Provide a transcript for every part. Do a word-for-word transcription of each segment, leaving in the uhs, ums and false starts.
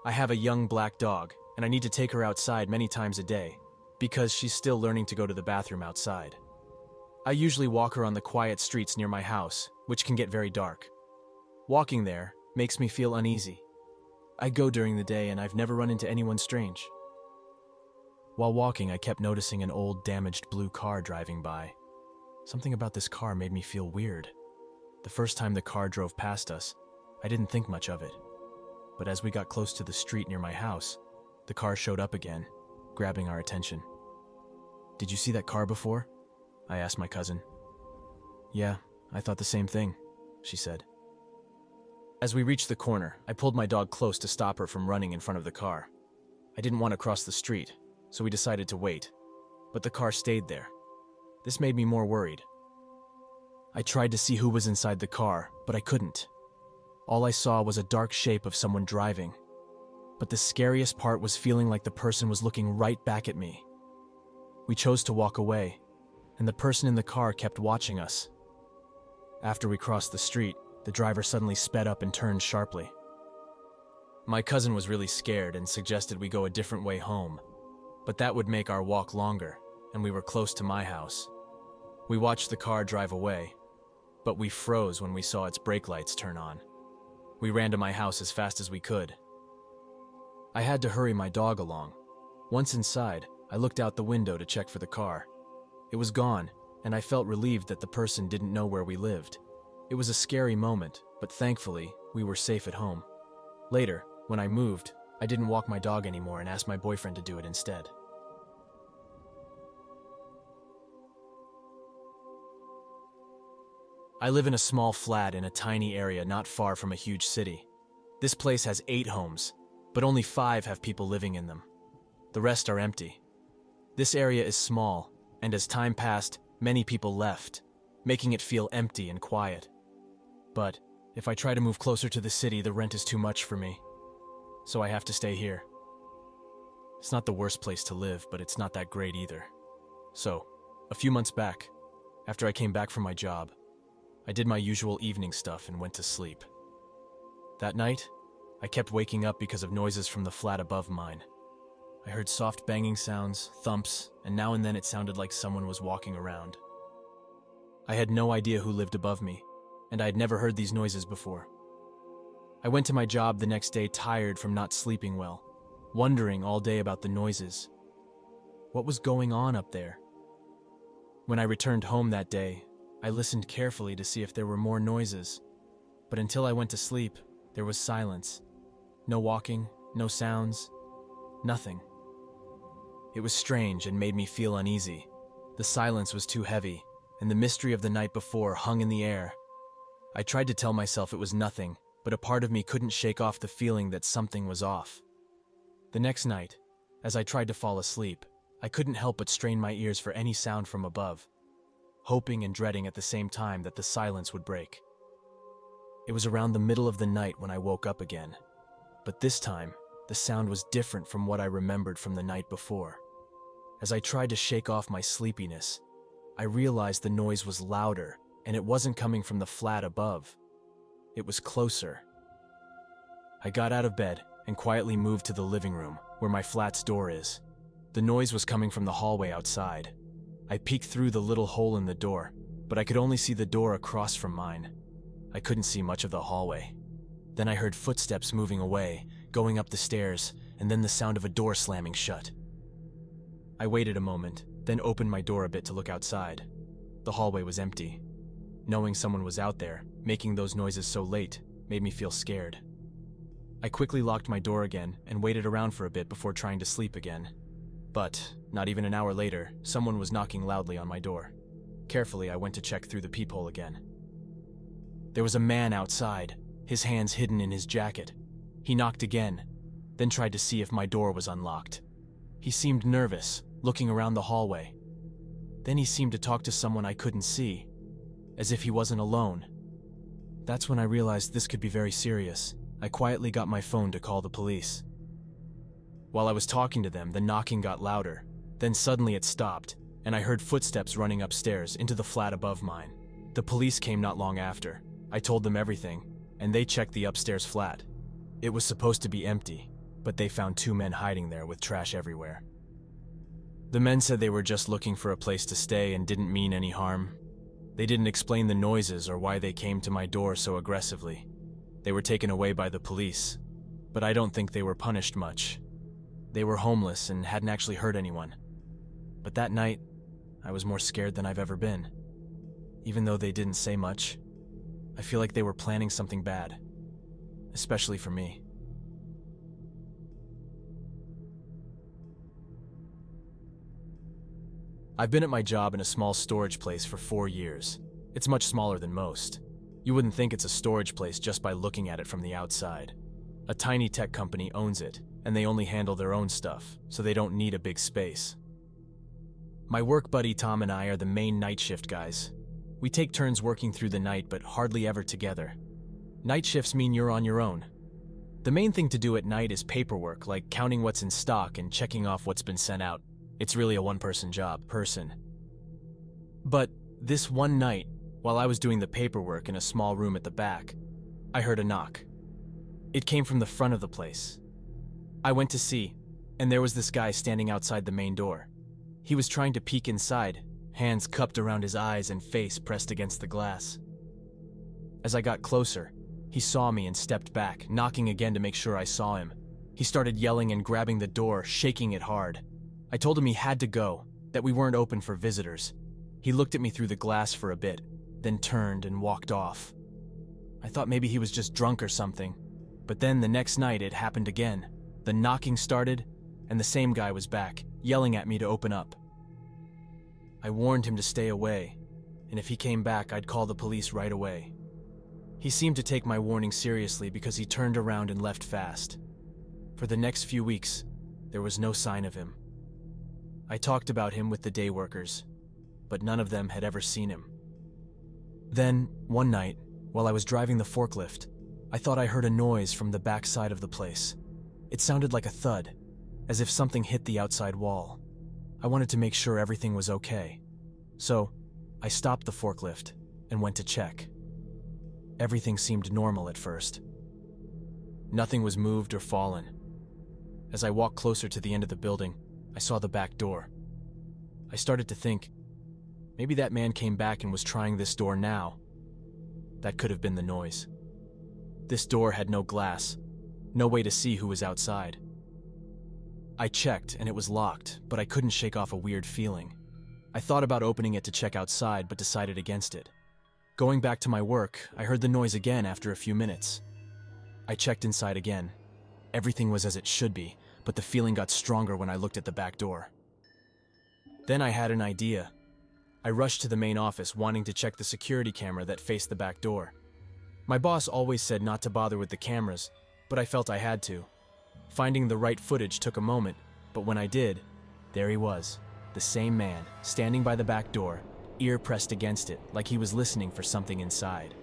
I have a young black dog, and I need to take her outside many times a day because she's still learning to go to the bathroom outside. I usually walk her on the quiet streets near my house, which can get very dark. Walking there makes me feel uneasy. I go during the day and I've never run into anyone strange. While walking, I kept noticing an old, damaged blue car driving by. Something about this car made me feel weird. The first time the car drove past us, I didn't think much of it. But as we got close to the street near my house, the car showed up again, grabbing our attention. "Did you see that car before?" I asked my cousin. "Yeah, I thought the same thing," she said. As we reached the corner, I pulled my dog close to stop her from running in front of the car. I didn't want to cross the street, so we decided to wait. But the car stayed there. This made me more worried. I tried to see who was inside the car, but I couldn't. All I saw was a dark shape of someone driving. But the scariest part was feeling like the person was looking right back at me. We chose to walk away, and the person in the car kept watching us. After we crossed the street, the driver suddenly sped up and turned sharply. My cousin was really scared and suggested we go a different way home, but that would make our walk longer, and we were close to my house. We watched the car drive away, but we froze when we saw its brake lights turn on. We ran to my house as fast as we could. I had to hurry my dog along. Once inside, I looked out the window to check for the car. It was gone, and I felt relieved that the person didn't know where we lived. It was a scary moment, but thankfully, we were safe at home. Later, when I moved, I didn't walk my dog anymore and asked my boyfriend to do it instead. I live in a small flat in a tiny area not far from a huge city. This place has eight homes, but only five have people living in them. The rest are empty. This area is small, and as time passed, many people left, making it feel empty and quiet. But if I try to move closer to the city, the rent is too much for me, so I have to stay here. It's not the worst place to live, but it's not that great either. So, a few months back, after I came back from my job, I did my usual evening stuff and went to sleep. That night, I kept waking up because of noises from the flat above mine. I heard soft banging sounds, thumps, and now and then it sounded like someone was walking around. I had no idea who lived above me, and I had never heard these noises before. I went to my job the next day tired from not sleeping well, wondering all day about the noises. What was going on up there? When I returned home that day, I listened carefully to see if there were more noises, but until I went to sleep, there was silence. No walking, no sounds, nothing. It was strange and made me feel uneasy. The silence was too heavy, and the mystery of the night before hung in the air. I tried to tell myself it was nothing, but a part of me couldn't shake off the feeling that something was off. The next night, as I tried to fall asleep, I couldn't help but strain my ears for any sound from above, hoping and dreading at the same time that the silence would break. It was around the middle of the night when I woke up again, but this time, the sound was different from what I remembered from the night before. As I tried to shake off my sleepiness, I realized the noise was louder, and it wasn't coming from the flat above. It was closer. I got out of bed and quietly moved to the living room, where my flat's door is. The noise was coming from the hallway outside. I peeked through the little hole in the door, but I could only see the door across from mine. I couldn't see much of the hallway. Then I heard footsteps moving away, going up the stairs, and then the sound of a door slamming shut. I waited a moment, then opened my door a bit to look outside. The hallway was empty. Knowing someone was out there, making those noises so late, made me feel scared. I quickly locked my door again and waited around for a bit before trying to sleep again. But, not even an hour later, someone was knocking loudly on my door. Carefully, I went to check through the peephole again. There was a man outside, his hands hidden in his jacket. He knocked again, then tried to see if my door was unlocked. He seemed nervous, looking around the hallway. Then he seemed to talk to someone I couldn't see, as if he wasn't alone. That's when I realized this could be very serious. I quietly got my phone to call the police. While I was talking to them, the knocking got louder. Then suddenly it stopped, and I heard footsteps running upstairs into the flat above mine. The police came not long after. I told them everything, and they checked the upstairs flat. It was supposed to be empty. but they found two men hiding there with trash everywhere. The men said they were just looking for a place to stay and didn't mean any harm. They didn't explain the noises or why they came to my door so aggressively. They were taken away by the police, but I don't think they were punished much. They were homeless and hadn't actually hurt anyone. But that night, I was more scared than I've ever been. Even though they didn't say much, I feel like they were planning something bad, especially for me. I've been at my job in a small storage place for four years. It's much smaller than most. You wouldn't think it's a storage place just by looking at it from the outside. A tiny tech company owns it, and they only handle their own stuff, so they don't need a big space. My work buddy Tom and I are the main night shift guys. We take turns working through the night, but hardly ever together. Night shifts mean you're on your own. The main thing to do at night is paperwork, like counting what's in stock and checking off what's been sent out. It's really a one-person job, person. But this one night, while I was doing the paperwork in a small room at the back, I heard a knock. It came from the front of the place. I went to see, and there was this guy standing outside the main door. He was trying to peek inside, hands cupped around his eyes and face pressed against the glass. As I got closer, he saw me and stepped back, knocking again to make sure I saw him. He started yelling and grabbing the door, shaking it hard. I told him he had to go, that we weren't open for visitors. He looked at me through the glass for a bit, then turned and walked off. I thought maybe he was just drunk or something, but then the next night it happened again. The knocking started, and the same guy was back, yelling at me to open up. I warned him to stay away, and if he came back, I'd call the police right away. He seemed to take my warning seriously because he turned around and left fast. For the next few weeks, there was no sign of him. I talked about him with the day workers, but none of them had ever seen him. Then, one night, while I was driving the forklift, I thought I heard a noise from the back side of the place. It sounded like a thud, as if something hit the outside wall. I wanted to make sure everything was okay. So, I stopped the forklift and went to check. Everything seemed normal at first. Nothing was moved or fallen. As I walked closer to the end of the building, I saw the back door. I started to think, maybe that man came back and was trying this door now. That could have been the noise. This door had no glass, no way to see who was outside. I checked and it was locked, but I couldn't shake off a weird feeling. I thought about opening it to check outside, but decided against it. Going back to my work, I heard the noise again after a few minutes. I checked inside again. Everything was as it should be, but the feeling got stronger when I looked at the back door. Then I had an idea. I rushed to the main office, wanting to check the security camera that faced the back door. My boss always said not to bother with the cameras, but I felt I had to. Finding the right footage took a moment, but when I did, there he was, the same man, standing by the back door, ear pressed against it, like he was listening for something inside.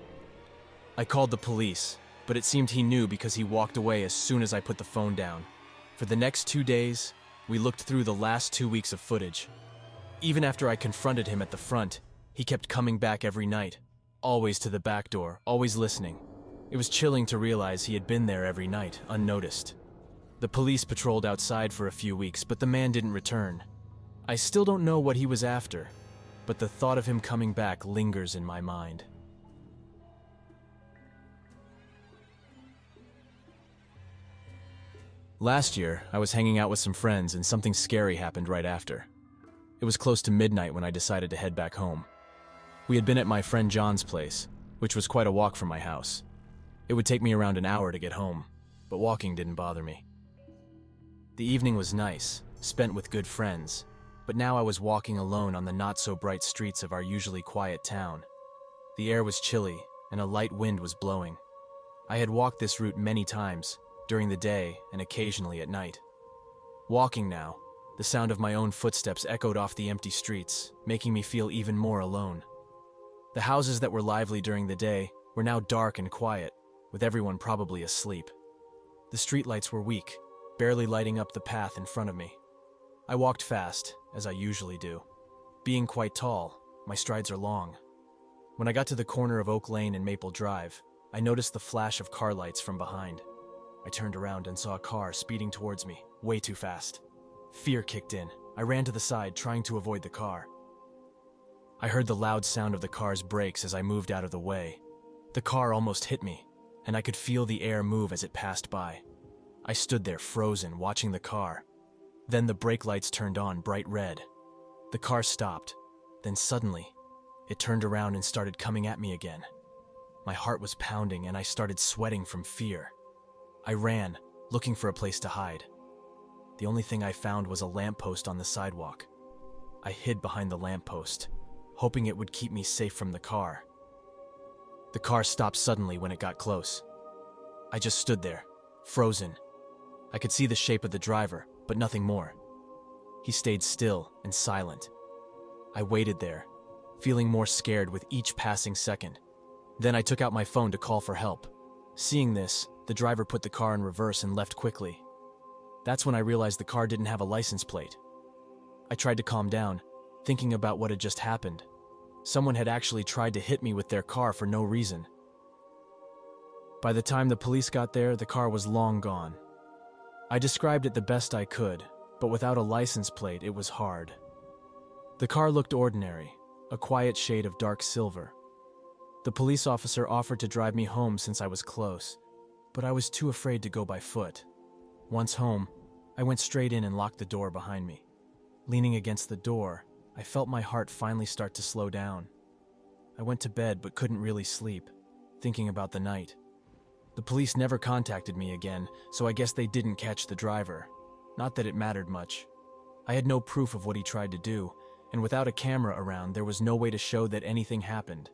I called the police, but it seemed he knew because he walked away as soon as I put the phone down. For the next two days, we looked through the last two weeks of footage. Even after I confronted him at the front, he kept coming back every night, always to the back door, always listening. It was chilling to realize he had been there every night, unnoticed. The police patrolled outside for a few weeks, but the man didn't return. I still don't know what he was after, but the thought of him coming back lingers in my mind. Last year, I was hanging out with some friends and something scary happened right after. It was close to midnight when I decided to head back home. We had been at my friend John's place, which was quite a walk from my house. It would take me around an hour to get home, but walking didn't bother me. The evening was nice, spent with good friends, but now I was walking alone on the not-so-bright streets of our usually quiet town. The air was chilly, and a light wind was blowing. I had walked this route many times, during the day and occasionally at night. Walking now, the sound of my own footsteps echoed off the empty streets, making me feel even more alone. The houses that were lively during the day were now dark and quiet, with everyone probably asleep. The streetlights were weak, barely lighting up the path in front of me. I walked fast, as I usually do. Being quite tall, my strides are long. When I got to the corner of Oak Lane and Maple Drive, I noticed the flash of car lights from behind. I turned around and saw a car speeding towards me, way too fast. Fear kicked in. I ran to the side, trying to avoid the car. I heard the loud sound of the car's brakes as I moved out of the way. The car almost hit me, and I could feel the air move as it passed by. I stood there frozen, watching the car. Then the brake lights turned on, bright red. The car stopped. Then suddenly, it turned around and started coming at me again. My heart was pounding and I started sweating from fear. I ran, looking for a place to hide. The only thing I found was a lamppost on the sidewalk. I hid behind the lamppost, hoping it would keep me safe from the car. The car stopped suddenly when it got close. I just stood there, frozen. I could see the shape of the driver, but nothing more. He stayed still and silent. I waited there, feeling more scared with each passing second. Then I took out my phone to call for help. Seeing this, the driver put the car in reverse and left quickly. That's when I realized the car didn't have a license plate. I tried to calm down, thinking about what had just happened. Someone had actually tried to hit me with their car for no reason. By the time the police got there, the car was long gone. I described it the best I could, but without a license plate, it was hard. The car looked ordinary, a quiet shade of dark silver. The police officer offered to drive me home since I was close, but I was too afraid to go by foot. Once home, I went straight in and locked the door behind me. Leaning against the door, I felt my heart finally start to slow down. I went to bed but couldn't really sleep, thinking about the night. The police never contacted me again, so I guess they didn't catch the driver. Not that it mattered much. I had no proof of what he tried to do, and without a camera around, there was no way to show that anything happened.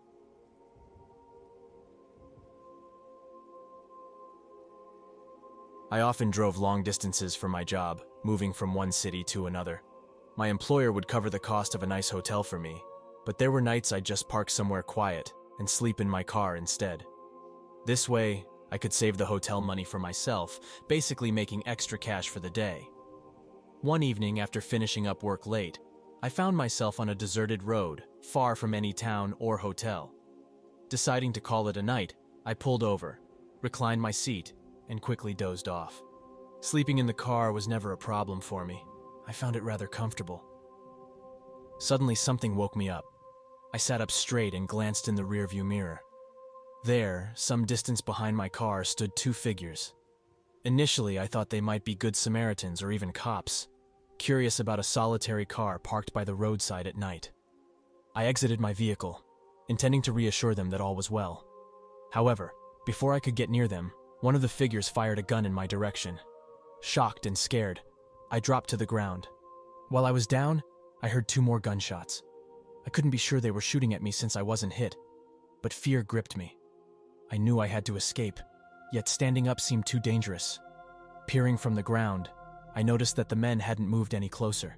I often drove long distances for my job, moving from one city to another. My employer would cover the cost of a nice hotel for me, but there were nights I'd just park somewhere quiet and sleep in my car instead. This way, I could save the hotel money for myself, basically making extra cash for the day. One evening, after finishing up work late, I found myself on a deserted road, far from any town or hotel. Deciding to call it a night, I pulled over, reclined my seat, and quickly dozed off. Sleeping in the car was never a problem for me. I found it rather comfortable. Suddenly, something woke me up. I sat up straight and glanced in the rearview mirror. There, some distance behind my car, stood two figures. Initially, I thought they might be Good Samaritans or even cops, curious about a solitary car parked by the roadside at night. I exited my vehicle, intending to reassure them that all was well. However, before I could get near them, one of the figures fired a gun in my direction. Shocked and scared, I dropped to the ground. While I was down, I heard two more gunshots. I couldn't be sure they were shooting at me since I wasn't hit, but fear gripped me. I knew I had to escape, yet standing up seemed too dangerous. Peering from the ground, I noticed that the men hadn't moved any closer.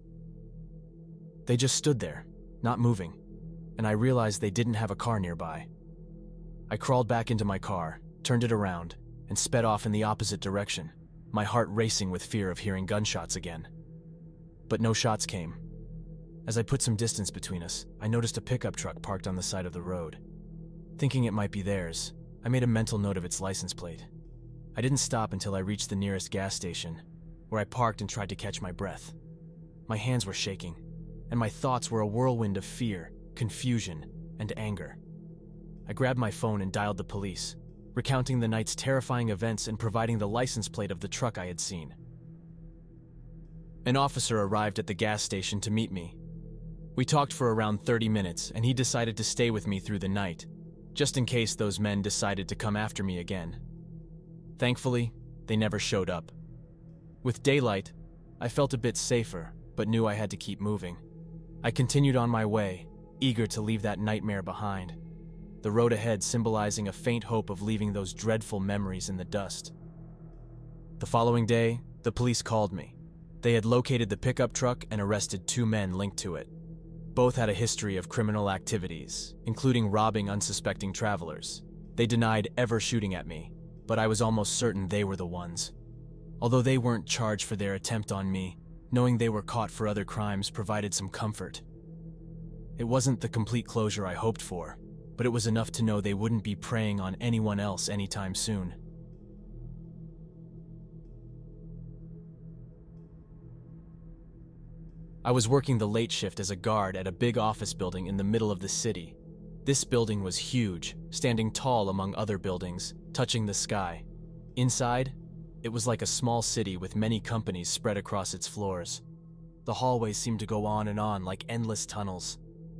They just stood there, not moving, and I realized they didn't have a car nearby. I crawled back into my car, turned it around, and sped off in the opposite direction, my heart racing with fear of hearing gunshots again. But no shots came. As I put some distance between us, I noticed a pickup truck parked on the side of the road. Thinking it might be theirs, I made a mental note of its license plate. I didn't stop until I reached the nearest gas station, where I parked and tried to catch my breath. My hands were shaking, and my thoughts were a whirlwind of fear, confusion, and anger. I grabbed my phone and dialed the police, recounting the night's terrifying events and providing the license plate of the truck I had seen. An officer arrived at the gas station to meet me. We talked for around thirty minutes, and he decided to stay with me through the night, just in case those men decided to come after me again. Thankfully, they never showed up. With daylight, I felt a bit safer, but knew I had to keep moving. I continued on my way, eager to leave that nightmare behind, the road ahead symbolizing a faint hope of leaving those dreadful memories in the dust. The following day, the police called me. They had located the pickup truck and arrested two men linked to it. Both had a history of criminal activities, including robbing unsuspecting travelers. They denied ever shooting at me, but I was almost certain they were the ones. Although they weren't charged for their attempt on me, knowing they were caught for other crimes provided some comfort. It wasn't the complete closure I hoped for, but it was enough to know they wouldn't be preying on anyone else anytime soon. I was working the late shift as a guard at a big office building in the middle of the city. This building was huge, standing tall among other buildings, touching the sky. Inside, it was like a small city with many companies spread across its floors. The hallways seemed to go on and on like endless tunnels.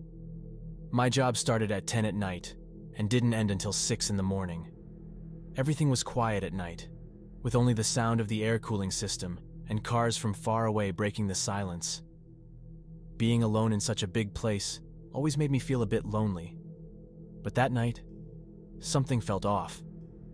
My job started at ten at night and didn't end until six in the morning. Everything was quiet at night, with only the sound of the air cooling system and cars from far away breaking the silence. Being alone in such a big place always made me feel a bit lonely. But that night, something felt off.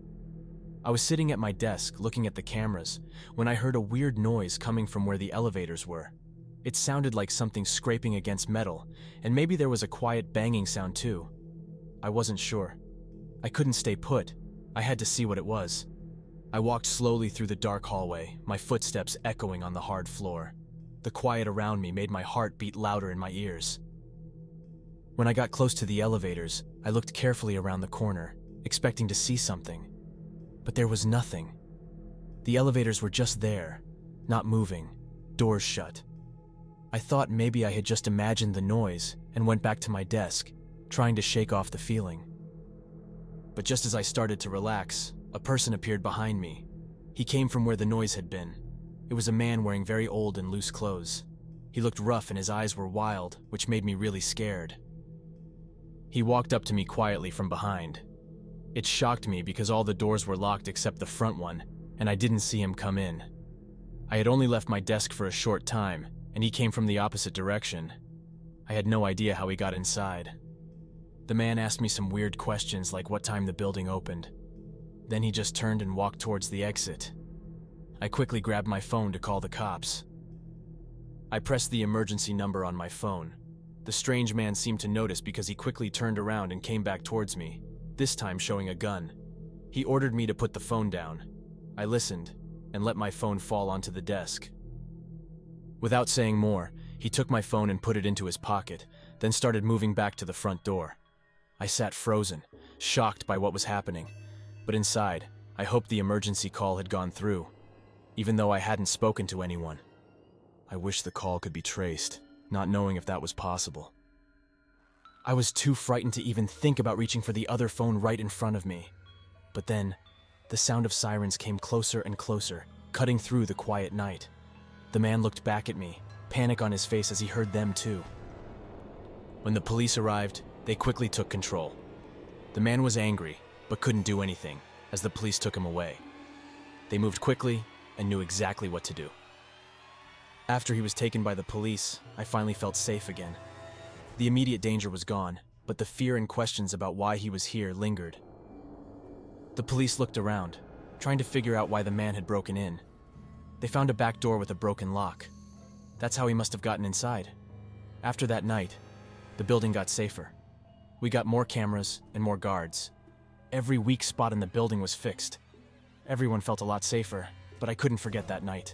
I was sitting at my desk looking at the cameras when I heard a weird noise coming from where the elevators were. It sounded like something scraping against metal, and maybe there was a quiet banging sound too. I wasn't sure. I couldn't stay put. I had to see what it was. I walked slowly through the dark hallway, my footsteps echoing on the hard floor. The quiet around me made my heart beat louder in my ears. When I got close to the elevators, I looked carefully around the corner, expecting to see something. But there was nothing. The elevators were just there, not moving, doors shut. I thought maybe I had just imagined the noise and went back to my desk, trying to shake off the feeling. But just as I started to relax, a person appeared behind me. He came from where the noise had been. It was a man wearing very old and loose clothes. He looked rough and his eyes were wild, which made me really scared. He walked up to me quietly from behind. It shocked me because all the doors were locked except the front one, and I didn't see him come in. I had only left my desk for a short time, and he came from the opposite direction. I had no idea how he got inside. The man asked me some weird questions like what time the building opened. Then he just turned and walked towards the exit. I quickly grabbed my phone to call the cops. I pressed the emergency number on my phone. The strange man seemed to notice because he quickly turned around and came back towards me, this time showing a gun. He ordered me to put the phone down. I listened and let my phone fall onto the desk. Without saying more, he took my phone and put it into his pocket, then started moving back to the front door. I sat frozen, shocked by what was happening, but inside, I hoped the emergency call had gone through, even though I hadn't spoken to anyone. I wished the call could be traced, not knowing if that was possible. I was too frightened to even think about reaching for the other phone right in front of me. But then, the sound of sirens came closer and closer, cutting through the quiet night. The man looked back at me, panic on his face as he heard them too. When the police arrived, they quickly took control. The man was angry, but couldn't do anything, as the police took him away. They moved quickly and knew exactly what to do. After he was taken by the police, I finally felt safe again. The immediate danger was gone, but the fear and questions about why he was here lingered. The police looked around, trying to figure out why the man had broken in. They found a back door with a broken lock. That's how he must have gotten inside. After that night, the building got safer. We got more cameras and more guards. Every weak spot in the building was fixed. Everyone felt a lot safer, but I couldn't forget that night.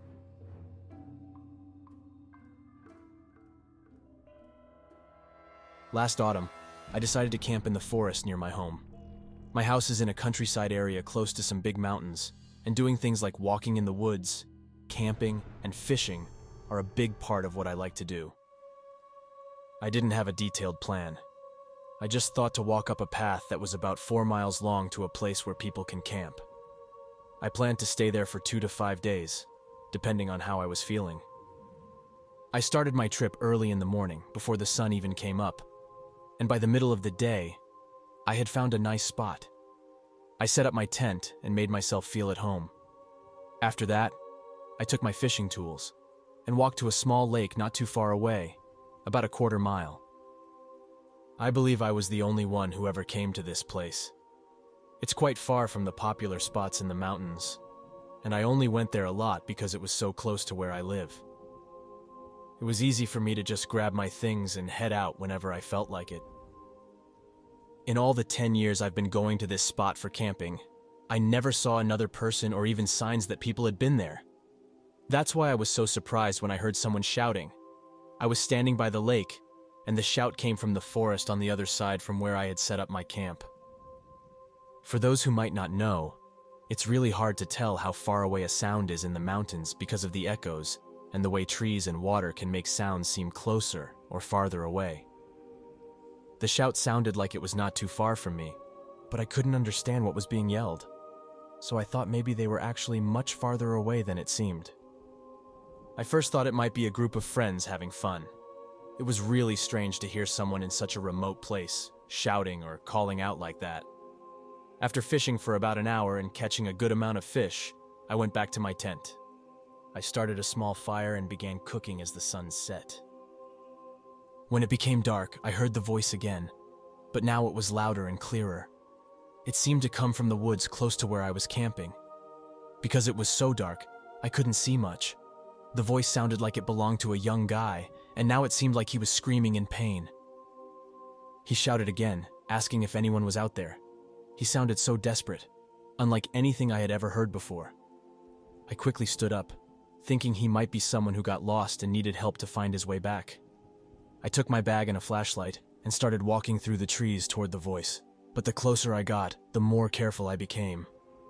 Last autumn, I decided to camp in the forest near my home. My house is in a countryside area close to some big mountains, and doing things like walking in the woods, camping, and fishing are a big part of what I like to do. I didn't have a detailed plan. I just thought to walk up a path that was about four miles long to a place where people can camp. I planned to stay there for two to five days, depending on how I was feeling. I started my trip early in the morning, before the sun even came up, and by the middle of the day, I had found a nice spot. I set up my tent and made myself feel at home. After that, I took my fishing tools and walked to a small lake not too far away, about a quarter mile. I believe I was the only one who ever came to this place. It's quite far from the popular spots in the mountains, and I only went there a lot because it was so close to where I live. It was easy for me to just grab my things and head out whenever I felt like it. In all the ten years I've been going to this spot for camping, I never saw another person or even signs that people had been there. That's why I was so surprised when I heard someone shouting. I was standing by the lake, and the shout came from the forest on the other side from where I had set up my camp. For those who might not know, it's really hard to tell how far away a sound is in the mountains because of the echoes and the way trees and water can make sounds seem closer or farther away. The shout sounded like it was not too far from me, but I couldn't understand what was being yelled, so I thought maybe they were actually much farther away than it seemed. I first thought it might be a group of friends having fun. It was really strange to hear someone in such a remote place shouting or calling out like that. After fishing for about an hour and catching a good amount of fish, I went back to my tent. I started a small fire and began cooking as the sun set. When it became dark, I heard the voice again, but now it was louder and clearer. It seemed to come from the woods close to where I was camping. Because it was so dark, I couldn't see much. The voice sounded like it belonged to a young guy, and now it seemed like he was screaming in pain. He shouted again, asking if anyone was out there. He sounded so desperate, unlike anything I had ever heard before. I quickly stood up, thinking he might be someone who got lost and needed help to find his way back. I took my bag and a flashlight and started walking through the trees toward the voice, but the closer I got, the more careful I became.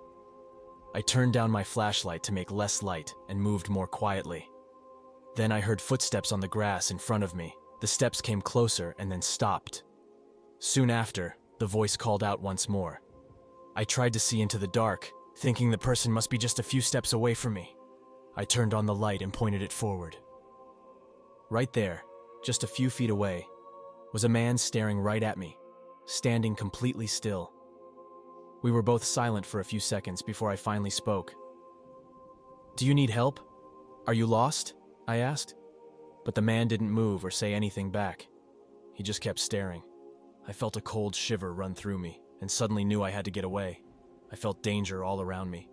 I turned down my flashlight to make less light and moved more quietly. Then I heard footsteps on the grass in front of me. The steps came closer and then stopped. Soon after, the voice called out once more. I tried to see into the dark, thinking the person must be just a few steps away from me. I turned on the light and pointed it forward. Right there, just a few feet away, was a man staring right at me, standing completely still. We were both silent for a few seconds before I finally spoke. "Do you need help? Are you lost?" I asked. But the man didn't move or say anything back. He just kept staring. I felt a cold shiver run through me and suddenly knew I had to get away. I felt danger all around me.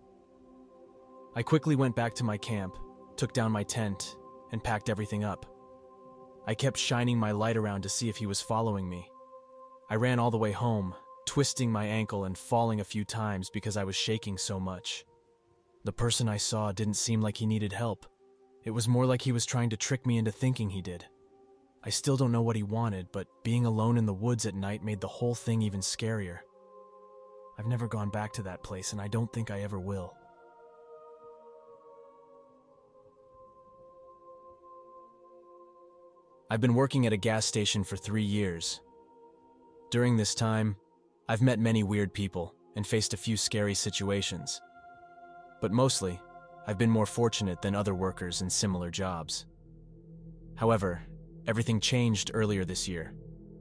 I quickly went back to my camp, took down my tent, and packed everything up. I kept shining my light around to see if he was following me. I ran all the way home, twisting my ankle and falling a few times because I was shaking so much. The person I saw didn't seem like he needed help. It was more like he was trying to trick me into thinking he did. I still don't know what he wanted, but being alone in the woods at night made the whole thing even scarier. I've never gone back to that place, and I don't think I ever will. I've been working at a gas station for three years. During this time, I've met many weird people and faced a few scary situations. But mostly, I've been more fortunate than other workers in similar jobs. However, everything changed earlier this year.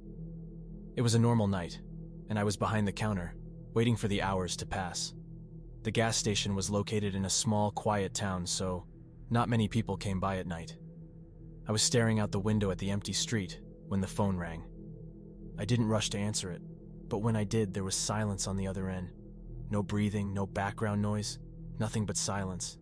It was a normal night, and I was behind the counter, waiting for the hours to pass. The gas station was located in a small, quiet town, so not many people came by at night. I was staring out the window at the empty street when the phone rang. I didn't rush to answer it, but when I did, there was silence on the other end. No breathing, no background noise, nothing but silence.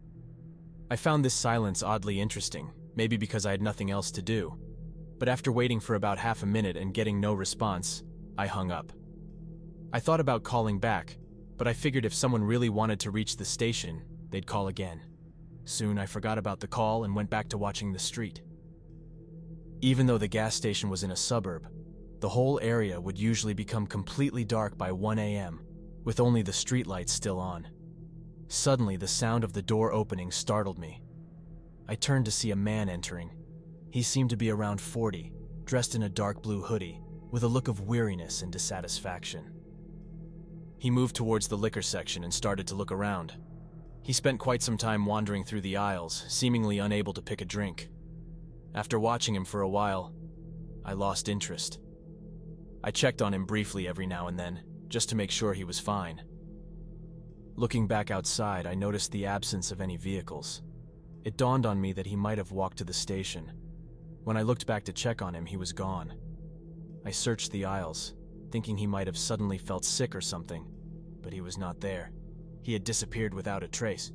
I found this silence oddly interesting, maybe because I had nothing else to do. But after waiting for about half a minute and getting no response, I hung up. I thought about calling back, but I figured if someone really wanted to reach the station, they'd call again. Soon I forgot about the call and went back to watching the street. Even though the gas station was in a suburb, the whole area would usually become completely dark by one A M, with only the streetlights still on. Suddenly, the sound of the door opening startled me. I turned to see a man entering. He seemed to be around forty, dressed in a dark blue hoodie, with a look of weariness and dissatisfaction. He moved towards the liquor section and started to look around. He spent quite some time wandering through the aisles, seemingly unable to pick a drink. After watching him for a while, I lost interest. I checked on him briefly every now and then, just to make sure he was fine. Looking back outside, I noticed the absence of any vehicles. It dawned on me that he might have walked to the station. When I looked back to check on him, he was gone. I searched the aisles, thinking he might have suddenly felt sick or something, but he was not there. He had disappeared without a trace.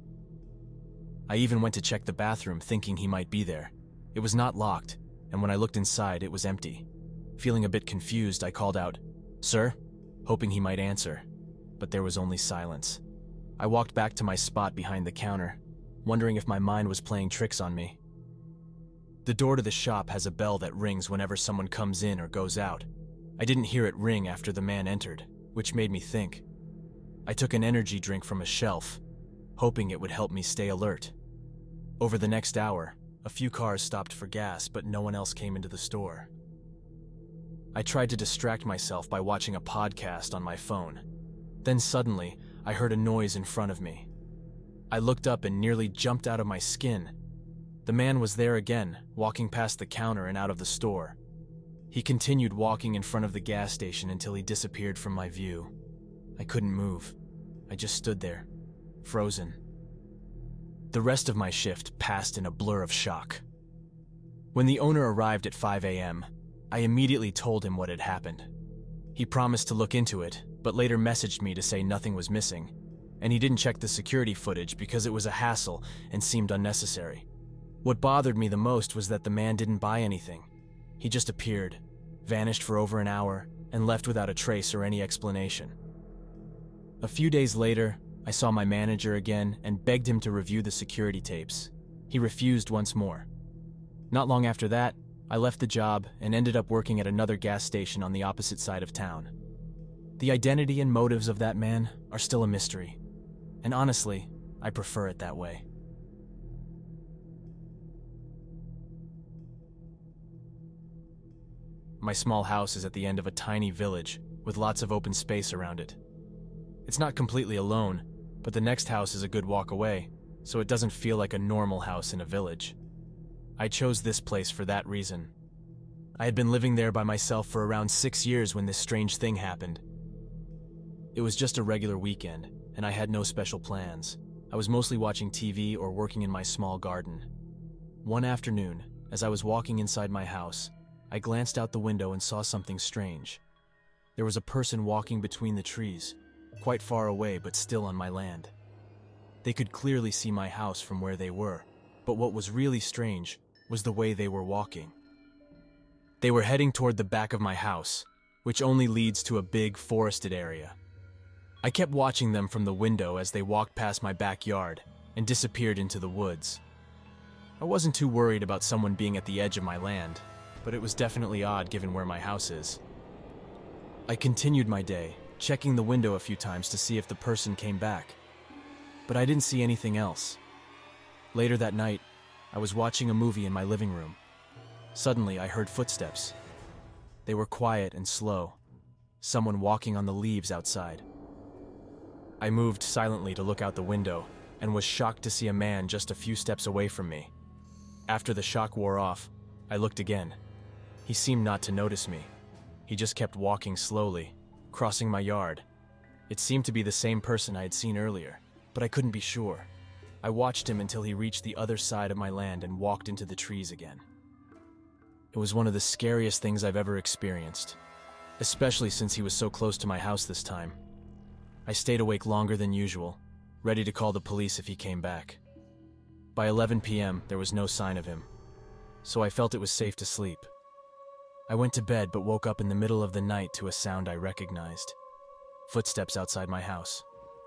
I even went to check the bathroom, thinking he might be there. It was not locked, and when I looked inside, it was empty. Feeling a bit confused, I called out, "Sir?" hoping he might answer, but there was only silence. I walked back to my spot behind the counter, wondering if my mind was playing tricks on me. The door to the shop has a bell that rings whenever someone comes in or goes out. I didn't hear it ring after the man entered, which made me think. I took an energy drink from a shelf, hoping it would help me stay alert. Over the next hour, A few cars stopped for gas, but no one else came into the store. I tried to distract myself by watching a podcast on my phone. Then suddenly, I heard a noise in front of me. I looked up and nearly jumped out of my skin. The man was there again, walking past the counter and out of the store. He continued walking in front of the gas station until he disappeared from my view. I couldn't move. I just stood there, frozen. The rest of my shift passed in a blur of shock. When the owner arrived at five a m, I immediately told him what had happened. He promised to look into it, but later messaged me to say nothing was missing, and he didn't check the security footage because it was a hassle and seemed unnecessary. What bothered me the most was that the man didn't buy anything. He just appeared, vanished for over an hour, and left without a trace or any explanation. A few days later, I saw my manager again and begged him to review the security tapes. He refused once more. Not long after that, I left the job and ended up working at another gas station on the opposite side of town. The identity and motives of that man are still a mystery, and honestly, I prefer it that way. My small house is at the end of a tiny village with lots of open space around it. It's not completely alone, but the next house is a good walk away, so it doesn't feel like a normal house in a village. I chose this place for that reason. I had been living there by myself for around six years when this strange thing happened. It was just a regular weekend, and I had no special plans. I was mostly watching T V or working in my small garden. One afternoon, as I was walking inside my house, I glanced out the window and saw something strange. There was a person walking between the trees, quite far away but still on my land. They could clearly see my house from where they were, but what was really strange was the way they were walking. They were heading toward the back of my house, which only leads to a big forested area. I kept watching them from the window as they walked past my backyard and disappeared into the woods. I wasn't too worried about someone being at the edge of my land, but it was definitely odd given where my house is. I continued my day, checking the window a few times to see if the person came back, but I didn't see anything else. Later that night, I was watching a movie in my living room. Suddenly, I heard footsteps. They were quiet and slow, someone walking on the leaves outside. I moved silently to look out the window and was shocked to see a man just a few steps away from me. After the shock wore off, I looked again. He seemed not to notice me. He just kept walking slowly, crossing my yard. It seemed to be the same person I had seen earlier, but I couldn't be sure. I watched him until he reached the other side of my land and walked into the trees again. It was one of the scariest things I've ever experienced, especially since he was so close to my house this time. I stayed awake longer than usual, ready to call the police if he came back. By eleven p m, there was no sign of him, so I felt it was safe to sleep. I went to bed but woke up in the middle of the night to a sound I recognized. Footsteps outside my house.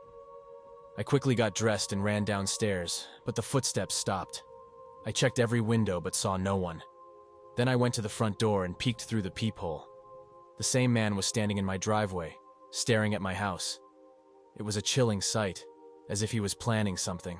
I quickly got dressed and ran downstairs, but the footsteps stopped. I checked every window but saw no one. Then I went to the front door and peeked through the peephole. The same man was standing in my driveway, staring at my house. It was a chilling sight, as if he was planning something.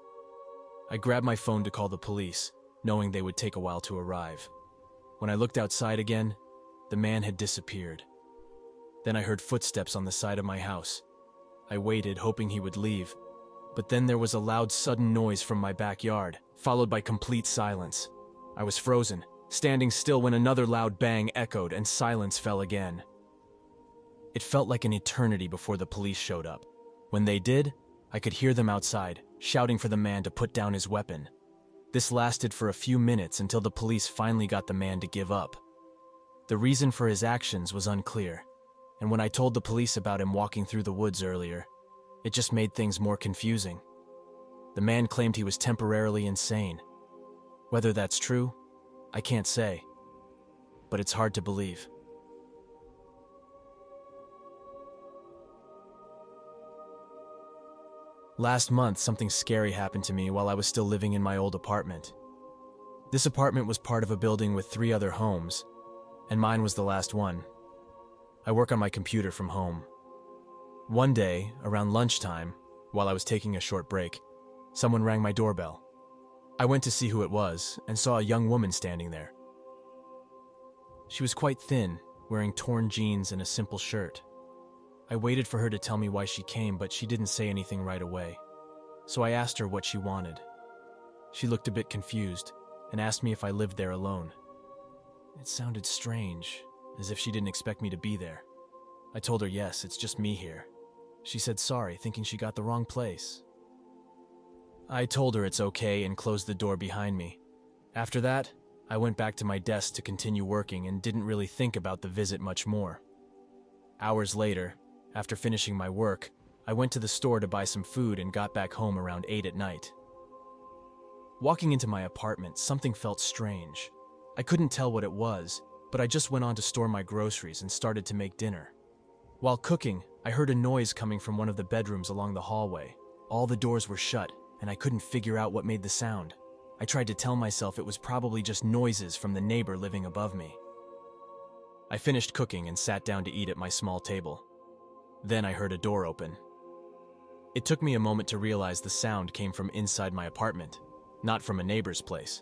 I grabbed my phone to call the police, knowing they would take a while to arrive. When I looked outside again, the man had disappeared. Then I heard footsteps on the side of my house. I waited, hoping he would leave, but then there was a loud, sudden noise from my backyard, followed by complete silence. I was frozen, standing still when another loud bang echoed and silence fell again. It felt like an eternity before the police showed up. When they did, I could hear them outside, shouting for the man to put down his weapon. This lasted for a few minutes until the police finally got the man to give up. The reason for his actions was unclear, and when I told the police about him walking through the woods earlier, it just made things more confusing. The man claimed he was temporarily insane. Whether that's true, I can't say, but it's hard to believe. Last month, something scary happened to me while I was still living in my old apartment. This apartment was part of a building with three other homes, and mine was the last one. I work on my computer from home. One day, around lunchtime, while I was taking a short break, someone rang my doorbell. I went to see who it was and saw a young woman standing there. She was quite thin, wearing torn jeans and a simple shirt. I waited for her to tell me why she came, but she didn't say anything right away. So I asked her what she wanted. She looked a bit confused and asked me if I lived there alone. It sounded strange, as if she didn't expect me to be there. I told her yes, it's just me here. She said sorry, thinking she got the wrong place. I told her it's okay and closed the door behind me. After that, I went back to my desk to continue working and didn't really think about the visit much more. Hours later, after finishing my work, I went to the store to buy some food and got back home around eight at night. Walking into my apartment, something felt strange. I couldn't tell what it was, but I just went on to store my groceries and started to make dinner. While cooking, I heard a noise coming from one of the bedrooms along the hallway. All the doors were shut, and I couldn't figure out what made the sound. I tried to tell myself it was probably just noises from the neighbor living above me. I finished cooking and sat down to eat at my small table. Then I heard a door open. It took me a moment to realize the sound came from inside my apartment, not from a neighbor's place.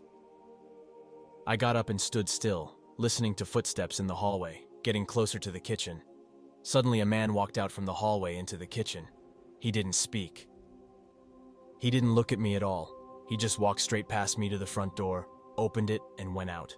I got up and stood still, listening to footsteps in the hallway, getting closer to the kitchen. Suddenly, a man walked out from the hallway into the kitchen. He didn't speak. He didn't look at me at all. He just walked straight past me to the front door, opened it, and went out.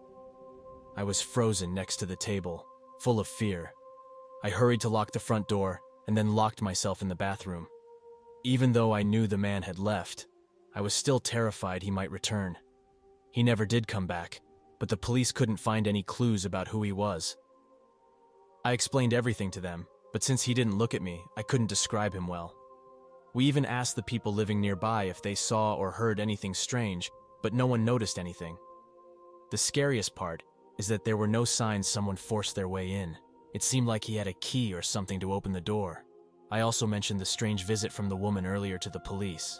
I was frozen next to the table, full of fear. I hurried to lock the front door and then locked myself in the bathroom. Even though I knew the man had left, I was still terrified he might return. He never did come back, but the police couldn't find any clues about who he was. I explained everything to them, but since he didn't look at me, I couldn't describe him well. We even asked the people living nearby if they saw or heard anything strange, but no one noticed anything. The scariest part is that there were no signs someone forced their way in. It seemed like he had a key or something to open the door. I also mentioned the strange visit from the woman earlier to the police.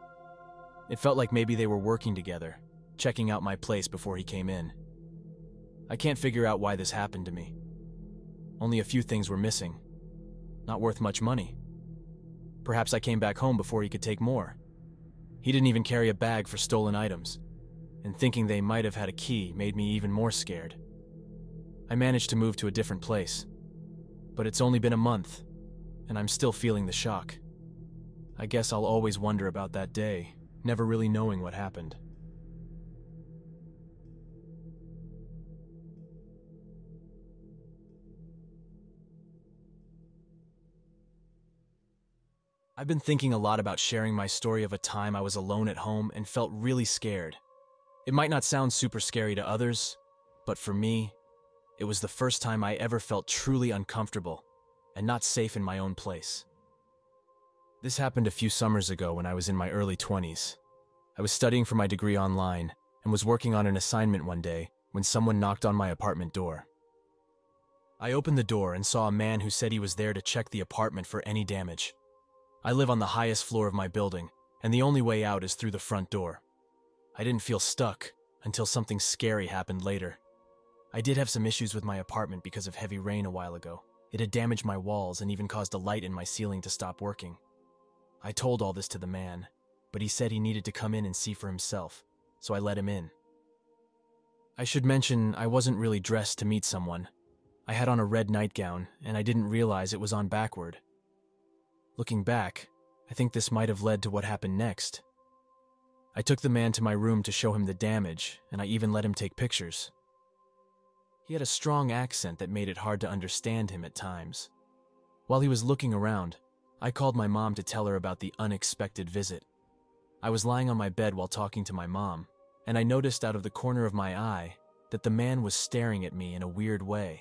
It felt like maybe they were working together, checking out my place before he came in. I can't figure out why this happened to me. Only a few things were missing. Not worth much money. Perhaps I came back home before he could take more. He didn't even carry a bag for stolen items, and thinking they might have had a key made me even more scared. I managed to move to a different place, but it's only been a month, and I'm still feeling the shock. I guess I'll always wonder about that day, never really knowing what happened. I've been thinking a lot about sharing my story of a time I was alone at home and felt really scared. It might not sound super scary to others, but for me, it was the first time I ever felt truly uncomfortable and not safe in my own place. This happened a few summers ago when I was in my early twenties. I was studying for my degree online and was working on an assignment one day when someone knocked on my apartment door. I opened the door and saw a man who said he was there to check the apartment for any damage. I live on the highest floor of my building, and the only way out is through the front door. I didn't feel stuck until something scary happened later. I did have some issues with my apartment because of heavy rain a while ago. It had damaged my walls and even caused a light in my ceiling to stop working. I told all this to the man, but he said he needed to come in and see for himself, so I let him in. I should mention I wasn't really dressed to meet someone. I had on a red nightgown, and I didn't realize it was on backward. Looking back, I think this might have led to what happened next. I took the man to my room to show him the damage, and I even let him take pictures. He had a strong accent that made it hard to understand him at times. While he was looking around, I called my mom to tell her about the unexpected visit. I was lying on my bed while talking to my mom, and I noticed out of the corner of my eye that the man was staring at me in a weird way.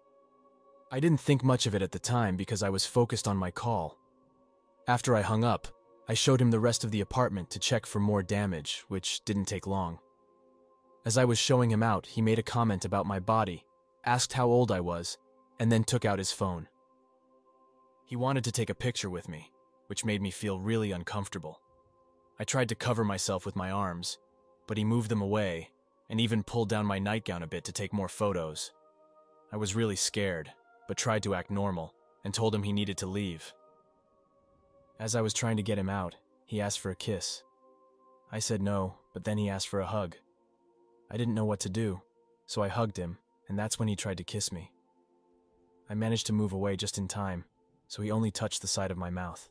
I didn't think much of it at the time because I was focused on my call. After I hung up, I showed him the rest of the apartment to check for more damage, which didn't take long. As I was showing him out, he made a comment about my body, asked how old I was, and then took out his phone. He wanted to take a picture with me, which made me feel really uncomfortable. I tried to cover myself with my arms, but he moved them away and even pulled down my nightgown a bit to take more photos. I was really scared, but tried to act normal and told him he needed to leave. As I was trying to get him out, he asked for a kiss. I said no, but then he asked for a hug. I didn't know what to do, so I hugged him, and that's when he tried to kiss me. I managed to move away just in time, so he only touched the side of my mouth.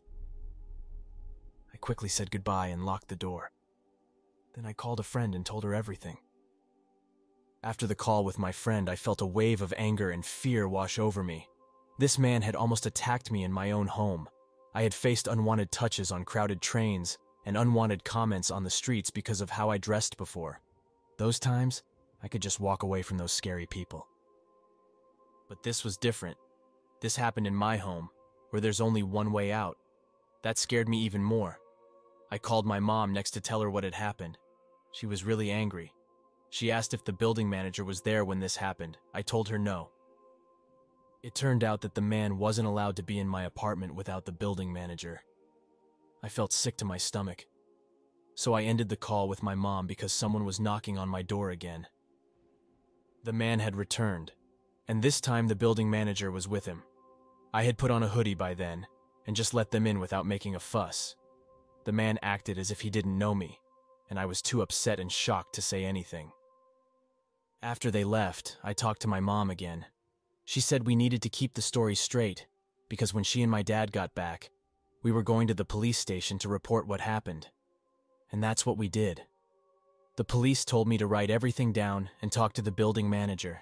I quickly said goodbye and locked the door. Then I called a friend and told her everything. After the call with my friend, I felt a wave of anger and fear wash over me. This man had almost attacked me in my own home. I had faced unwanted touches on crowded trains and unwanted comments on the streets because of how I dressed before. Those times, I could just walk away from those scary people. But this was different. This happened in my home, where there's only one way out. That scared me even more. I called my mom next to tell her what had happened. She was really angry. She asked if the building manager was there when this happened. I told her no. It turned out that the man wasn't allowed to be in my apartment without the building manager. I felt sick to my stomach. So I ended the call with my mom because someone was knocking on my door again. The man had returned, and this time the building manager was with him. I had put on a hoodie by then, and just let them in without making a fuss. The man acted as if he didn't know me, and I was too upset and shocked to say anything. After they left, I talked to my mom again. She said we needed to keep the story straight, because when she and my dad got back, we were going to the police station to report what happened. And that's what we did. The police told me to write everything down and talk to the building manager.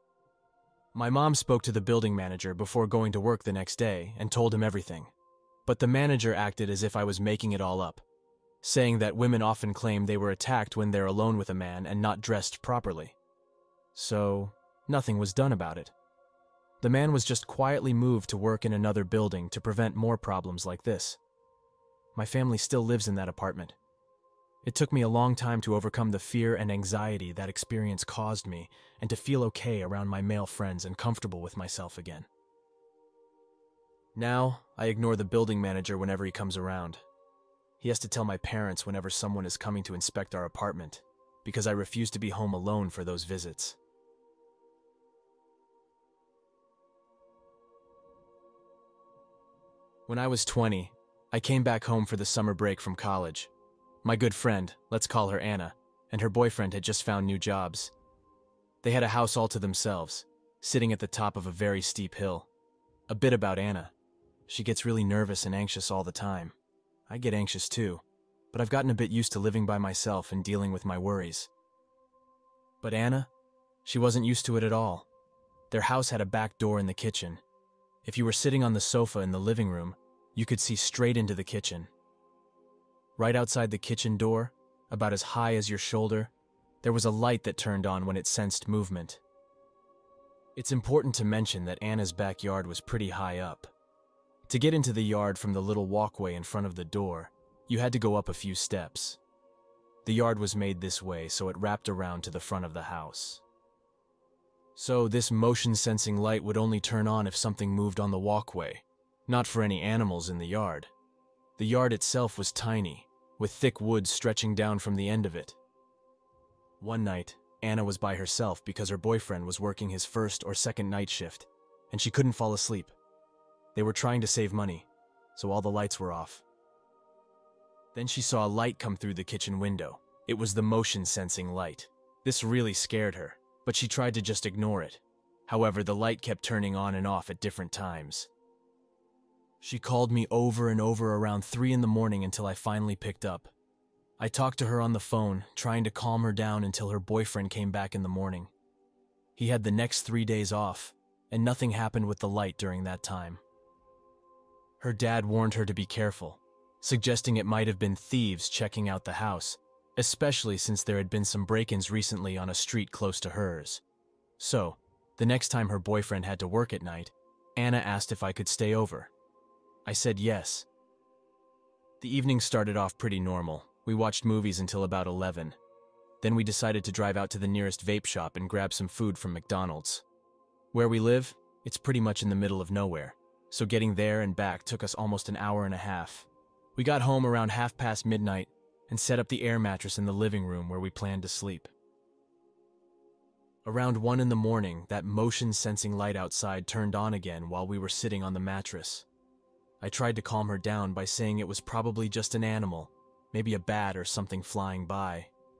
My mom spoke to the building manager before going to work the next day and told him everything. But the manager acted as if I was making it all up, saying that women often claim they were attacked when they're alone with a man and not dressed properly. So, nothing was done about it. The man was just quietly moved to work in another building to prevent more problems like this. My family still lives in that apartment. It took me a long time to overcome the fear and anxiety that experience caused me and to feel okay around my male friends and comfortable with myself again. Now, I ignore the building manager whenever he comes around. He has to tell my parents whenever someone is coming to inspect our apartment, because I refuse to be home alone for those visits. When I was twenty, I came back home for the summer break from college. My good friend, let's call her Anna, and her boyfriend had just found new jobs. They had a house all to themselves, sitting at the top of a very steep hill. A bit about Anna. She gets really nervous and anxious all the time. I get anxious too, but I've gotten a bit used to living by myself and dealing with my worries. But Anna, she wasn't used to it at all. Their house had a back door in the kitchen. If you were sitting on the sofa in the living room, you could see straight into the kitchen. Right outside the kitchen door, about as high as your shoulder, there was a light that turned on when it sensed movement. It's important to mention that Anna's backyard was pretty high up. To get into the yard from the little walkway in front of the door, you had to go up a few steps. The yard was made this way, so it wrapped around to the front of the house. So this motion-sensing light would only turn on if something moved on the walkway, not for any animals in the yard. The yard itself was tiny, with thick woods stretching down from the end of it. One night, Anna was by herself because her boyfriend was working his first or second night shift, and she couldn't fall asleep. They were trying to save money, so all the lights were off. Then she saw a light come through the kitchen window. It was the motion-sensing light. This really scared her, but she tried to just ignore it. However, the light kept turning on and off at different times. She called me over and over around three in the morning until I finally picked up. I talked to her on the phone, trying to calm her down until her boyfriend came back in the morning. He had the next three days off, and nothing happened with the light during that time. Her dad warned her to be careful, suggesting it might have been thieves checking out the house, especially since there had been some break-ins recently on a street close to hers. So, the next time her boyfriend had to work at night, Anna asked if I could stay over. I said yes. The evening started off pretty normal. We watched movies until about eleven. Then we decided to drive out to the nearest vape shop and grab some food from McDonald's. Where we live, it's pretty much in the middle of nowhere, so getting there and back took us almost an hour and a half. We got home around half past midnight and set up the air mattress in the living room where we planned to sleep. Around one in the morning, that motion-sensing light outside turned on again while we were sitting on the mattress. I tried to calm her down by saying it was probably just an animal, maybe a bat or something flying by.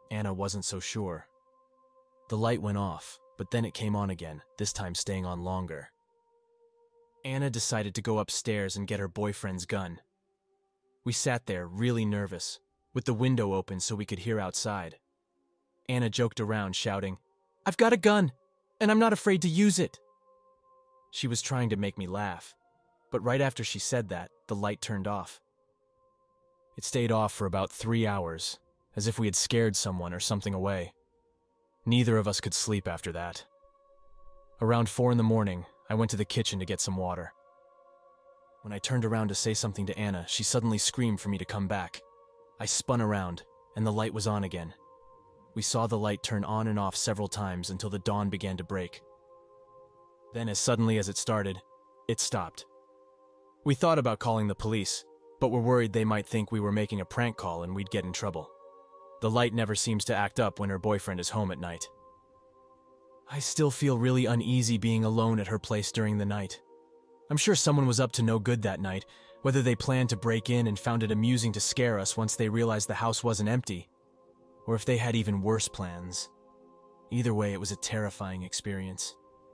Anna wasn't so sure. The light went off, but then it came on again, this time staying on longer. Anna decided to go upstairs and get her boyfriend's gun. We sat there, really nervous, with the window open so we could hear outside. Anna joked around, shouting, "I've got a gun, and I'm not afraid to use it." She was trying to make me laugh, but right after she said that, the light turned off. It stayed off for about three hours, as if we had scared someone or something away. Neither of us could sleep after that. Around four in the morning, I went to the kitchen to get some water. When I turned around to say something to Anna, she suddenly screamed for me to come back. I spun around, and the light was on again. We saw the light turn on and off several times until the dawn began to break. Then, as suddenly as it started, it stopped. We thought about calling the police, but were worried they might think we were making a prank call and we'd get in trouble. The light never seems to act up when her boyfriend is home at night. I still feel really uneasy being alone at her place during the night. I'm sure someone was up to no good that night, whether they planned to break in and found it amusing to scare us once they realized the house wasn't empty, or if they had even worse plans. Either way, it was a terrifying experience.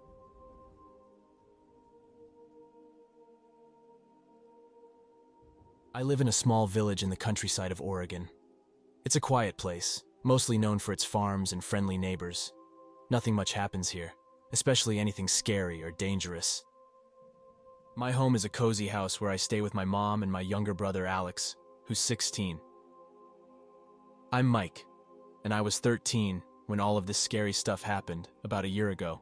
I live in a small village in the countryside of Oregon. It's a quiet place, mostly known for its farms and friendly neighbors. Nothing much happens here, especially anything scary or dangerous. My home is a cozy house where I stay with my mom and my younger brother Alex, who's sixteen. I'm Mike, and I was thirteen when all of this scary stuff happened about a year ago.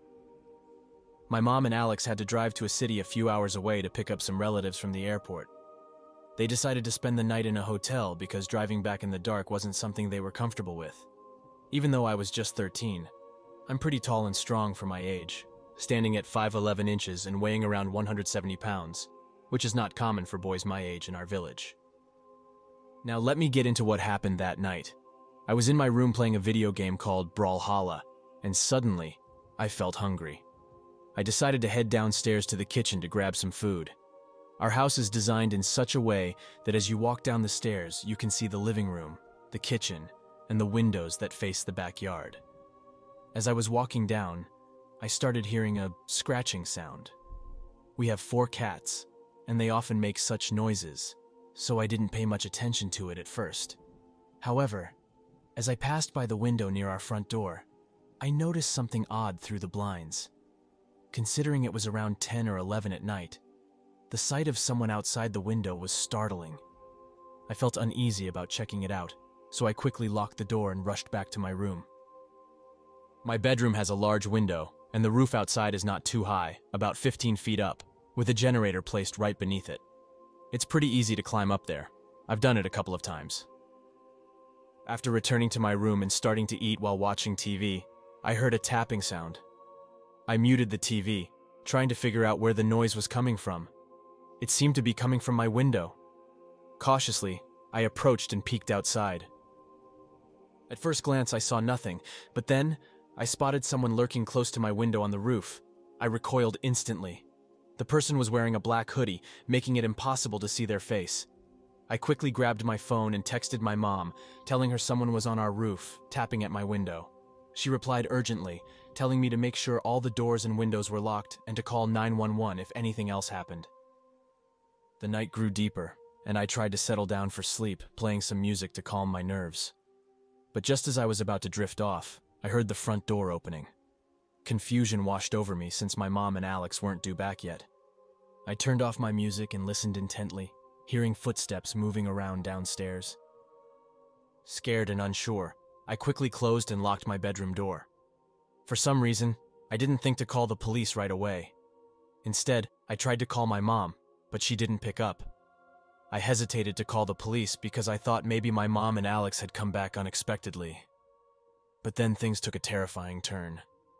My mom and Alex had to drive to a city a few hours away to pick up some relatives from the airport. They decided to spend the night in a hotel because driving back in the dark wasn't something they were comfortable with. Even though I was just thirteen, I'm pretty tall and strong for my age, standing at five eleven inches and weighing around one hundred seventy pounds, which is not common for boys my age in our village. Now let me get into what happened that night. I was in my room playing a video game called Brawlhalla, and suddenly, I felt hungry. I decided to head downstairs to the kitchen to grab some food. Our house is designed in such a way that as you walk down the stairs, you can see the living room, the kitchen, and the windows that face the backyard. As I was walking down, I started hearing a scratching sound. We have four cats, and they often make such noises, so I didn't pay much attention to it at first. However, as I passed by the window near our front door, I noticed something odd through the blinds. Considering it was around ten or eleven at night, the sight of someone outside the window was startling. I felt uneasy about checking it out, so I quickly locked the door and rushed back to my room. My bedroom has a large window, and the roof outside is not too high, about fifteen feet up, with a generator placed right beneath it. It's pretty easy to climb up there. I've done it a couple of times. After returning to my room and starting to eat while watching T V, I heard a tapping sound. I muted the T V, trying to figure out where the noise was coming from. It seemed to be coming from my window. Cautiously, I approached and peeked outside. At first glance, I saw nothing, but then I spotted someone lurking close to my window on the roof. I recoiled instantly. The person was wearing a black hoodie, making it impossible to see their face. I quickly grabbed my phone and texted my mom, telling her someone was on our roof, tapping at my window. She replied urgently, telling me to make sure all the doors and windows were locked and to call nine one one if anything else happened. The night grew deeper, and I tried to settle down for sleep, playing some music to calm my nerves. But just as I was about to drift off, I heard the front door opening. Confusion washed over me since my mom and Alex weren't due back yet. I turned off my music and listened intently, hearing footsteps moving around downstairs. Scared and unsure, I quickly closed and locked my bedroom door. For some reason, I didn't think to call the police right away. Instead, I tried to call my mom, but she didn't pick up. I hesitated to call the police because I thought maybe my mom and Alex had come back unexpectedly. But then things took a terrifying turn.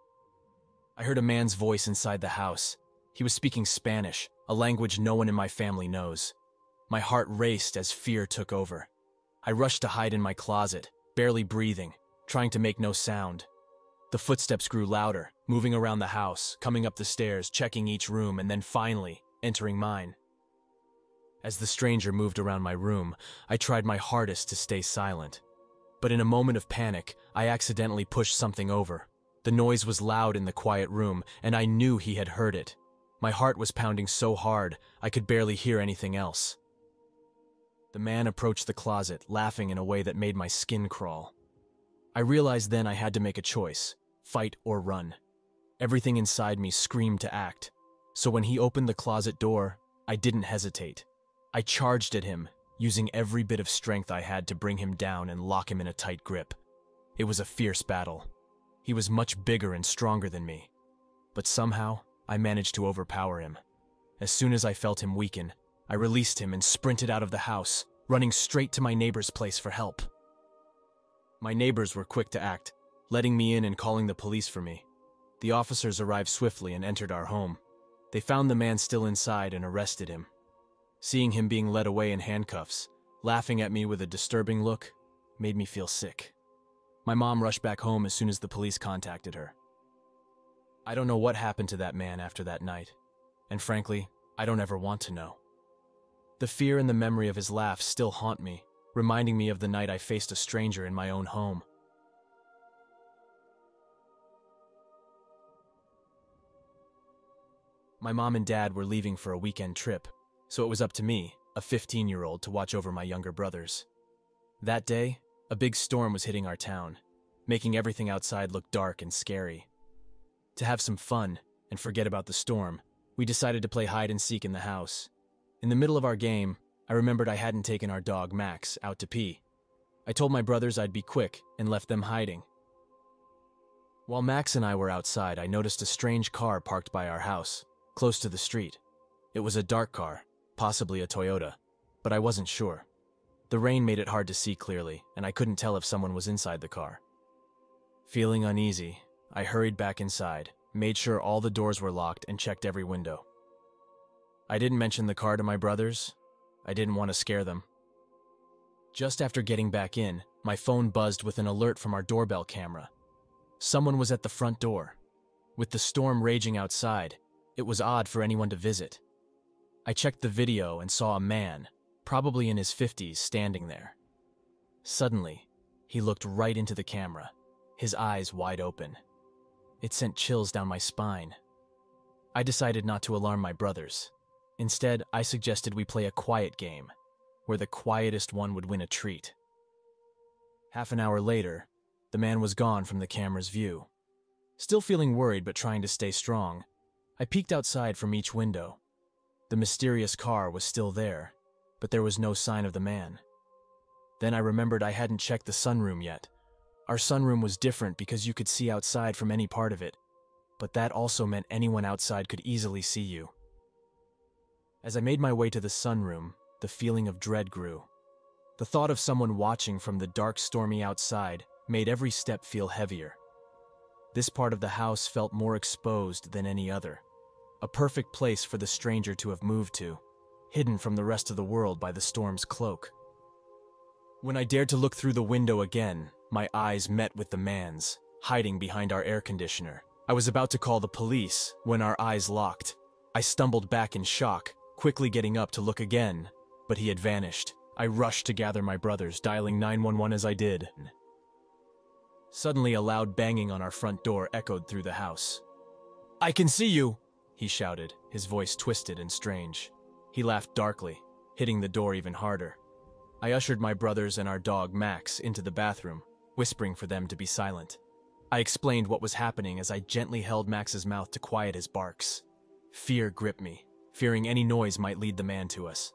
I heard a man's voice inside the house. He was speaking Spanish, a language no one in my family knows. My heart raced as fear took over. I rushed to hide in my closet, barely breathing, trying to make no sound. The footsteps grew louder, moving around the house, coming up the stairs, checking each room, and then finally entering mine. As the stranger moved around my room, I tried my hardest to stay silent. But in a moment of panic, I accidentally pushed something over. The noise was loud in the quiet room, and I knew he had heard it. My heart was pounding so hard, I could barely hear anything else. The man approached the closet, laughing in a way that made my skin crawl. I realized then I had to make a choice, fight or run. Everything inside me screamed to act. So when he opened the closet door, I didn't hesitate. I charged at him, using every bit of strength I had to bring him down and lock him in a tight grip. It was a fierce battle. He was much bigger and stronger than me. But somehow, I managed to overpower him. As soon as I felt him weaken, I released him and sprinted out of the house, running straight to my neighbor's place for help. My neighbors were quick to act, letting me in and calling the police for me. The officers arrived swiftly and entered our home. They found the man still inside and arrested him. Seeing him being led away in handcuffs, laughing at me with a disturbing look, made me feel sick. My mom rushed back home as soon as the police contacted her. I don't know what happened to that man after that night, and frankly, I don't ever want to know. The fear and the memory of his laugh still haunt me, reminding me of the night I faced a stranger in my own home. My mom and dad were leaving for a weekend trip, so it was up to me, a fifteen-year-old, to watch over my younger brothers. That day, a big storm was hitting our town, making everything outside look dark and scary. To have some fun and forget about the storm, we decided to play hide and seek in the house. In the middle of our game, I remembered I hadn't taken our dog, Max, out to pee. I told my brothers I'd be quick and left them hiding. While Max and I were outside, I noticed a strange car parked by our house, close to the street. It was a dark car, possibly a Toyota, but I wasn't sure. The rain made it hard to see clearly, and I couldn't tell if someone was inside the car. Feeling uneasy, I hurried back inside, made sure all the doors were locked, and checked every window. I didn't mention the car to my brothers. I didn't want to scare them. Just after getting back in, my phone buzzed with an alert from our doorbell camera. Someone was at the front door. With the storm raging outside, it was odd for anyone to visit. I checked the video and saw a man, probably in his fifties, standing there. Suddenly, he looked right into the camera, his eyes wide open. It sent chills down my spine. I decided not to alarm my brothers. Instead, I suggested we play a quiet game, where the quietest one would win a treat. Half an hour later, the man was gone from the camera's view. Still feeling worried but trying to stay strong, I peeked outside from each window. The mysterious car was still there, but there was no sign of the man. Then I remembered I hadn't checked the sunroom yet. Our sunroom was different because you could see outside from any part of it, but that also meant anyone outside could easily see you. As I made my way to the sunroom, the feeling of dread grew. The thought of someone watching from the dark, stormy outside made every step feel heavier. This part of the house felt more exposed than any other, a perfect place for the stranger to have moved to, hidden from the rest of the world by the storm's cloak. When I dared to look through the window again, my eyes met with the man's, hiding behind our air conditioner. I was about to call the police when our eyes locked. I stumbled back in shock, quickly getting up to look again, but he had vanished. I rushed to gather my brothers, dialing nine one one as I did. Suddenly, a loud banging on our front door echoed through the house. "I can see you!" he shouted, his voice twisted and strange. He laughed darkly, hitting the door even harder. I ushered my brothers and our dog, Max, into the bathroom, whispering for them to be silent. I explained what was happening as I gently held Max's mouth to quiet his barks. Fear gripped me, fearing any noise might lead the man to us.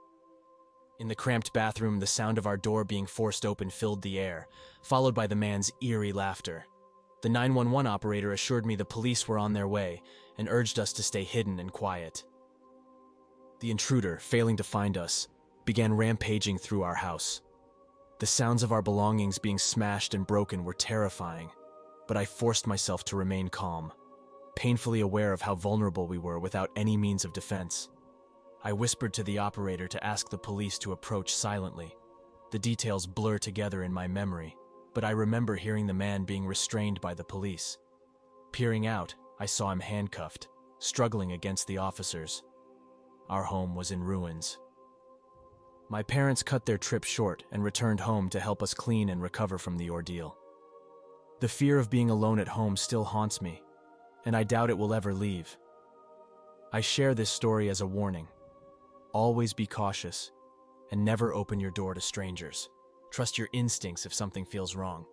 In the cramped bathroom, the sound of our door being forced open filled the air, followed by the man's eerie laughter. The nine one one operator assured me the police were on their way and urged us to stay hidden and quiet. The intruder, failing to find us, began rampaging through our house. The sounds of our belongings being smashed and broken were terrifying, but I forced myself to remain calm, painfully aware of how vulnerable we were without any means of defense. I whispered to the operator to ask the police to approach silently. The details blur together in my memory, but I remember hearing the man being restrained by the police. Peering out, I saw him handcuffed, struggling against the officers. Our home was in ruins. My parents cut their trip short and returned home to help us clean and recover from the ordeal. The fear of being alone at home still haunts me, and I doubt it will ever leave. I share this story as a warning. Always be cautious, and never open your door to strangers. Trust your instincts if something feels wrong.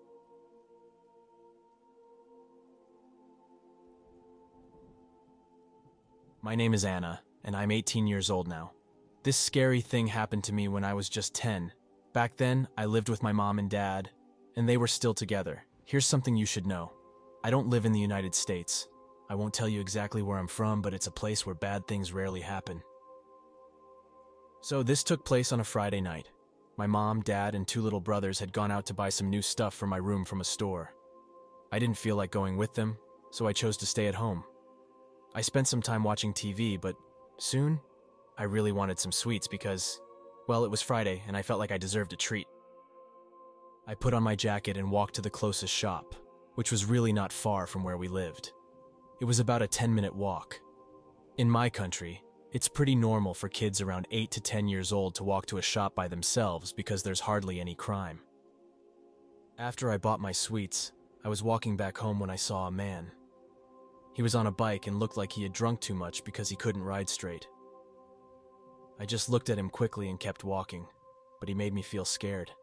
My name is Anna, and I'm eighteen years old now. This scary thing happened to me when I was just ten. Back then, I lived with my mom and dad, and they were still together. Here's something you should know. I don't live in the United States. I won't tell you exactly where I'm from, but it's a place where bad things rarely happen. So this took place on a Friday night. My mom, dad, and two little brothers had gone out to buy some new stuff for my room from a store. I didn't feel like going with them, so I chose to stay at home. I spent some time watching T V, but soon, I really wanted some sweets because, well, it was Friday and I felt like I deserved a treat. I put on my jacket and walked to the closest shop, which was really not far from where we lived. It was about a ten-minute walk. In my country, it's pretty normal for kids around eight to ten years old to walk to a shop by themselves because there's hardly any crime. After I bought my sweets, I was walking back home when I saw a man. He was on a bike and looked like he had drunk too much because he couldn't ride straight. I just looked at him quickly and kept walking, but he made me feel scared.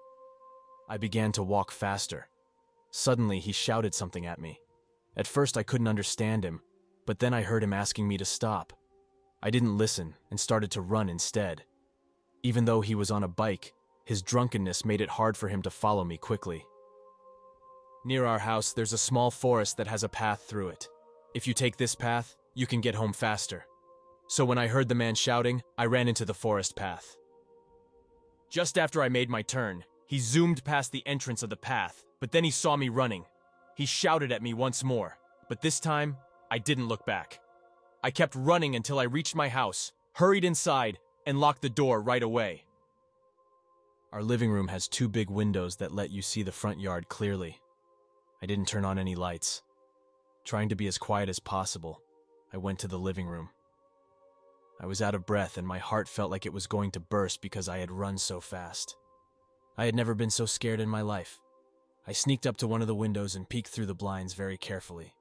I began to walk faster. Suddenly, he shouted something at me. At first, I couldn't understand him, but then I heard him asking me to stop. I didn't listen and started to run instead. Even though he was on a bike, his drunkenness made it hard for him to follow me quickly. Near our house, there's a small forest that has a path through it. If you take this path, you can get home faster. So when I heard the man shouting, I ran into the forest path. Just after I made my turn, he zoomed past the entrance of the path, but then he saw me running. He shouted at me once more, but this time, I didn't look back. I kept running until I reached my house, hurried inside, and locked the door right away. Our living room has two big windows that let you see the front yard clearly. I didn't turn on any lights. Trying to be as quiet as possible, I went to the living room. I was out of breath and my heart felt like it was going to burst because I had run so fast. I had never been so scared in my life. I sneaked up to one of the windows and peeked through the blinds very carefully.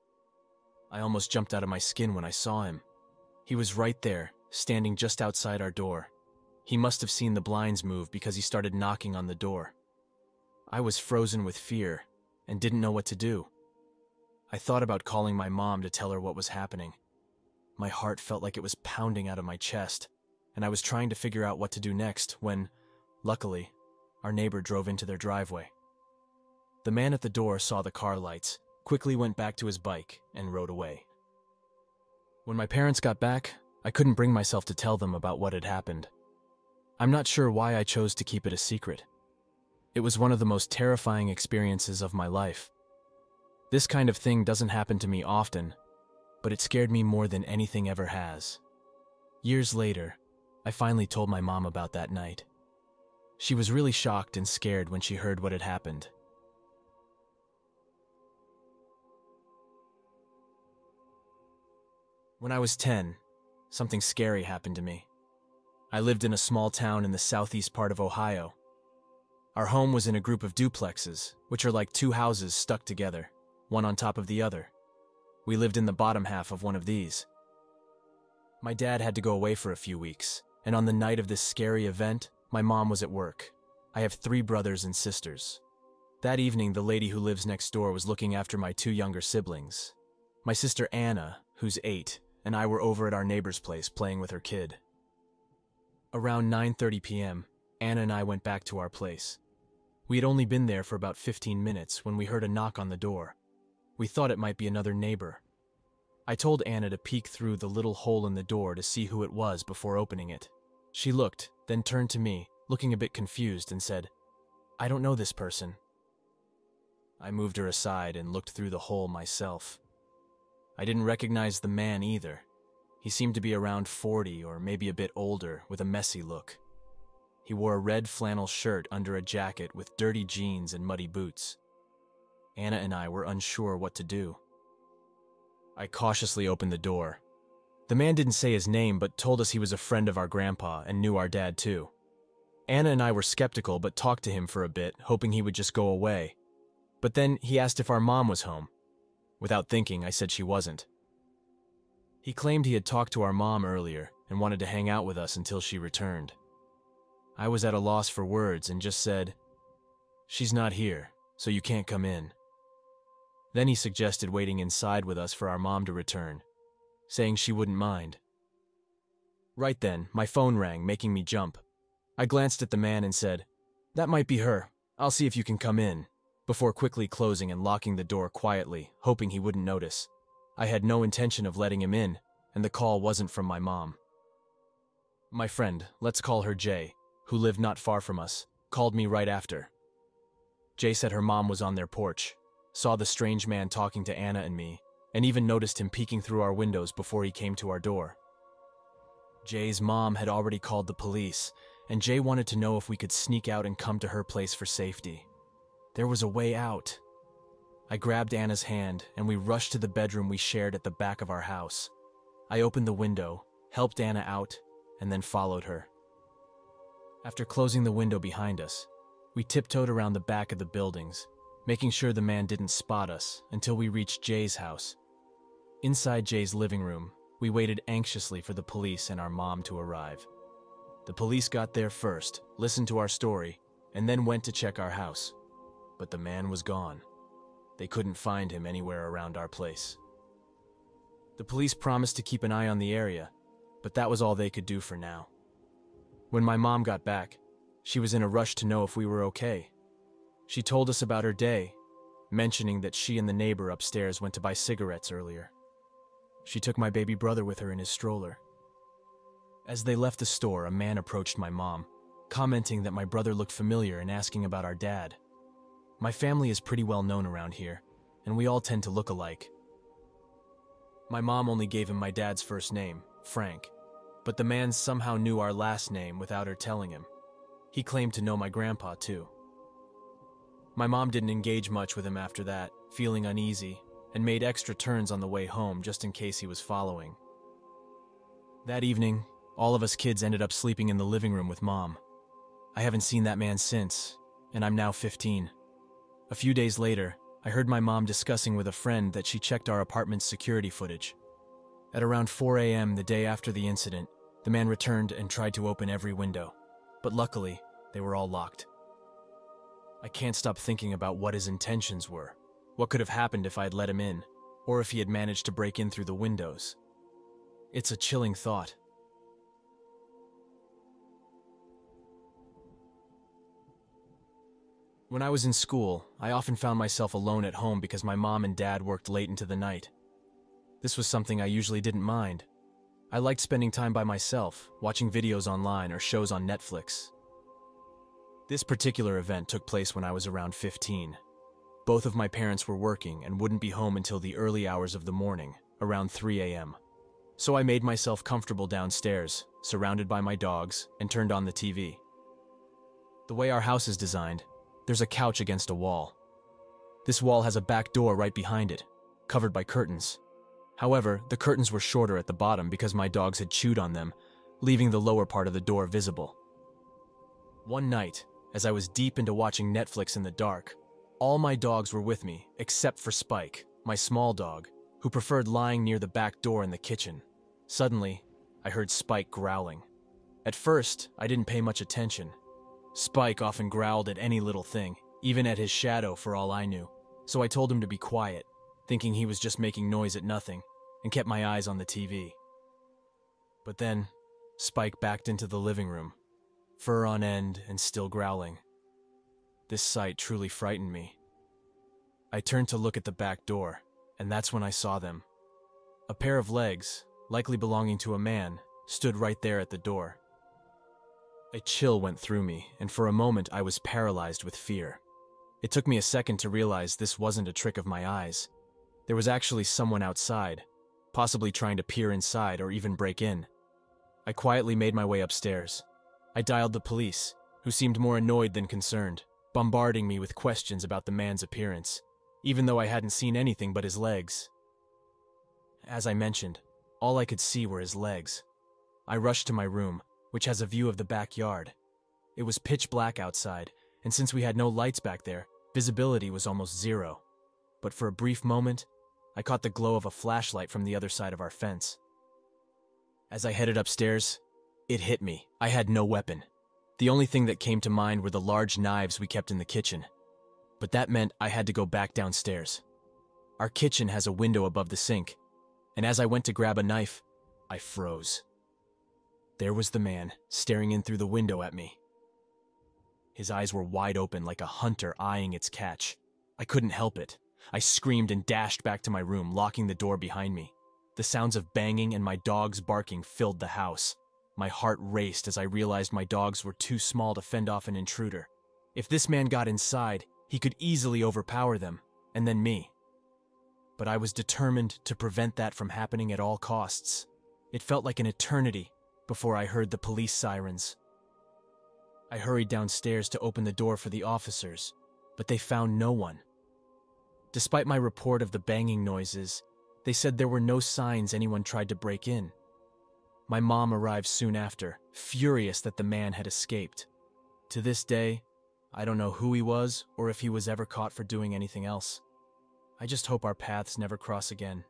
I almost jumped out of my skin when I saw him. He was right there, standing just outside our door. He must have seen the blinds move because he started knocking on the door. I was frozen with fear and didn't know what to do. I thought about calling my mom to tell her what was happening. My heart felt like it was pounding out of my chest, and I was trying to figure out what to do next when, luckily, our neighbor drove into their driveway. The man at the door saw the car lights, quickly went back to his bike, and rode away. When my parents got back, I couldn't bring myself to tell them about what had happened. I'm not sure why I chose to keep it a secret. It was one of the most terrifying experiences of my life. This kind of thing doesn't happen to me often, but it scared me more than anything ever has. Years later, I finally told my mom about that night. She was really shocked and scared when she heard what had happened. When I was ten, something scary happened to me. I lived in a small town in the southeast part of Ohio. Our home was in a group of duplexes, which are like two houses stuck together, one on top of the other. We lived in the bottom half of one of these. My dad had to go away for a few weeks, and on the night of this scary event, my mom was at work. I have three brothers and sisters. That evening, the lady who lives next door was looking after my two younger siblings. My sister Anna, who's eight, and I were over at our neighbor's place playing with her kid. Around nine thirty p m, Anna and I went back to our place. We had only been there for about fifteen minutes when we heard a knock on the door. We thought it might be another neighbor. I told Anna to peek through the little hole in the door to see who it was before opening it. She looked, then turned to me, looking a bit confused, and said, "I don't know this person." I moved her aside and looked through the hole myself. I didn't recognize the man either. He seemed to be around forty or maybe a bit older, with a messy look. He wore a red flannel shirt under a jacket with dirty jeans and muddy boots. Anna and I were unsure what to do. I cautiously opened the door. The man didn't say his name, but told us he was a friend of our grandpa and knew our dad too. Anna and I were skeptical but talked to him for a bit, hoping he would just go away. But then he asked if our mom was home. Without thinking, I said she wasn't. He claimed he had talked to our mom earlier and wanted to hang out with us until she returned. I was at a loss for words and just said, "She's not here, so you can't come in." Then he suggested waiting inside with us for our mom to return, saying she wouldn't mind. Right then, my phone rang, making me jump. I glanced at the man and said, "That might be her. I'll see if you can come in," before quickly closing and locking the door quietly, hoping he wouldn't notice. I had no intention of letting him in, and the call wasn't from my mom. My friend, let's call her Jay, who lived not far from us, called me right after. Jay said her mom was on their porch, saw the strange man talking to Anna and me, and even noticed him peeking through our windows before he came to our door. Jay's mom had already called the police, and Jay wanted to know if we could sneak out and come to her place for safety. There was a way out. I grabbed Anna's hand, and we rushed to the bedroom we shared at the back of our house. I opened the window, helped Anna out, and then followed her. After closing the window behind us, we tiptoed around the back of the buildings, making sure the man didn't spot us until we reached Jay's house. Inside Jay's living room, we waited anxiously for the police and our mom to arrive. The police got there first, listened to our story, and then went to check our house. But the man was gone. They couldn't find him anywhere around our place. The police promised to keep an eye on the area, but that was all they could do for now. When my mom got back, she was in a rush to know if we were okay. She told us about her day, mentioning that she and the neighbor upstairs went to buy cigarettes earlier. She took my baby brother with her in his stroller. As they left the store, a man approached my mom, commenting that my brother looked familiar and asking about our dad. My family is pretty well known around here, and we all tend to look alike. My mom only gave him my dad's first name, Frank, but the man somehow knew our last name without her telling him. He claimed to know my grandpa, too. My mom didn't engage much with him after that, feeling uneasy, and made extra turns on the way home just in case he was following. That evening, all of us kids ended up sleeping in the living room with Mom. I haven't seen that man since, and I'm now fifteen. A few days later, I heard my mom discussing with a friend that she checked our apartment's security footage. At around four a m the day after the incident, the man returned and tried to open every window, but luckily, they were all locked. I can't stop thinking about what his intentions were, what could have happened if I had let him in, or if he had managed to break in through the windows. It's a chilling thought. When I was in school, I often found myself alone at home because my mom and dad worked late into the night. This was something I usually didn't mind. I liked spending time by myself, watching videos online or shows on Netflix. This particular event took place when I was around fifteen. Both of my parents were working and wouldn't be home until the early hours of the morning, around three a m So I made myself comfortable downstairs, surrounded by my dogs, and turned on the T V. The way our house is designed, there's a couch against a wall. This wall has a back door right behind it, covered by curtains. However, the curtains were shorter at the bottom because my dogs had chewed on them, leaving the lower part of the door visible. One night, as I was deep into watching Netflix in the dark, all my dogs were with me, except for Spike, my small dog, who preferred lying near the back door in the kitchen. Suddenly, I heard Spike growling. At first, I didn't pay much attention. Spike often growled at any little thing, even at his shadow for all I knew, so I told him to be quiet, thinking he was just making noise at nothing, and kept my eyes on the T V. But then, Spike backed into the living room, fur on end and still growling. This sight truly frightened me. I turned to look at the back door, and that's when I saw them. A pair of legs, likely belonging to a man, stood right there at the door. A chill went through me, and for a moment I was paralyzed with fear. It took me a second to realize this wasn't a trick of my eyes. There was actually someone outside, possibly trying to peer inside or even break in. I quietly made my way upstairs. I dialed the police, who seemed more annoyed than concerned, bombarding me with questions about the man's appearance, even though I hadn't seen anything but his legs. As I mentioned, all I could see were his legs. I rushed to my room, which has a view of the backyard. It was pitch black outside, and since we had no lights back there, visibility was almost zero. But for a brief moment, I caught the glow of a flashlight from the other side of our fence. As I headed upstairs, it hit me. I had no weapon. The only thing that came to mind were the large knives we kept in the kitchen. But that meant I had to go back downstairs. Our kitchen has a window above the sink, and as I went to grab a knife, I froze. There was the man, staring in through the window at me. His eyes were wide open like a hunter eyeing its catch. I couldn't help it. I screamed and dashed back to my room, locking the door behind me. The sounds of banging and my dogs barking filled the house. My heart raced as I realized my dogs were too small to fend off an intruder. If this man got inside, he could easily overpower them, and then me. But I was determined to prevent that from happening at all costs. It felt like an eternity before I heard the police sirens. I hurried downstairs to open the door for the officers, but they found no one. Despite my report of the banging noises, they said there were no signs anyone tried to break in. My mom arrived soon after, furious that the man had escaped. To this day, I don't know who he was or if he was ever caught for doing anything else. I just hope our paths never cross again.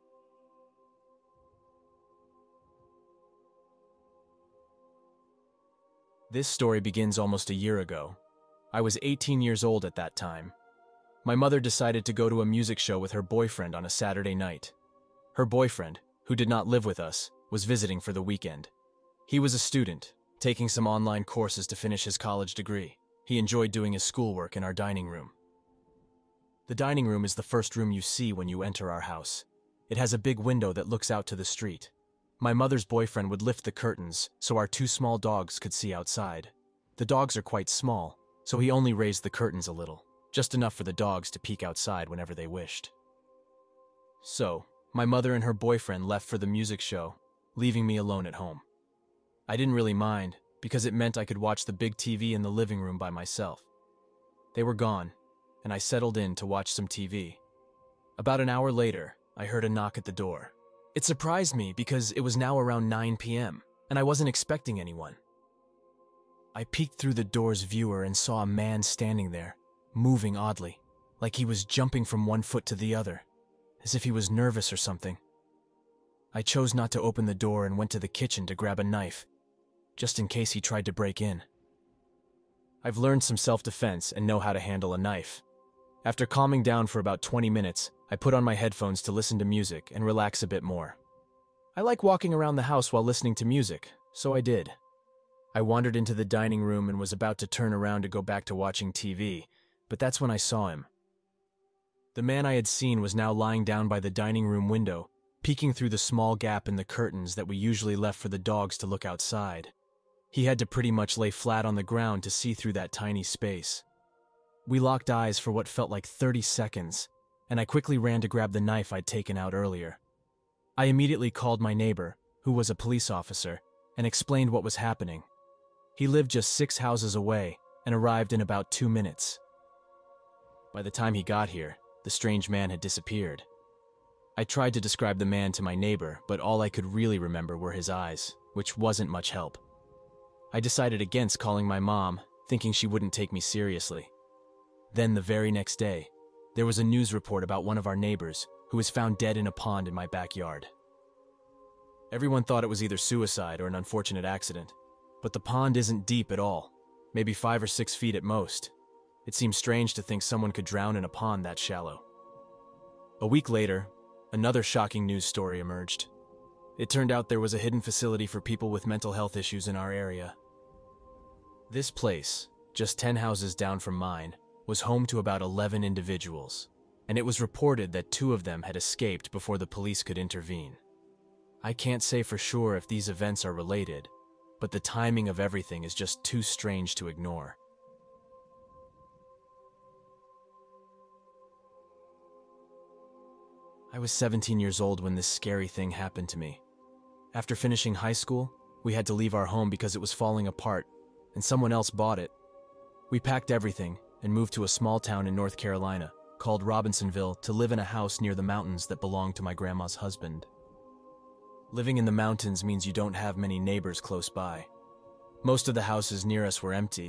This story begins almost a year ago. I was eighteen years old at that time. My mother decided to go to a music show with her boyfriend on a Saturday night. Her boyfriend, who did not live with us, was visiting for the weekend. He was a student, taking some online courses to finish his college degree. He enjoyed doing his schoolwork in our dining room. The dining room is the first room you see when you enter our house. It has a big window that looks out to the street. My mother's boyfriend would lift the curtains so our two small dogs could see outside. The dogs are quite small, so he only raised the curtains a little, just enough for the dogs to peek outside whenever they wished. So, my mother and her boyfriend left for the music show, leaving me alone at home. I didn't really mind, because it meant I could watch the big T V in the living room by myself. They were gone, and I settled in to watch some T V. About an hour later, I heard a knock at the door. It surprised me because it was now around nine p m, and I wasn't expecting anyone. I peeked through the door's viewer and saw a man standing there, moving oddly, like he was jumping from one foot to the other, as if he was nervous or something. I chose not to open the door and went to the kitchen to grab a knife, just in case he tried to break in. I've learned some self-defense and know how to handle a knife. After calming down for about twenty minutes, I put on my headphones to listen to music and relax a bit more. I like walking around the house while listening to music, so I did. I wandered into the dining room and was about to turn around to go back to watching T V, but that's when I saw him. The man I had seen was now lying down by the dining room window, peeking through the small gap in the curtains that we usually left for the dogs to look outside. He had to pretty much lay flat on the ground to see through that tiny space. We locked eyes for what felt like thirty seconds, and I quickly ran to grab the knife I'd taken out earlier. I immediately called my neighbor, who was a police officer, and explained what was happening. He lived just six houses away and arrived in about two minutes. By the time he got here, the strange man had disappeared. I tried to describe the man to my neighbor, but all I could really remember were his eyes, which wasn't much help. I decided against calling my mom, thinking she wouldn't take me seriously. Then the very next day, there was a news report about one of our neighbors who was found dead in a pond in my backyard. Everyone thought it was either suicide or an unfortunate accident, but the pond isn't deep at all, maybe five or six feet at most. It seems strange to think someone could drown in a pond that shallow. A week later, another shocking news story emerged. It turned out there was a hidden facility for people with mental health issues in our area. This place, just ten houses down from mine, was home to about eleven individuals, and it was reported that two of them had escaped before the police could intervene. I can't say for sure if these events are related, but the timing of everything is just too strange to ignore. I was seventeen years old when this scary thing happened to me. After finishing high school, we had to leave our home because it was falling apart, and someone else bought it. We packed everything and moved to a small town in North Carolina called Robinsonville to live in a house near the mountains that belonged to my grandma's husband. Living in the mountains means you don't have many neighbors close by. Most of the houses near us were empty,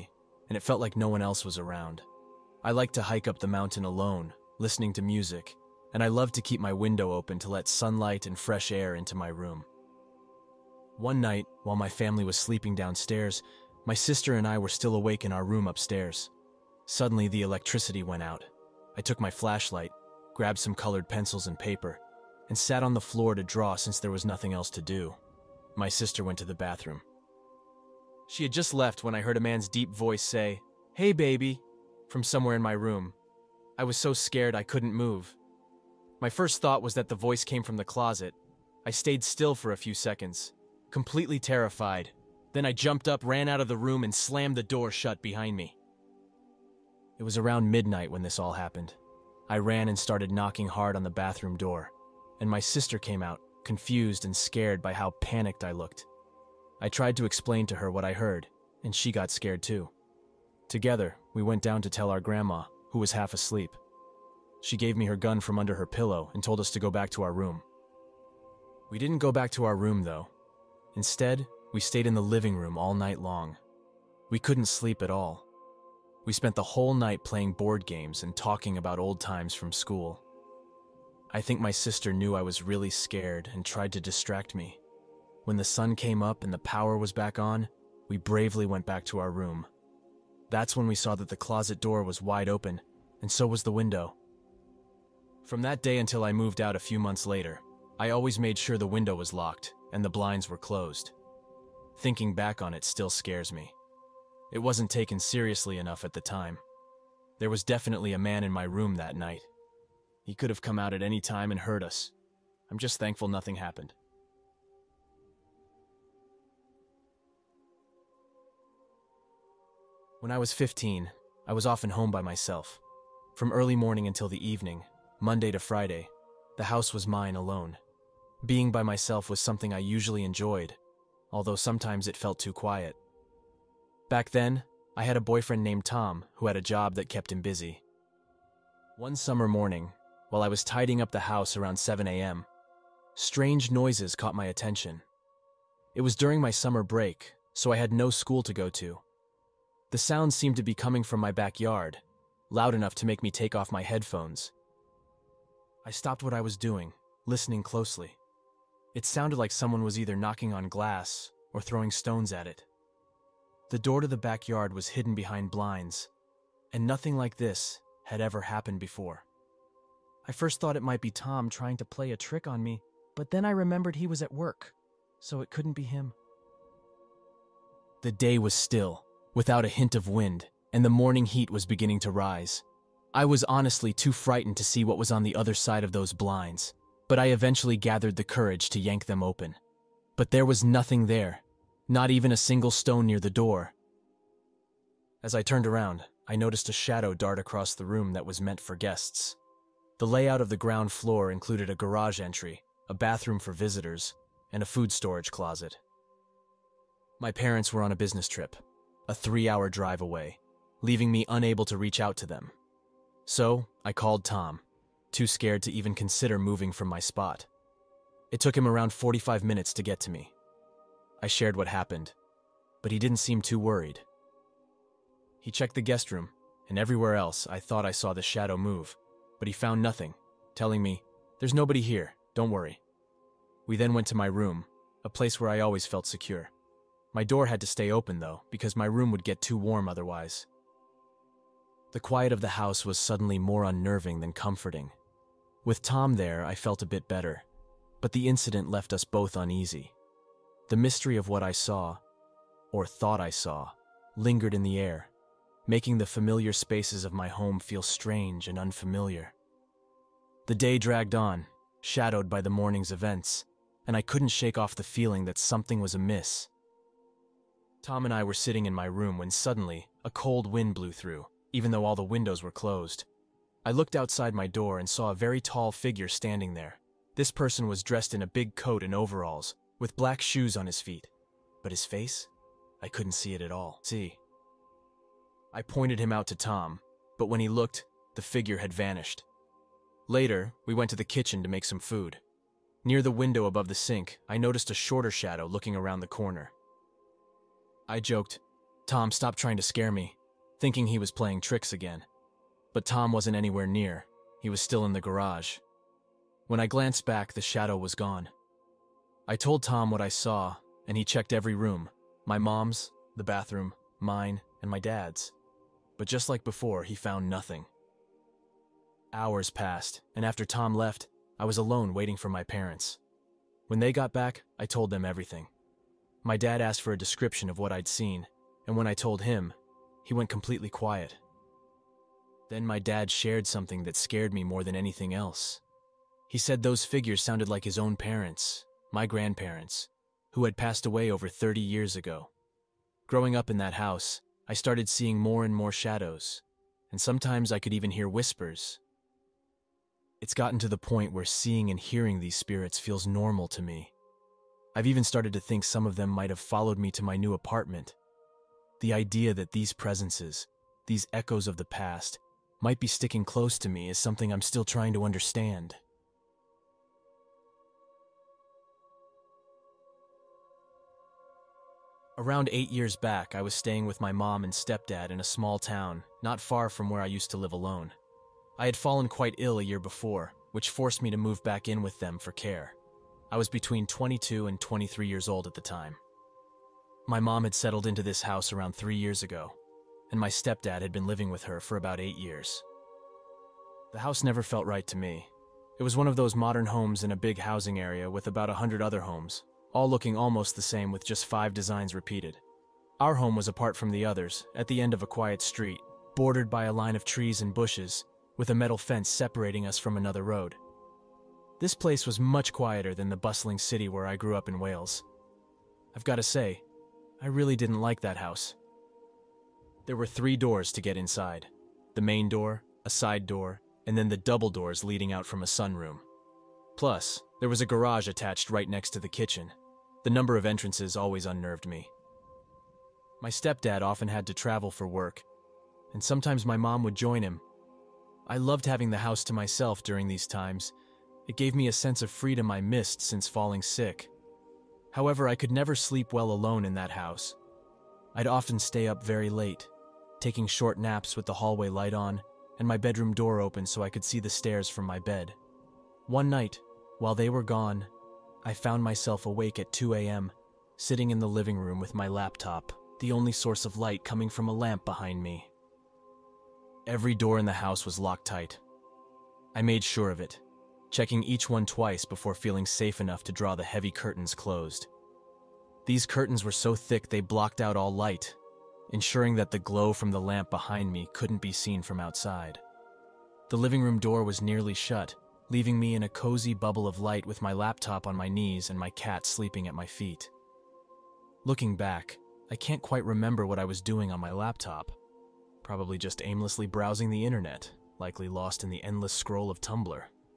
and it felt like no one else was around. I liked to hike up the mountain alone, listening to music, and I loved to keep my window open to let sunlight and fresh air into my room. One night, while my family was sleeping downstairs, my sister and I were still awake in our room upstairs. Suddenly, the electricity went out. I took my flashlight, grabbed some colored pencils and paper, and sat on the floor to draw since there was nothing else to do. My sister went to the bathroom. She had just left when I heard a man's deep voice say, "Hey, baby," from somewhere in my room. I was so scared I couldn't move. My first thought was that the voice came from the closet. I stayed still for a few seconds, completely terrified. Then I jumped up, ran out of the room, and slammed the door shut behind me. It was around midnight when this all happened. I ran and started knocking hard on the bathroom door, and my sister came out, confused and scared by how panicked I looked. I tried to explain to her what I heard, and she got scared too. Together, we went down to tell our grandma, who was half asleep. She gave me her gun from under her pillow and told us to go back to our room. We didn't go back to our room, though. Instead, we stayed in the living room all night long. We couldn't sleep at all. We spent the whole night playing board games and talking about old times from school. I think my sister knew I was really scared and tried to distract me. When the sun came up and the power was back on, we bravely went back to our room. That's when we saw that the closet door was wide open, and so was the window. From that day until I moved out a few months later, I always made sure the window was locked and the blinds were closed. Thinking back on it still scares me. It wasn't taken seriously enough at the time. There was definitely a man in my room that night. He could have come out at any time and hurt us. I'm just thankful nothing happened. When I was fifteen, I was often home by myself. From early morning until the evening, Monday to Friday, the house was mine alone. Being by myself was something I usually enjoyed, although sometimes it felt too quiet. Back then, I had a boyfriend named Tom who had a job that kept him busy. One summer morning, while I was tidying up the house around seven a m, strange noises caught my attention. It was during my summer break, so I had no school to go to. The sounds seemed to be coming from my backyard, loud enough to make me take off my headphones. I stopped what I was doing, listening closely. It sounded like someone was either knocking on glass or throwing stones at it. The door to the backyard was hidden behind blinds, and nothing like this had ever happened before. I first thought it might be Tom trying to play a trick on me, but then I remembered he was at work, so it couldn't be him. The day was still, without a hint of wind, and the morning heat was beginning to rise. I was honestly too frightened to see what was on the other side of those blinds, but I eventually gathered the courage to yank them open. But there was nothing there, not even a single stone near the door. As I turned around, I noticed a shadow dart across the room that was meant for guests. The layout of the ground floor included a garage entry, a bathroom for visitors, and a food storage closet. My parents were on a business trip, a three-hour drive away, leaving me unable to reach out to them. So, I called Tom, too scared to even consider moving from my spot. It took him around forty-five minutes to get to me. I shared what happened, but he didn't seem too worried. He checked the guest room, and everywhere else I thought I saw the shadow move, but he found nothing, telling me, "There's nobody here, don't worry." We then went to my room, a place where I always felt secure. My door had to stay open, though, because my room would get too warm otherwise. The quiet of the house was suddenly more unnerving than comforting. With Tom there, I felt a bit better, but the incident left us both uneasy. The mystery of what I saw, or thought I saw, lingered in the air, making the familiar spaces of my home feel strange and unfamiliar. The day dragged on, shadowed by the morning's events, and I couldn't shake off the feeling that something was amiss. Tom and I were sitting in my room when suddenly a cold wind blew through, even though all the windows were closed. I looked outside my door and saw a very tall figure standing there. This person was dressed in a big coat and overalls, with black shoes on his feet. But his face? I couldn't see it at all. See. I pointed him out to Tom, but when he looked, the figure had vanished. Later, we went to the kitchen to make some food. Near the window above the sink, I noticed a shorter shadow looking around the corner. I joked, "Tom, stop trying to scare me. thinking he was playing tricks again. But Tom wasn't anywhere near. He was still in the garage. When I glanced back, the shadow was gone. I told Tom what I saw, and he checked every room, my mom's, the bathroom, mine, and my dad's. But just like before, he found nothing. Hours passed, and after Tom left, I was alone waiting for my parents. When they got back, I told them everything. My dad asked for a description of what I'd seen, and when I told him, he went completely quiet. Then my dad shared something that scared me more than anything else. He said those figures sounded like his own parents, my grandparents, who had passed away over thirty years ago. Growing up in that house, I started seeing more and more shadows, and sometimes I could even hear whispers. It's gotten to the point where seeing and hearing these spirits feels normal to me. I've even started to think some of them might have followed me to my new apartment. The idea that these presences, these echoes of the past, might be sticking close to me is something I'm still trying to understand. Around eight years back, I was staying with my mom and stepdad in a small town, not far from where I used to live alone. I had fallen quite ill a year before, which forced me to move back in with them for care. I was between twenty-two and twenty-three years old at the time. My mom had settled into this house around three years ago, and my stepdad had been living with her for about eight years. The house never felt right to me. It was one of those modern homes in a big housing area with about a hundred other homes, all looking almost the same with just five designs repeated. Our home was apart from the others, at the end of a quiet street, bordered by a line of trees and bushes, with a metal fence separating us from another road. This place was much quieter than the bustling city where I grew up in Wales. I've got to say, I really didn't like that house. There were three doors to get inside. The main door, a side door, and then the double doors leading out from a sunroom. Plus, there was a garage attached right next to the kitchen. The number of entrances always unnerved me. My stepdad often had to travel for work, and sometimes my mom would join him. I loved having the house to myself during these times. It gave me a sense of freedom I missed since falling sick. However, I could never sleep well alone in that house. I'd often stay up very late, taking short naps with the hallway light on and my bedroom door open so I could see the stairs from my bed. One night, while they were gone, I found myself awake at two a m, sitting in the living room with my laptop, the only source of light coming from a lamp behind me. Every door in the house was locked tight. I made sure of it, checking each one twice before feeling safe enough to draw the heavy curtains closed. These curtains were so thick they blocked out all light, ensuring that the glow from the lamp behind me couldn't be seen from outside. The living room door was nearly shut, leaving me in a cozy bubble of light with my laptop on my knees and my cat sleeping at my feet. Looking back, I can't quite remember what I was doing on my laptop. Probably just aimlessly browsing the internet, likely lost in the endless scroll of Tumblr.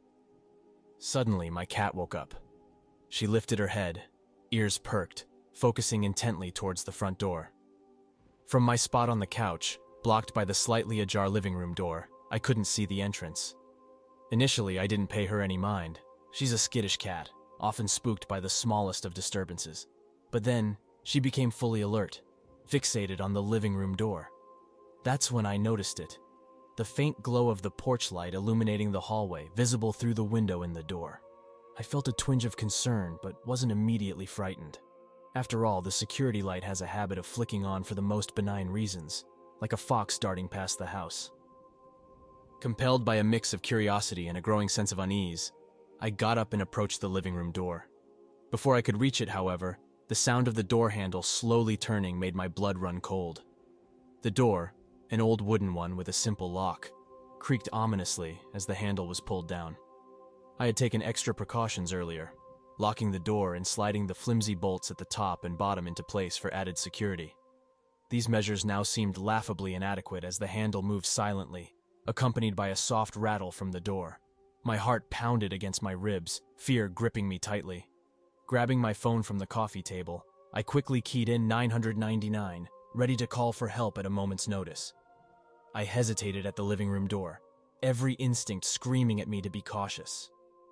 Suddenly, my cat woke up. She lifted her head, ears perked, focusing intently towards the front door. From my spot on the couch, blocked by the slightly ajar living room door, I couldn't see the entrance. Initially, I didn't pay her any mind. She's a skittish cat, often spooked by the smallest of disturbances. But then, she became fully alert, fixated on the living room door. That's when I noticed it. The faint glow of the porch light illuminating the hallway, visible through the window in the door. I felt a twinge of concern, but wasn't immediately frightened. After all, the security light has a habit of flicking on for the most benign reasons, like a fox darting past the house. Compelled by a mix of curiosity and a growing sense of unease, I got up and approached the living room door. Before I could reach it, however, the sound of the door handle slowly turning made my blood run cold. The door, an old wooden one with a simple lock, creaked ominously as the handle was pulled down. I had taken extra precautions earlier, locking the door and sliding the flimsy bolts at the top and bottom into place for added security. These measures now seemed laughably inadequate as the handle moved silently, accompanied by a soft rattle from the door. My heart pounded against my ribs, fear gripping me tightly. Grabbing my phone from the coffee table, I quickly keyed in nine ninety-nine, ready to call for help at a moment's notice. I hesitated at the living room door, every instinct screaming at me to be cautious.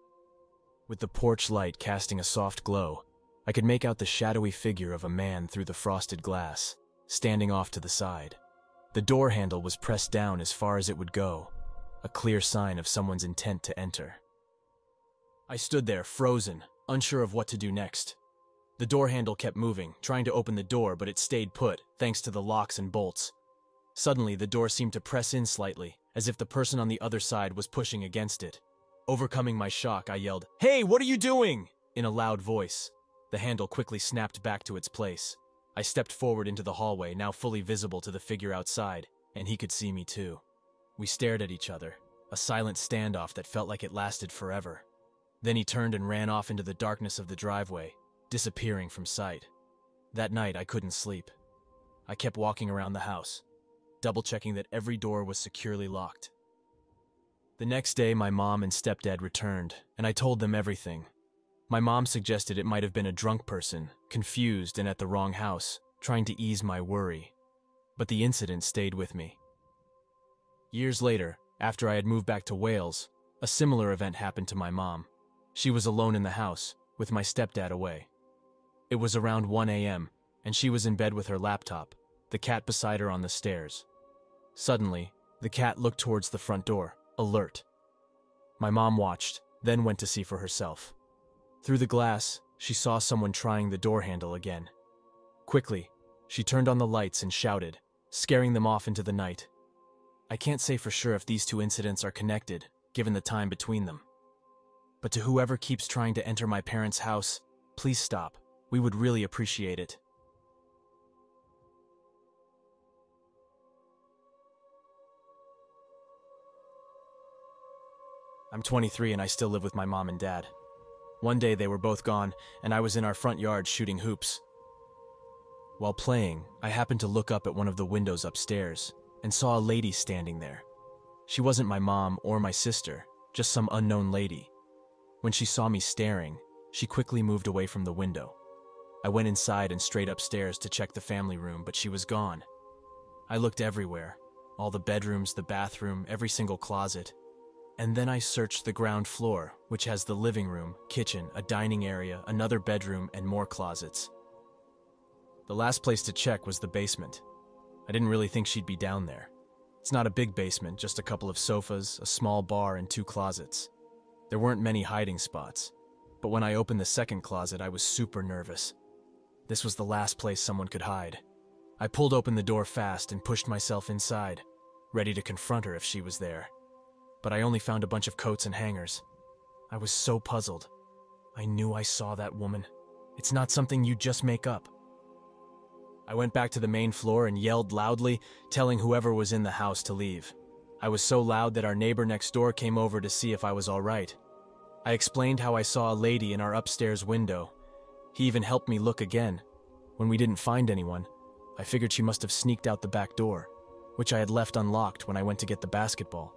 With the porch light casting a soft glow, I could make out the shadowy figure of a man through the frosted glass, standing off to the side. The door handle was pressed down as far as it would go, a clear sign of someone's intent to enter. I stood there, frozen, unsure of what to do next. The door handle kept moving, trying to open the door, but it stayed put, thanks to the locks and bolts. Suddenly, the door seemed to press in slightly, as if the person on the other side was pushing against it. Overcoming my shock, I yelled, "Hey, what are you doing?" in a loud voice. The handle quickly snapped back to its place. I stepped forward into the hallway, now fully visible to the figure outside, and he could see me too. We stared at each other, a silent standoff that felt like it lasted forever. Then he turned and ran off into the darkness of the driveway, disappearing from sight. That night, I couldn't sleep. I kept walking around the house, double-checking that every door was securely locked. The next day, my mom and stepdad returned, and I told them everything. My mom suggested it might have been a drunk person, confused and at the wrong house, trying to ease my worry. But the incident stayed with me. Years later, after I had moved back to Wales, a similar event happened to my mom. She was alone in the house, with my stepdad away. It was around one a m, and she was in bed with her laptop, the cat beside her on the stairs. Suddenly, the cat looked towards the front door, alert. My mom watched, then went to see for herself. Through the glass, she saw someone trying the door handle again. Quickly, she turned on the lights and shouted, scaring them off into the night. I can't say for sure if these two incidents are connected, given the time between them. But to whoever keeps trying to enter my parents' house, please stop. We would really appreciate it. I'm twenty-three and I still live with my mom and dad. One day they were both gone, and I was in our front yard shooting hoops. While playing, I happened to look up at one of the windows upstairs and saw a lady standing there. She wasn't my mom or my sister, just some unknown lady. When she saw me staring, she quickly moved away from the window. I went inside and straight upstairs to check the family room, but she was gone. I looked everywhere, all the bedrooms, the bathroom, every single closet. And then I searched the ground floor, which has the living room, kitchen, a dining area, another bedroom, and more closets. The last place to check was the basement. I didn't really think she'd be down there. It's not a big basement, just a couple of sofas, a small bar, and two closets. There weren't many hiding spots, but when I opened the second closet, I was super nervous. This was the last place someone could hide. I pulled open the door fast and pushed myself inside, ready to confront her if she was there. But I only found a bunch of coats and hangers. I was so puzzled. I knew I saw that woman. It's not something you just make up. I went back to the main floor and yelled loudly, telling whoever was in the house to leave. I was so loud that our neighbor next door came over to see if I was all right. I explained how I saw a lady in our upstairs window. He even helped me look again. When we didn't find anyone, I figured she must have sneaked out the back door, which I had left unlocked when I went to get the basketball.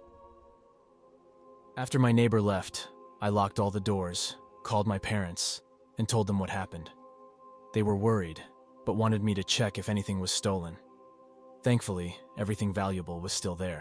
After my neighbor left, I locked all the doors, called my parents, and told them what happened. They were worried, but wanted me to check if anything was stolen. Thankfully, everything valuable was still there.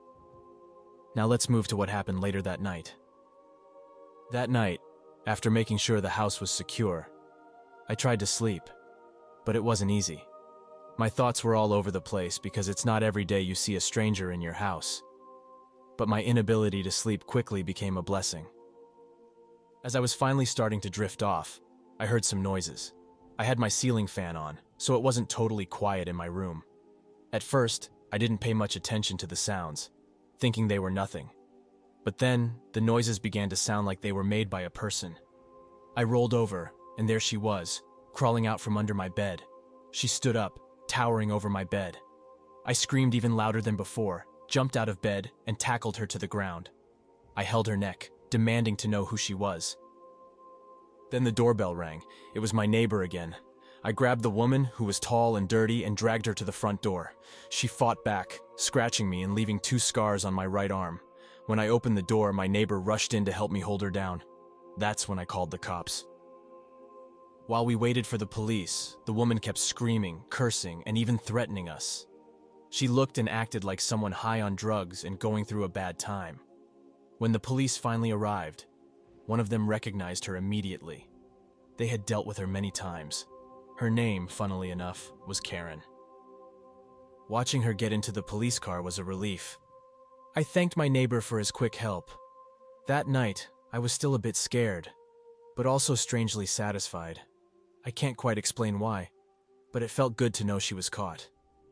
Now let's move to what happened later that night. That night, after making sure the house was secure, I tried to sleep, but it wasn't easy. My thoughts were all over the place because it's not every day you see a stranger in your house. But my inability to sleep quickly became a blessing. As I was finally starting to drift off, I heard some noises. I had my ceiling fan on, so it wasn't totally quiet in my room. At first, I didn't pay much attention to the sounds, thinking they were nothing. But then, the noises began to sound like they were made by a person. I rolled over, and there she was, crawling out from under my bed. She stood up, towering over my bed. I screamed even louder than before, jumped out of bed, and tackled her to the ground. I held her neck, demanding to know who she was. Then the doorbell rang. It was my neighbor again. I grabbed the woman, who was tall and dirty, and dragged her to the front door. She fought back, scratching me and leaving two scars on my right arm. When I opened the door, my neighbor rushed in to help me hold her down. That's when I called the cops. While we waited for the police, the woman kept screaming, cursing, and even threatening us. She looked and acted like someone high on drugs and going through a bad time. When the police finally arrived, one of them recognized her immediately. They had dealt with her many times. Her name, funnily enough, was Karen. Watching her get into the police car was a relief. I thanked my neighbor for his quick help. That night, I was still a bit scared, but also strangely satisfied. I can't quite explain why, but it felt good to know she was caught.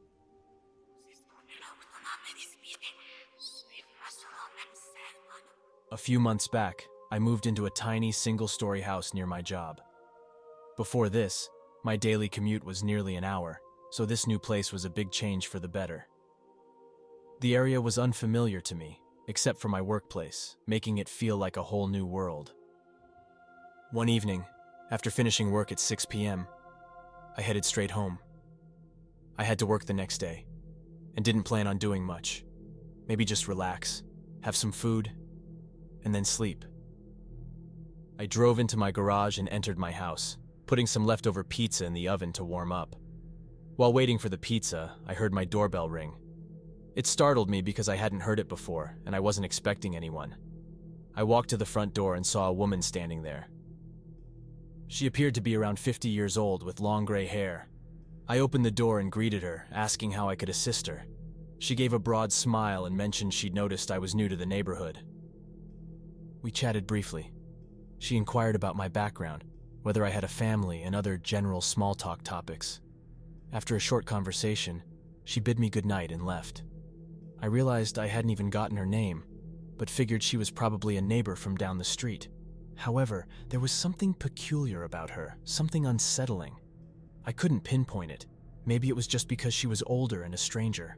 A few months back, I moved into a tiny single-story house near my job. Before this, my daily commute was nearly an hour, so this new place was a big change for the better. The area was unfamiliar to me, except for my workplace, making it feel like a whole new world. One evening, after finishing work at six p m, I headed straight home. I had to work the next day, and didn't plan on doing much. Maybe just relax, have some food, and then sleep. I drove into my garage and entered my house, putting some leftover pizza in the oven to warm up. While waiting for the pizza, I heard my doorbell ring. It startled me because I hadn't heard it before, and I wasn't expecting anyone. I walked to the front door and saw a woman standing there. She appeared to be around fifty years old with long gray hair. I opened the door and greeted her, asking how I could assist her. She gave a broad smile and mentioned she'd noticed I was new to the neighborhood. We chatted briefly. She inquired about my background, whether I had a family, and other general small talk topics. After a short conversation, she bid me goodnight and left. I realized I hadn't even gotten her name, but figured she was probably a neighbor from down the street. However, there was something peculiar about her, something unsettling. I couldn't pinpoint it. Maybe it was just because she was older and a stranger.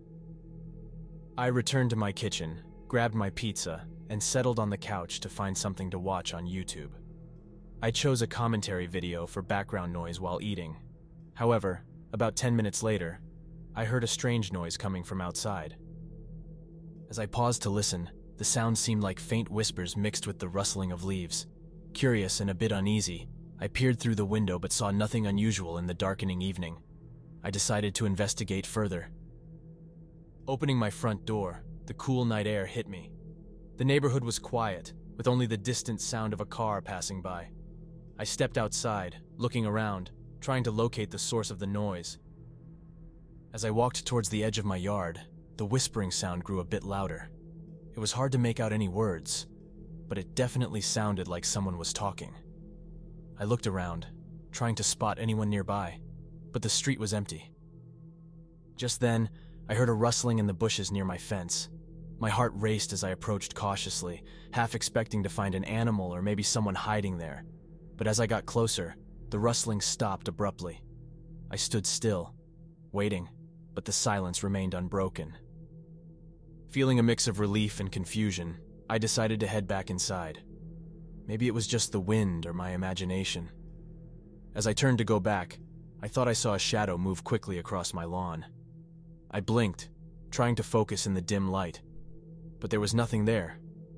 I returned to my kitchen, grabbed my pizza, and settled on the couch to find something to watch on YouTube. I chose a commentary video for background noise while eating. However, about ten minutes later, I heard a strange noise coming from outside. As I paused to listen, the sound seemed like faint whispers mixed with the rustling of leaves. Curious and a bit uneasy, I peered through the window but saw nothing unusual in the darkening evening. I decided to investigate further. Opening my front door, the cool night air hit me. The neighborhood was quiet, with only the distant sound of a car passing by. I stepped outside, looking around, trying to locate the source of the noise. As I walked towards the edge of my yard, the whispering sound grew a bit louder. It was hard to make out any words, but it definitely sounded like someone was talking. I looked around, trying to spot anyone nearby, but the street was empty. Just then, I heard a rustling in the bushes near my fence. My heart raced as I approached cautiously, half expecting to find an animal or maybe someone hiding there. But as I got closer, the rustling stopped abruptly. I stood still, waiting, but the silence remained unbroken. Feeling a mix of relief and confusion, I decided to head back inside. Maybe it was just the wind or my imagination. As I turned to go back, I thought I saw a shadow move quickly across my lawn. I blinked, trying to focus in the dim light, but there was nothing there.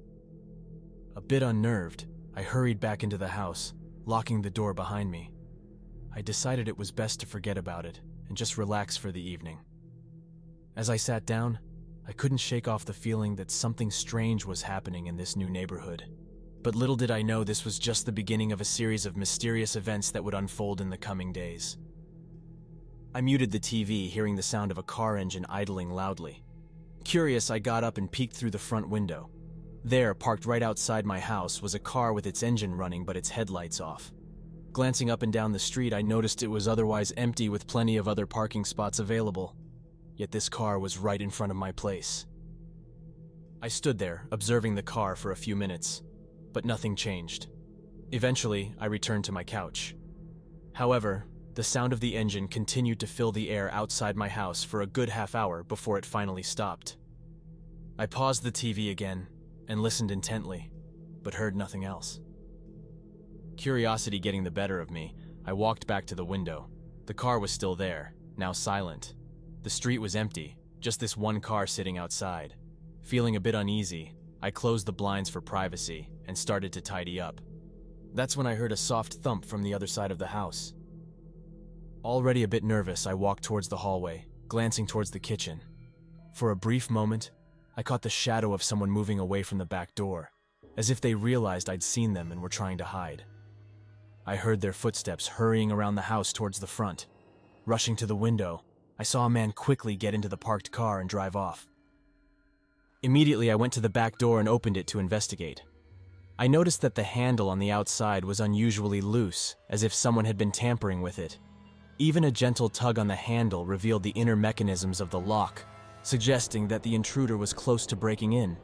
A bit unnerved, I hurried back into the house, locking the door behind me. I decided it was best to forget about it and just relax for the evening. As I sat down, I couldn't shake off the feeling that something strange was happening in this new neighborhood. But little did I know this was just the beginning of a series of mysterious events that would unfold in the coming days. I muted the T V, hearing the sound of a car engine idling loudly. Curious, I got up and peeked through the front window. There, parked right outside my house, was a car with its engine running but its headlights off. Glancing up and down the street, I noticed it was otherwise empty with plenty of other parking spots available. Yet this car was right in front of my place. I stood there, observing the car for a few minutes, but nothing changed. Eventually, I returned to my couch. However, the sound of the engine continued to fill the air outside my house for a good half hour before it finally stopped. I paused the T V again and listened intently, but heard nothing else. Curiosity getting the better of me, I walked back to the window. The car was still there, now silent. The street was empty, just this one car sitting outside. Feeling a bit uneasy, I closed the blinds for privacy and started to tidy up. That's when I heard a soft thump from the other side of the house. Already a bit nervous, I walked towards the hallway, glancing towards the kitchen. For a brief moment, I caught the shadow of someone moving away from the back door, as if they realized I'd seen them and were trying to hide. I heard their footsteps hurrying around the house towards the front. Rushing to the window, I saw a man quickly get into the parked car and drive off. Immediately, I went to the back door and opened it to investigate. I noticed that the handle on the outside was unusually loose, as if someone had been tampering with it. Even a gentle tug on the handle revealed the inner mechanisms of the lock, suggesting that the intruder was close to breaking in.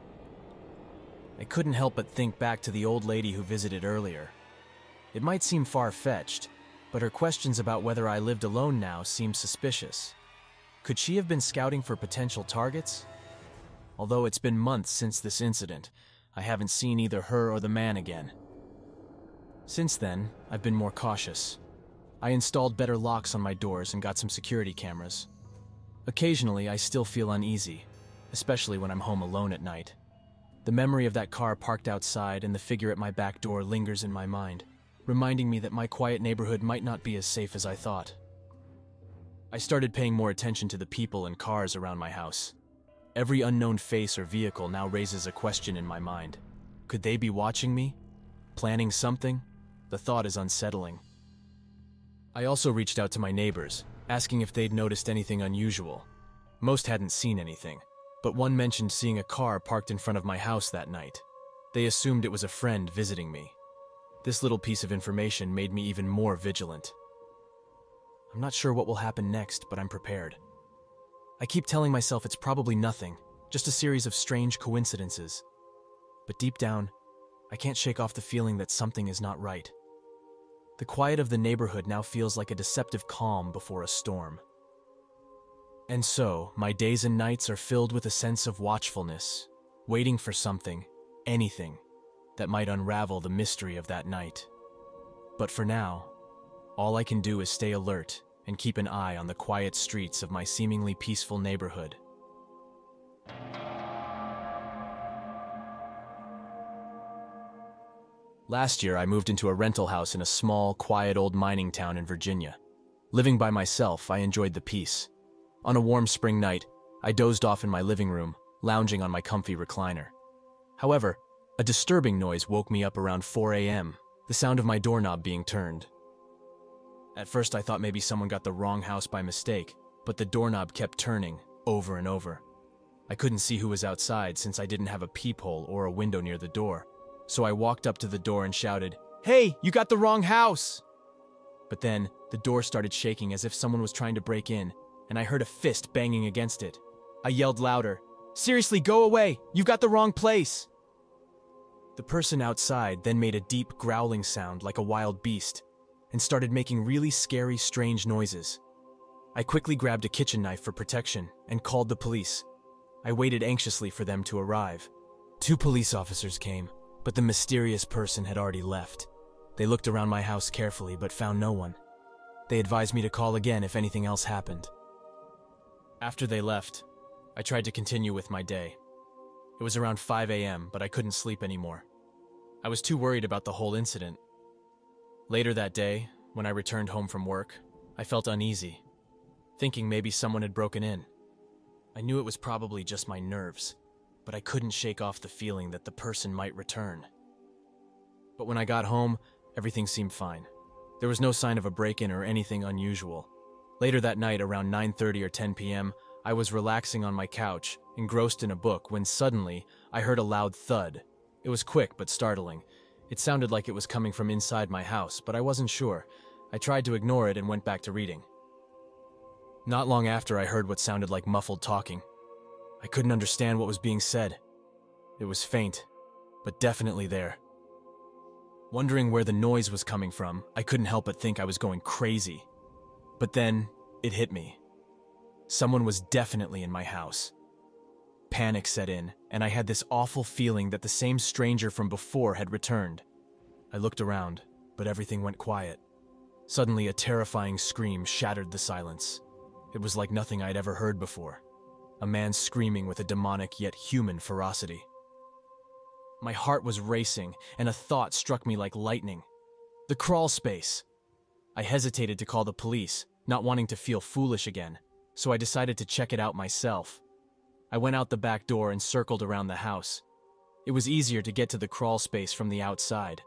I couldn't help but think back to the old lady who visited earlier. It might seem far-fetched, but her questions about whether I lived alone now seemed suspicious. Could she have been scouting for potential targets? Although it's been months since this incident, I haven't seen either her or the man again. Since then, I've been more cautious. I installed better locks on my doors and got some security cameras. Occasionally, I still feel uneasy, especially when I'm home alone at night. The memory of that car parked outside and the figure at my back door lingers in my mind, reminding me that my quiet neighborhood might not be as safe as I thought. I started paying more attention to the people and cars around my house. Every unknown face or vehicle now raises a question in my mind. Could they be watching me? Planning something? The thought is unsettling. I also reached out to my neighbors, asking if they'd noticed anything unusual. Most hadn't seen anything, but one mentioned seeing a car parked in front of my house that night. They assumed it was a friend visiting me. This little piece of information made me even more vigilant. I'm not sure what will happen next, but I'm prepared. I keep telling myself it's probably nothing, just a series of strange coincidences. But deep down, I can't shake off the feeling that something is not right. The quiet of the neighborhood now feels like a deceptive calm before a storm. And so, my days and nights are filled with a sense of watchfulness, waiting for something, anything, that might unravel the mystery of that night. But for now, all I can do is stay alert and keep an eye on the quiet streets of my seemingly peaceful neighborhood. Last year, I moved into a rental house in a small, quiet old mining town in Virginia. Living by myself, I enjoyed the peace. On a warm spring night, I dozed off in my living room, lounging on my comfy recliner. However, a disturbing noise woke me up around four a m, the sound of my doorknob being turned. At first, I thought maybe someone got the wrong house by mistake, but the doorknob kept turning, over and over. I couldn't see who was outside since I didn't have a peephole or a window near the door, so I walked up to the door and shouted, "Hey, you got the wrong house!" But then, the door started shaking as if someone was trying to break in, and I heard a fist banging against it. I yelled louder, "Seriously, go away! You've got the wrong place!" The person outside then made a deep growling sound like a wild beast, and started making really scary, strange noises. I quickly grabbed a kitchen knife for protection and called the police. I waited anxiously for them to arrive. Two police officers came, but the mysterious person had already left. They looked around my house carefully but found no one. They advised me to call again if anything else happened. After they left, I tried to continue with my day. It was around five a m, but I couldn't sleep anymore. I was too worried about the whole incident. Later that day, when I returned home from work, I felt uneasy, thinking maybe someone had broken in. I knew it was probably just my nerves, but I couldn't shake off the feeling that the person might return. But when I got home, everything seemed fine. There was no sign of a break-in or anything unusual. Later that night, around nine thirty or ten p m, I was relaxing on my couch, engrossed in a book, when suddenly, I heard a loud thud. It was quick but startling. It sounded like it was coming from inside my house, but I wasn't sure. I tried to ignore it and went back to reading. Not long after, I heard what sounded like muffled talking. I couldn't understand what was being said. It was faint, but definitely there. Wondering where the noise was coming from, I couldn't help but think I was going crazy. But then, it hit me. Someone was definitely in my house. Panic set in, and I had this awful feeling that the same stranger from before had returned. I looked around, but everything went quiet. Suddenly, a terrifying scream shattered the silence. It was like nothing I'd ever heard before. A man screaming with a demonic yet human ferocity. My heart was racing, and a thought struck me like lightning. The crawl space! I hesitated to call the police, not wanting to feel foolish again, so I decided to check it out myself. I went out the back door and circled around the house. It was easier to get to the crawl space from the outside.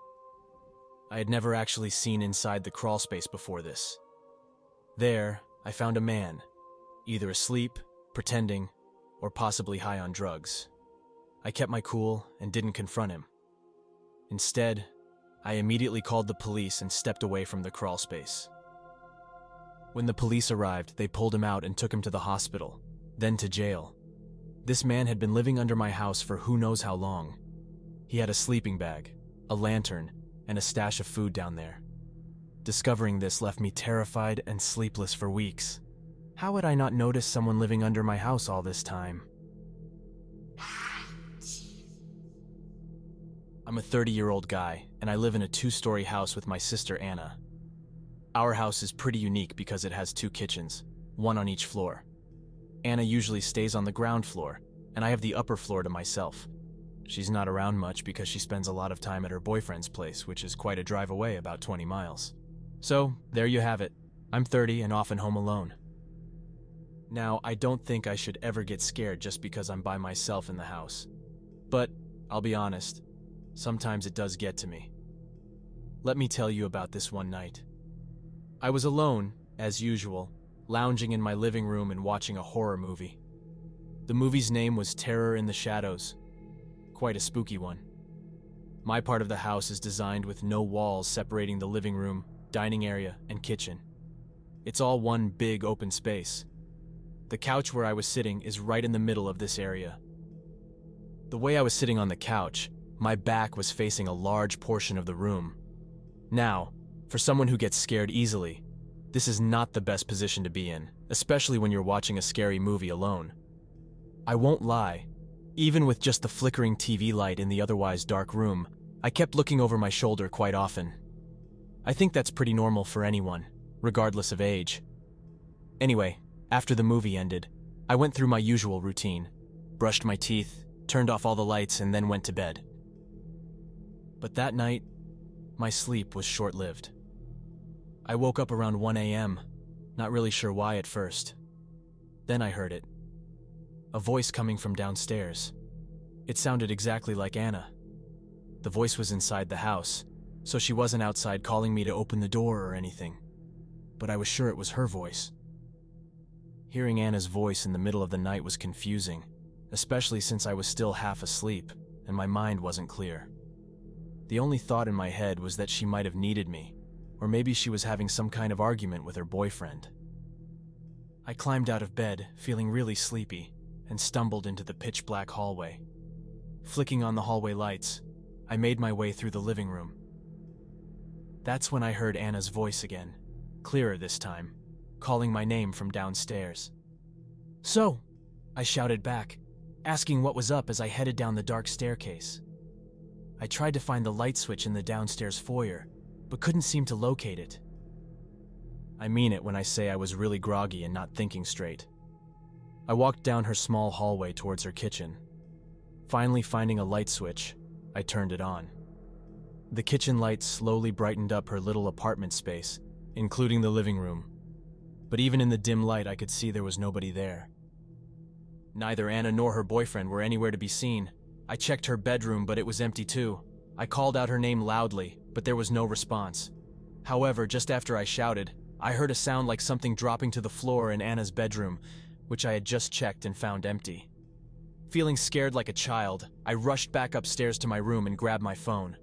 I had never actually seen inside the crawl space before this. There, I found a man, either asleep, pretending, or possibly high on drugs. I kept my cool and didn't confront him. Instead, I immediately called the police and stepped away from the crawl space. When the police arrived, they pulled him out and took him to the hospital, then to jail. This man had been living under my house for who knows how long. He had a sleeping bag, a lantern, and a stash of food down there. Discovering this left me terrified and sleepless for weeks. How had I not noticed someone living under my house all this time? I'm a thirty-year-old guy, and I live in a two-story house with my sister Anna. Our house is pretty unique because it has two kitchens, one on each floor. Anna usually stays on the ground floor, and I have the upper floor to myself. She's not around much because she spends a lot of time at her boyfriend's place, which is quite a drive away, about twenty miles. So, there you have it. I'm thirty and often home alone. Now, I don't think I should ever get scared just because I'm by myself in the house. But, I'll be honest, sometimes it does get to me. Let me tell you about this one night. I was alone, as usual, lounging in my living room and watching a horror movie. The movie's name was Terror in the Shadows. Quite a spooky one. My part of the house is designed with no walls separating the living room, dining area, and kitchen. It's all one big open space. The couch where I was sitting is right in the middle of this area. The way I was sitting on the couch, my back was facing a large portion of the room. Now, for someone who gets scared easily, this is not the best position to be in, especially when you're watching a scary movie alone. I won't lie, even with just the flickering T V light in the otherwise dark room, I kept looking over my shoulder quite often. I think that's pretty normal for anyone, regardless of age. Anyway, after the movie ended, I went through my usual routine, brushed my teeth, turned off all the lights, and then went to bed. But that night, my sleep was short-lived. I woke up around one A M, not really sure why at first. Then I heard it. A voice coming from downstairs. It sounded exactly like Anna. The voice was inside the house, so she wasn't outside calling me to open the door or anything. But I was sure it was her voice. Hearing Anna's voice in the middle of the night was confusing, especially since I was still half asleep and my mind wasn't clear. The only thought in my head was that she might have needed me, or maybe she was having some kind of argument with her boyfriend. I climbed out of bed, feeling really sleepy, and stumbled into the pitch-black hallway. Flicking on the hallway lights, I made my way through the living room. That's when I heard Anna's voice again, clearer this time, calling my name from downstairs. "So," I shouted back, asking what was up as I headed down the dark staircase. I tried to find the light switch in the downstairs foyer, but couldn't seem to locate it. I mean it when I say I was really groggy and not thinking straight. I walked down her small hallway towards her kitchen. Finally finding a light switch, I turned it on. The kitchen light slowly brightened up her little apartment space, including the living room. But even in the dim light, I could see there was nobody there. Neither Anna nor her boyfriend were anywhere to be seen. I checked her bedroom, but it was empty too. I called out her name loudly, but there was no response. However, just after I shouted, I heard a sound like something dropping to the floor in Anna's bedroom, which I had just checked and found empty. Feeling scared like a child, I rushed back upstairs to my room and grabbed my phone.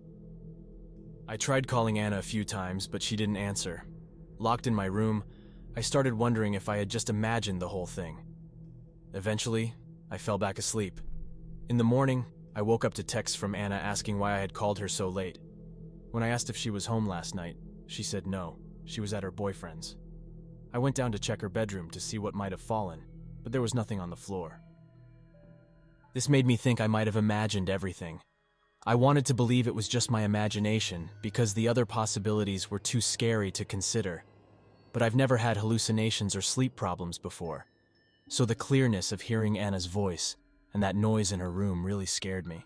I tried calling Anna a few times, but she didn't answer. Locked in my room, I started wondering if I had just imagined the whole thing. Eventually, I fell back asleep. In the morning, I woke up to texts from Anna asking why I had called her so late. When I asked if she was home last night, she said no, she was at her boyfriend's. I went down to check her bedroom to see what might have fallen, but there was nothing on the floor. This made me think I might have imagined everything. I wanted to believe it was just my imagination because the other possibilities were too scary to consider. But I've never had hallucinations or sleep problems before, so the clearness of hearing Anna's voice and that noise in her room really scared me.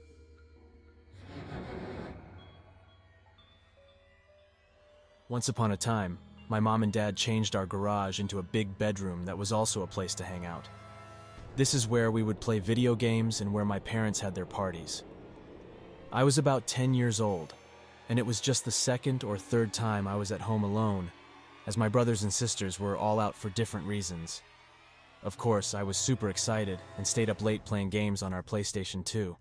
Once upon a time, my mom and dad changed our garage into a big bedroom that was also a place to hang out. This is where we would play video games and where my parents had their parties. I was about ten years old, and it was just the second or third time I was at home alone, as my brothers and sisters were all out for different reasons. Of course, I was super excited and stayed up late playing games on our PlayStation two.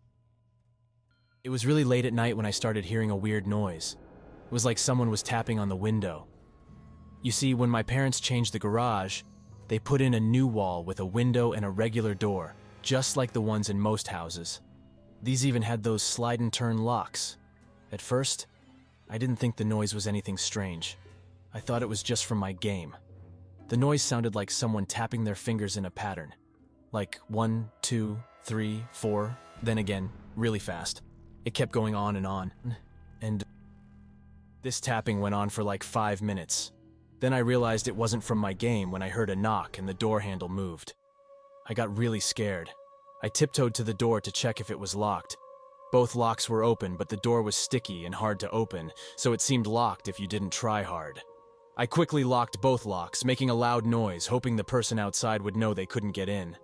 It was really late at night when I started hearing a weird noise. It was like someone was tapping on the window. You see, when my parents changed the garage, they put in a new wall with a window and a regular door, just like the ones in most houses. These even had those slide and turn locks. At first, I didn't think the noise was anything strange. I thought it was just from my game. The noise sounded like someone tapping their fingers in a pattern. Like one, two, three, four, then again, really fast. It kept going on and on, and this tapping went on for like five minutes. Then I realized it wasn't from my game when I heard a knock and the door handle moved. I got really scared. I tiptoed to the door to check if it was locked. Both locks were open, but the door was sticky and hard to open, so it seemed locked if you didn't try hard. I quickly locked both locks, making a loud noise, hoping the person outside would know they couldn't get in.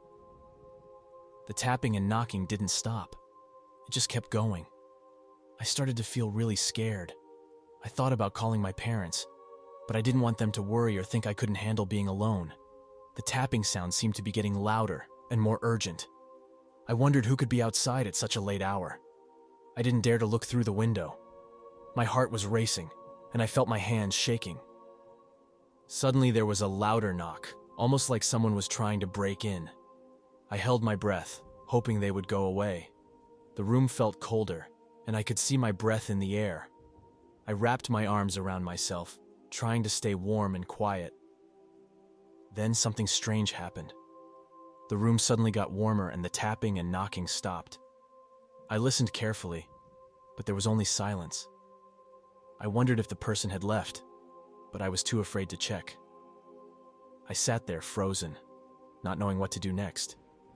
The tapping and knocking didn't stop. It just kept going. I started to feel really scared. I thought about calling my parents, but I didn't want them to worry or think I couldn't handle being alone. The tapping sound seemed to be getting louder and more urgent. I wondered who could be outside at such a late hour. I didn't dare to look through the window. My heart was racing, and I felt my hands shaking. Suddenly there was a louder knock, almost like someone was trying to break in. I held my breath, hoping they would go away. The room felt colder, and I could see my breath in the air. I wrapped my arms around myself, trying to stay warm and quiet. Then something strange happened. The room suddenly got warmer and the tapping and knocking stopped. I listened carefully, but there was only silence. I wondered if the person had left, but I was too afraid to check. I sat there frozen, not knowing what to do next.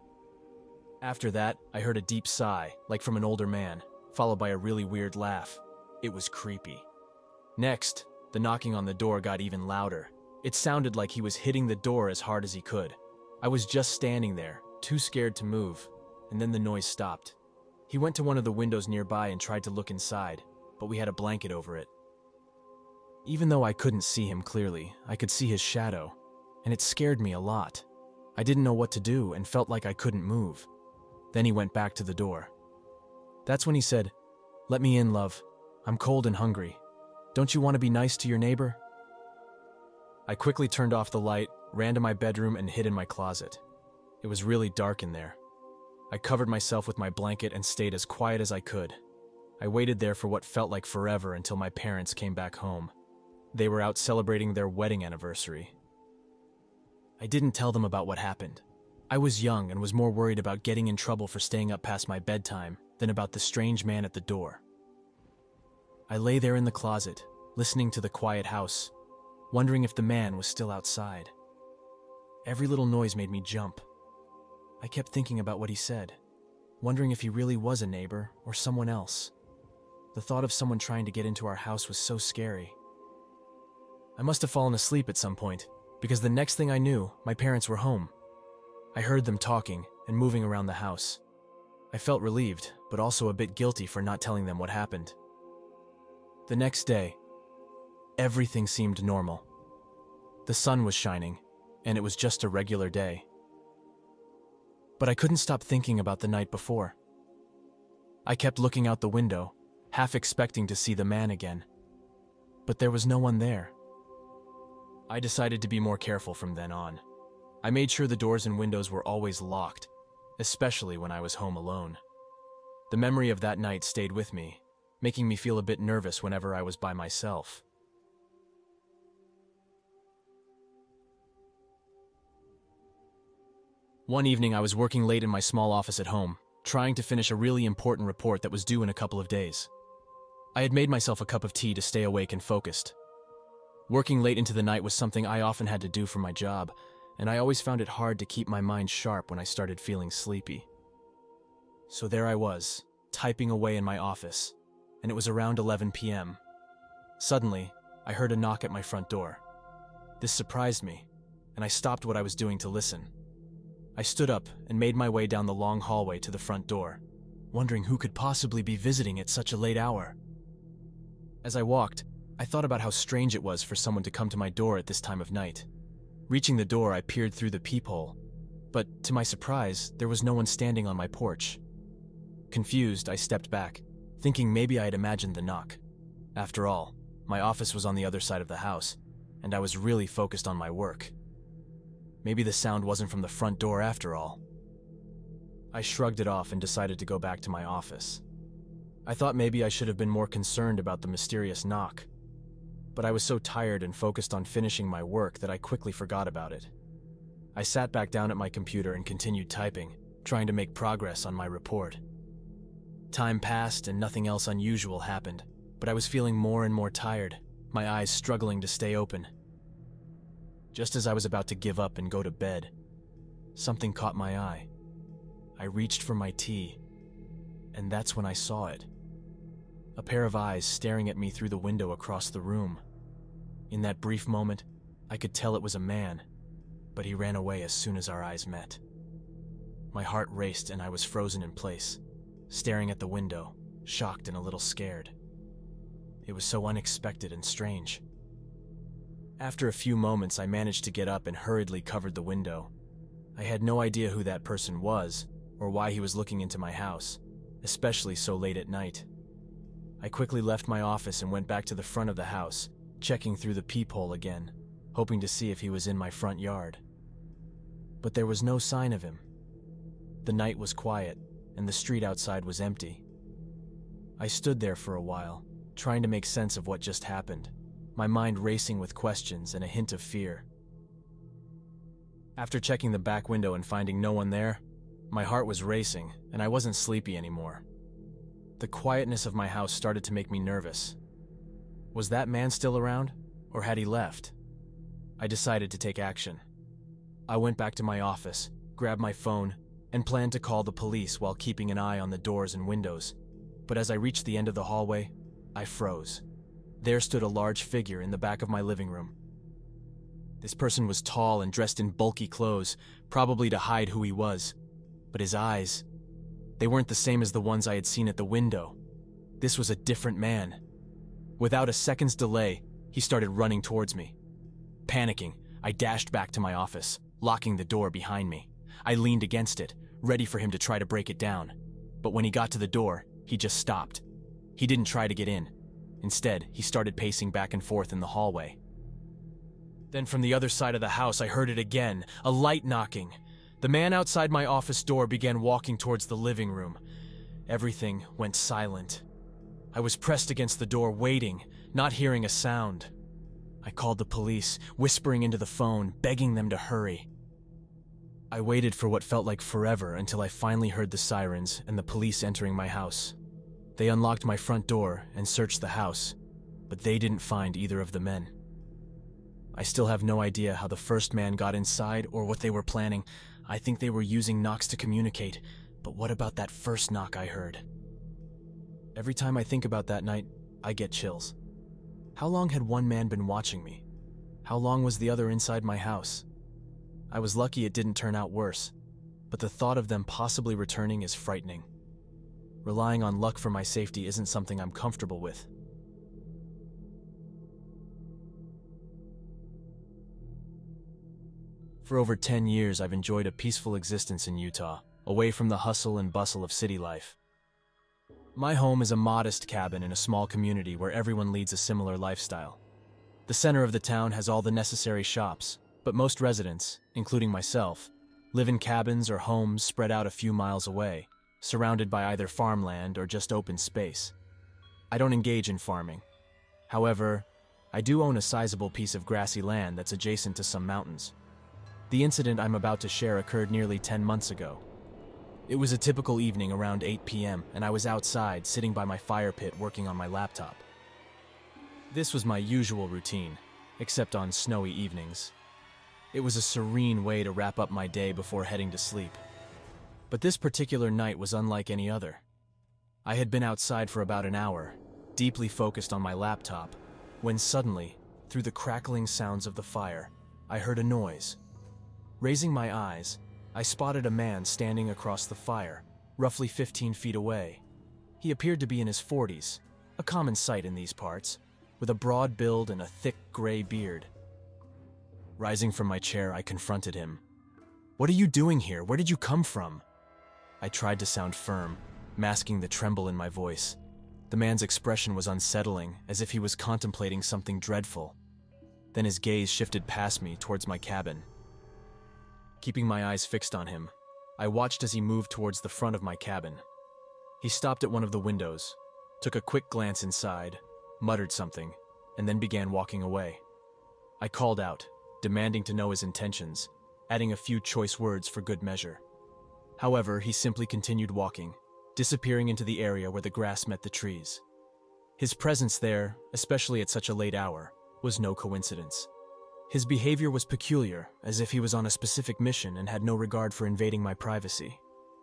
After that, I heard a deep sigh, like from an older man, followed by a really weird laugh. It was creepy. Next, the knocking on the door got even louder. It sounded like he was hitting the door as hard as he could. I was just standing there, too scared to move, and then the noise stopped. He went to one of the windows nearby and tried to look inside, but we had a blanket over it. Even though I couldn't see him clearly, I could see his shadow, and it scared me a lot. I didn't know what to do and felt like I couldn't move. Then he went back to the door. That's when he said, "Let me in, love. I'm cold and hungry. Don't you want to be nice to your neighbor?" I quickly turned off the light, ran to my bedroom, and hid in my closet. It was really dark in there. I covered myself with my blanket and stayed as quiet as I could. I waited there for what felt like forever until my parents came back home. They were out celebrating their wedding anniversary. I didn't tell them about what happened. I was young and was more worried about getting in trouble for staying up past my bedtime than about the strange man at the door. I lay there in the closet, listening to the quiet house, wondering if the man was still outside. Every little noise made me jump. I kept thinking about what he said, wondering if he really was a neighbor or someone else. The thought of someone trying to get into our house was so scary. I must have fallen asleep at some point, because the next thing I knew, my parents were home. I heard them talking and moving around the house. I felt relieved, but also a bit guilty for not telling them what happened. The next day, everything seemed normal. The sun was shining, and it was just a regular day. But I couldn't stop thinking about the night before. I kept looking out the window, half expecting to see the man again. But there was no one there. I decided to be more careful from then on. I made sure the doors and windows were always locked, especially when I was home alone. The memory of that night stayed with me, making me feel a bit nervous whenever I was by myself. One evening, I was working late in my small office at home, trying to finish a really important report that was due in a couple of days. I had made myself a cup of tea to stay awake and focused. Working late into the night was something I often had to do for my job, and I always found it hard to keep my mind sharp when I started feeling sleepy. So there I was, typing away in my office, and it was around eleven p m Suddenly, I heard a knock at my front door. This surprised me, and I stopped what I was doing to listen. I stood up and made my way down the long hallway to the front door, wondering who could possibly be visiting at such a late hour. As I walked, I thought about how strange it was for someone to come to my door at this time of night. Reaching the door, I peered through the peephole, but to my surprise, there was no one standing on my porch. Confused, I stepped back, thinking maybe I had imagined the knock. After all, my office was on the other side of the house, and I was really focused on my work. Maybe the sound wasn't from the front door after all. I shrugged it off and decided to go back to my office. I thought maybe I should have been more concerned about the mysterious knock, but I was so tired and focused on finishing my work that I quickly forgot about it. I sat back down at my computer and continued typing, trying to make progress on my report. Time passed and nothing else unusual happened, but I was feeling more and more tired, my eyes struggling to stay open. Just as I was about to give up and go to bed, something caught my eye. I reached for my tea, and that's when I saw it. A pair of eyes staring at me through the window across the room. In that brief moment, I could tell it was a man, but he ran away as soon as our eyes met. My heart raced and I was frozen in place, staring at the window, shocked and a little scared. It was so unexpected and strange. After a few moments, I managed to get up and hurriedly covered the window. I had no idea who that person was or why he was looking into my house, especially so late at night. I quickly left my office and went back to the front of the house, checking through the peephole again, hoping to see if he was in my front yard. But there was no sign of him. The night was quiet, and the street outside was empty. I stood there for a while, trying to make sense of what just happened, my mind racing with questions and a hint of fear. After checking the back window and finding no one there, my heart was racing, and I wasn't sleepy anymore. The quietness of my house started to make me nervous. Was that man still around, or had he left? I decided to take action. I went back to my office, grabbed my phone, and planned to call the police while keeping an eye on the doors and windows. But as I reached the end of the hallway, I froze. There stood a large figure in the back of my living room. This person was tall and dressed in bulky clothes, probably to hide who he was. But his eyes, they weren't the same as the ones I had seen at the window. This was a different man. Without a second's delay, he started running towards me. Panicking, I dashed back to my office, locking the door behind me. I leaned against it, ready for him to try to break it down. But when he got to the door, he just stopped. He didn't try to get in. Instead, he started pacing back and forth in the hallway. Then from the other side of the house, I heard it again, a light knocking. The man outside my office door began walking towards the living room. Everything went silent. I was pressed against the door, waiting, not hearing a sound. I called the police, whispering into the phone, begging them to hurry. I waited for what felt like forever until I finally heard the sirens and the police entering my house. They unlocked my front door and searched the house, but they didn't find either of the men. I still have no idea how the first man got inside or what they were planning. I think they were using knocks to communicate, but what about that first knock I heard? Every time I think about that night, I get chills. How long had one man been watching me? How long was the other inside my house? I was lucky it didn't turn out worse, but the thought of them possibly returning is frightening. Relying on luck for my safety isn't something I'm comfortable with. For over ten years, I've enjoyed a peaceful existence in Utah, away from the hustle and bustle of city life. My home is a modest cabin in a small community where everyone leads a similar lifestyle. The center of the town has all the necessary shops, but most residents, including myself, live in cabins or homes spread out a few miles away, surrounded by either farmland or just open space. I don't engage in farming. However, I do own a sizable piece of grassy land that's adjacent to some mountains. The incident I'm about to share occurred nearly ten months ago. It was a typical evening around eight p m, and I was outside sitting by my fire pit working on my laptop. This was my usual routine, except on snowy evenings. It was a serene way to wrap up my day before heading to sleep. But this particular night was unlike any other. I had been outside for about an hour, deeply focused on my laptop, when suddenly, through the crackling sounds of the fire, I heard a noise. Raising my eyes, I spotted a man standing across the fire, roughly fifteen feet away. He appeared to be in his forties, a common sight in these parts, with a broad build and a thick gray beard. Rising from my chair, I confronted him. "What are you doing here? Where did you come from?" I tried to sound firm, masking the tremble in my voice. The man's expression was unsettling, as if he was contemplating something dreadful. Then his gaze shifted past me towards my cabin. Keeping my eyes fixed on him, I watched as he moved towards the front of my cabin. He stopped at one of the windows, took a quick glance inside, muttered something, and then began walking away. I called out, demanding to know his intentions, adding a few choice words for good measure. However, he simply continued walking, disappearing into the area where the grass met the trees. His presence there, especially at such a late hour, was no coincidence. His behavior was peculiar, as if he was on a specific mission and had no regard for invading my privacy.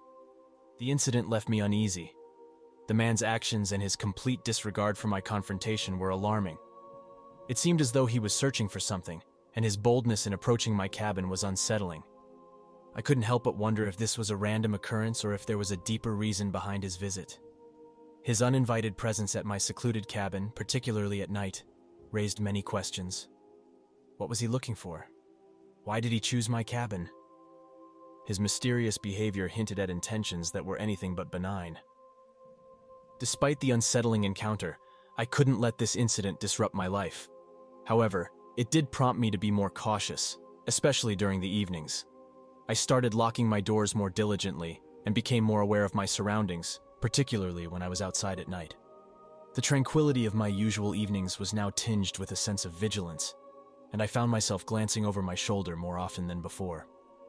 The incident left me uneasy. The man's actions and his complete disregard for my confrontation were alarming. It seemed as though he was searching for something, and his boldness in approaching my cabin was unsettling. I couldn't help but wonder if this was a random occurrence or if there was a deeper reason behind his visit. His uninvited presence at my secluded cabin, particularly at night, raised many questions. What was he looking for? Why did he choose my cabin? His mysterious behavior hinted at intentions that were anything but benign. Despite the unsettling encounter, I couldn't let this incident disrupt my life. However, it did prompt me to be more cautious, especially during the evenings. I started locking my doors more diligently and became more aware of my surroundings, particularly when I was outside at night. The tranquility of my usual evenings was now tinged with a sense of vigilance, and I found myself glancing over my shoulder more often than before.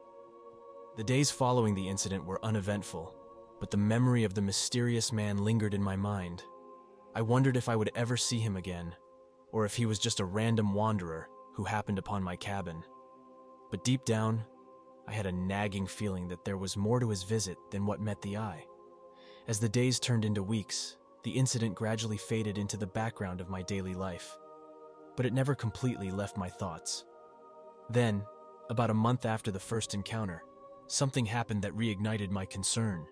The days following the incident were uneventful, but the memory of the mysterious man lingered in my mind. I wondered if I would ever see him again, or if he was just a random wanderer who happened upon my cabin. But deep down, I had a nagging feeling that there was more to his visit than what met the eye. As the days turned into weeks, the incident gradually faded into the background of my daily life, but it never completely left my thoughts. Then, about a month after the first encounter, something happened that reignited my concern.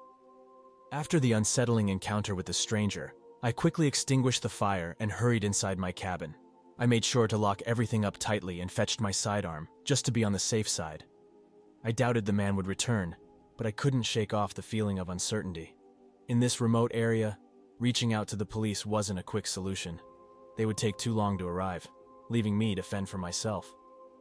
After the unsettling encounter with the stranger, I quickly extinguished the fire and hurried inside my cabin. I made sure to lock everything up tightly and fetched my sidearm, just to be on the safe side. I doubted the man would return, but I couldn't shake off the feeling of uncertainty. In this remote area, reaching out to the police wasn't a quick solution. They would take too long to arrive, leaving me to fend for myself.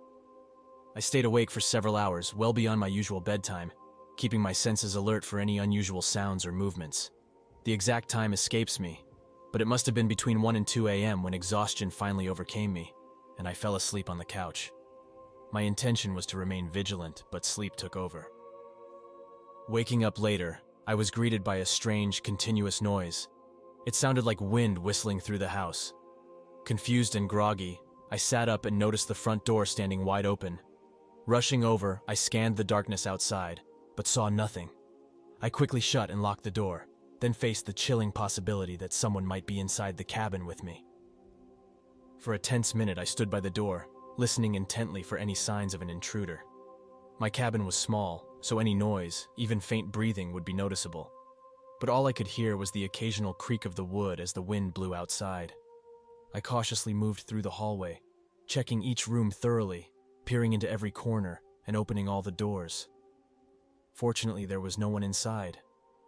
I stayed awake for several hours, well beyond my usual bedtime, keeping my senses alert for any unusual sounds or movements. The exact time escapes me, but it must have been between one and two a m when exhaustion finally overcame me, and I fell asleep on the couch. My intention was to remain vigilant, but sleep took over. Waking up later, I was greeted by a strange, continuous noise. It sounded like wind whistling through the house. Confused and groggy, I sat up and noticed the front door standing wide open. Rushing over, I scanned the darkness outside, but saw nothing. I quickly shut and locked the door, then faced the chilling possibility that someone might be inside the cabin with me. For a tense minute, I stood by the door, listening intently for any signs of an intruder. My cabin was small, so any noise, even faint breathing, would be noticeable. But all I could hear was the occasional creak of the wood as the wind blew outside. I cautiously moved through the hallway, checking each room thoroughly, peering into every corner, and opening all the doors. Fortunately, there was no one inside.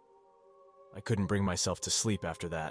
I couldn't bring myself to sleep after that.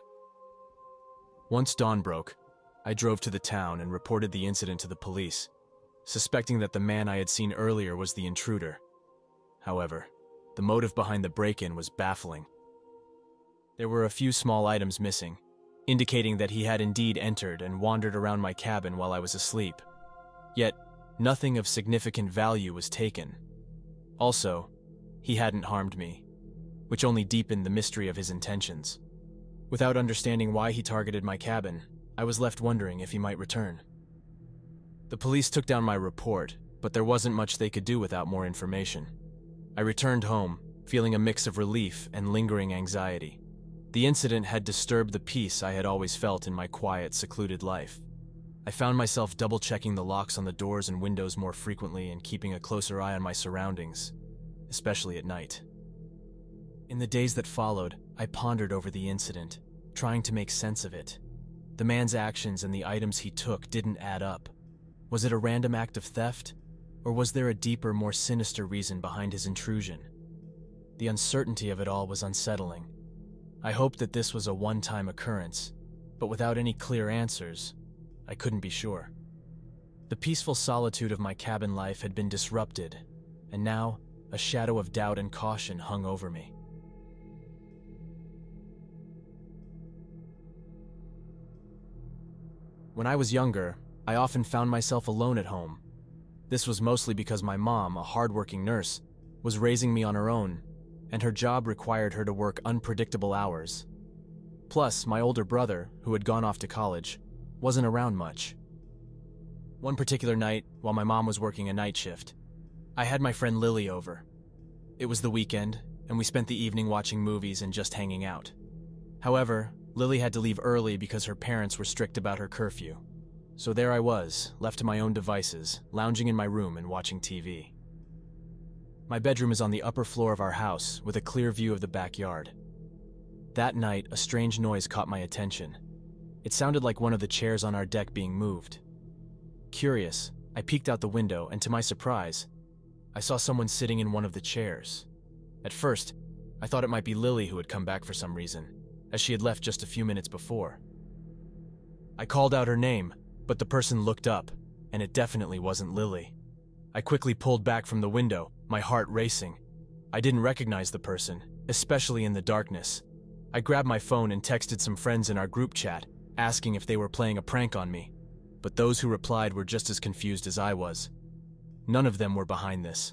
Once dawn broke, I drove to the town and reported the incident to the police, suspecting that the man I had seen earlier was the intruder. However, the motive behind the break-in was baffling. There were a few small items missing, indicating that he had indeed entered and wandered around my cabin while I was asleep. Yet, nothing of significant value was taken. Also, he hadn't harmed me, which only deepened the mystery of his intentions. Without understanding why he targeted my cabin, I was left wondering if he might return. The police took down my report, but there wasn't much they could do without more information. I returned home, feeling a mix of relief and lingering anxiety. The incident had disturbed the peace I had always felt in my quiet, secluded life. I found myself double-checking the locks on the doors and windows more frequently and keeping a closer eye on my surroundings, especially at night. In the days that followed, I pondered over the incident, trying to make sense of it. The man's actions and the items he took didn't add up. Was it a random act of theft, or was there a deeper, more sinister reason behind his intrusion? The uncertainty of it all was unsettling. I hoped that this was a one-time occurrence, but without any clear answers, I couldn't be sure. The peaceful solitude of my cabin life had been disrupted, and now a shadow of doubt and caution hung over me. When I was younger, I often found myself alone at home. This was mostly because my mom, a hardworking nurse, was raising me on her own, and her job required her to work unpredictable hours. Plus, my older brother, who had gone off to college, wasn't around much. One particular night, while my mom was working a night shift, I had my friend Lily over. It was the weekend, and we spent the evening watching movies and just hanging out. However, Lily had to leave early because her parents were strict about her curfew. So there I was, left to my own devices, lounging in my room and watching T V. My bedroom is on the upper floor of our house, with a clear view of the backyard. That night, a strange noise caught my attention. It sounded like one of the chairs on our deck being moved. Curious, I peeked out the window, and to my surprise, I saw someone sitting in one of the chairs. At first, I thought it might be Lily who had come back for some reason, as she had left just a few minutes before. I called out her name, but the person looked up, and it definitely wasn't Lily. I quickly pulled back from the window, my heart racing. I didn't recognize the person, especially in the darkness. I grabbed my phone and texted some friends in our group chat, asking if they were playing a prank on me, but those who replied were just as confused as I was. None of them were behind this.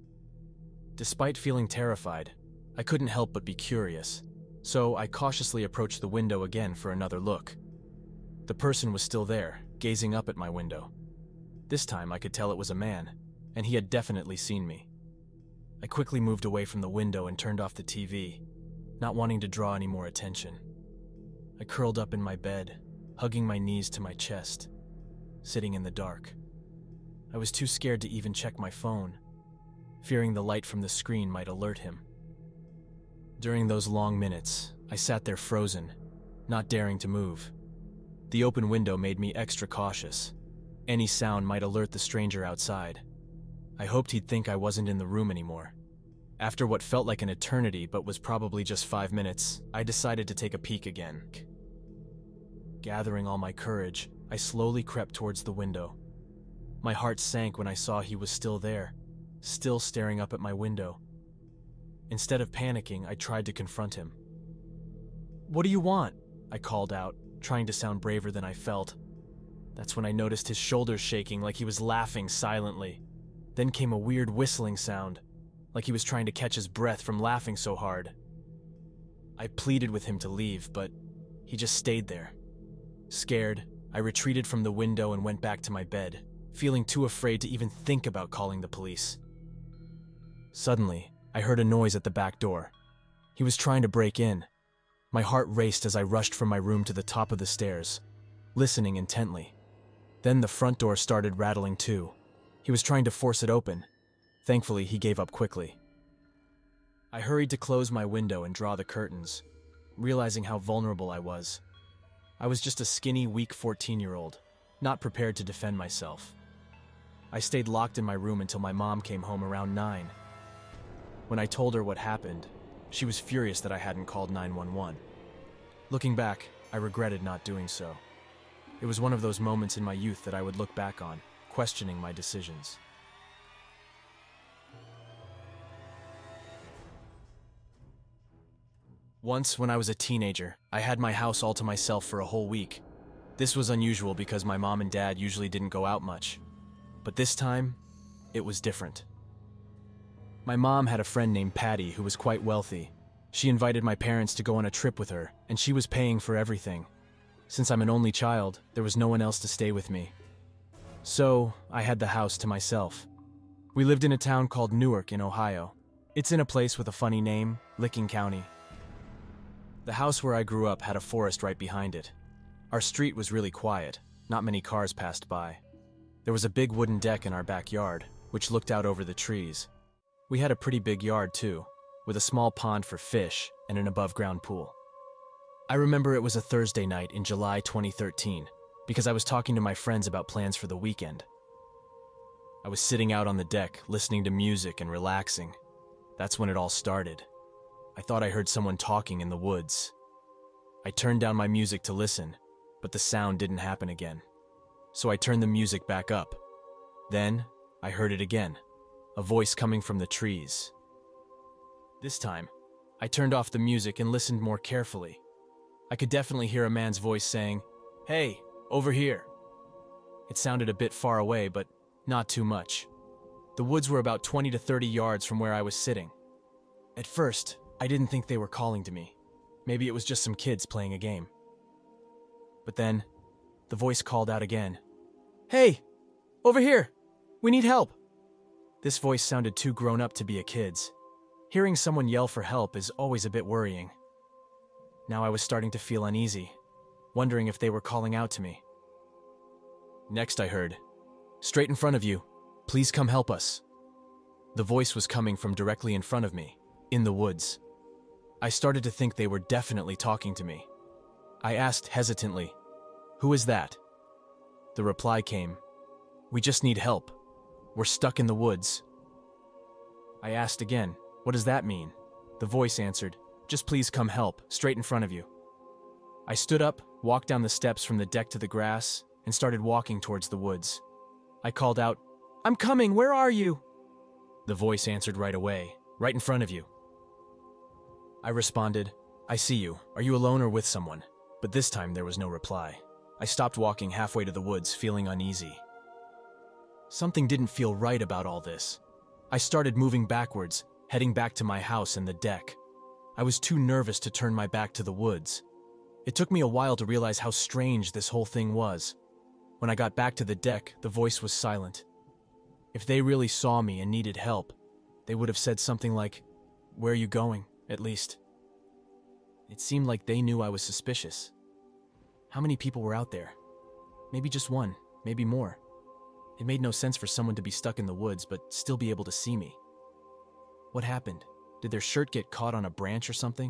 Despite feeling terrified, I couldn't help but be curious, so I cautiously approached the window again for another look. The person was still there, gazing up at my window. This time I could tell it was a man, and he had definitely seen me. I quickly moved away from the window and turned off the T V, not wanting to draw any more attention. I curled up in my bed, hugging my knees to my chest, sitting in the dark. I was too scared to even check my phone, fearing the light from the screen might alert him. During those long minutes, I sat there frozen, not daring to move. The open window made me extra cautious. Any sound might alert the stranger outside. I hoped he'd think I wasn't in the room anymore. After what felt like an eternity but was probably just five minutes, I decided to take a peek again. Gathering all my courage, I slowly crept towards the window. My heart sank when I saw he was still there, still staring up at my window. Instead of panicking, I tried to confront him. "What do you want?" I called out, trying to sound braver than I felt. That's when I noticed his shoulders shaking like he was laughing silently. Then came a weird whistling sound, like he was trying to catch his breath from laughing so hard. I pleaded with him to leave, but he just stayed there. Scared, I retreated from the window and went back to my bed, feeling too afraid to even think about calling the police. Suddenly, I heard a noise at the back door. He was trying to break in. My heart raced as I rushed from my room to the top of the stairs, listening intently. Then the front door started rattling too. He was trying to force it open. Thankfully, he gave up quickly. I hurried to close my window and draw the curtains, realizing how vulnerable I was. I was just a skinny, weak fourteen-year-old, not prepared to defend myself. I stayed locked in my room until my mom came home around nine. When I told her what happened, she was furious that I hadn't called nine one one. Looking back, I regretted not doing so. It was one of those moments in my youth that I would look back on, questioning my decisions. Once, when I was a teenager, I had my house all to myself for a whole week. This was unusual because my mom and dad usually didn't go out much. But this time, it was different. My mom had a friend named Patty who was quite wealthy. She invited my parents to go on a trip with her, and she was paying for everything. Since I'm an only child, there was no one else to stay with me. So, I had the house to myself. We lived in a town called Newark in Ohio. It's in a place with a funny name, Licking County. The house where I grew up had a forest right behind it. Our street was really quiet, not many cars passed by. There was a big wooden deck in our backyard, which looked out over the trees. We had a pretty big yard too, with a small pond for fish and an above-ground pool. I remember it was a Thursday night in July twenty thirteen, because I was talking to my friends about plans for the weekend. I was sitting out on the deck, listening to music and relaxing. That's when it all started. I thought I heard someone talking in the woods. I turned down my music to listen, but the sound didn't happen again. So I turned the music back up. Then, I heard it again, a voice coming from the trees. This time, I turned off the music and listened more carefully. I could definitely hear a man's voice saying, "Hey, over here." It sounded a bit far away, but not too much. The woods were about twenty to thirty yards from where I was sitting. At first, I didn't think they were calling to me. Maybe it was just some kids playing a game. But then, the voice called out again. "Hey, over here! We need help!" This voice sounded too grown up to be a kid's. Hearing someone yell for help is always a bit worrying. Now I was starting to feel uneasy, wondering if they were calling out to me. Next I heard, "Straight in front of you. Please come help us." The voice was coming from directly in front of me, in the woods. I started to think they were definitely talking to me. I asked hesitantly, "Who is that?" The reply came, "We just need help. We're stuck in the woods." I asked again, "What does that mean?" The voice answered, "Just please come help, straight in front of you." I stood up, walked down the steps from the deck to the grass, and started walking towards the woods. I called out, "I'm coming, where are you?" The voice answered right away, "Right in front of you." I responded, "I see you. Are you alone or with someone?" But this time there was no reply. I stopped walking halfway to the woods, feeling uneasy. Something didn't feel right about all this. I started moving backwards, heading back to my house and the deck. I was too nervous to turn my back to the woods. It took me a while to realize how strange this whole thing was. When I got back to the deck, the voice was silent. If they really saw me and needed help, they would have said something like, "Where are you going?" at least. It seemed like they knew I was suspicious. How many people were out there? Maybe just one, maybe more. It made no sense for someone to be stuck in the woods but still be able to see me. What happened? Did their shirt get caught on a branch or something?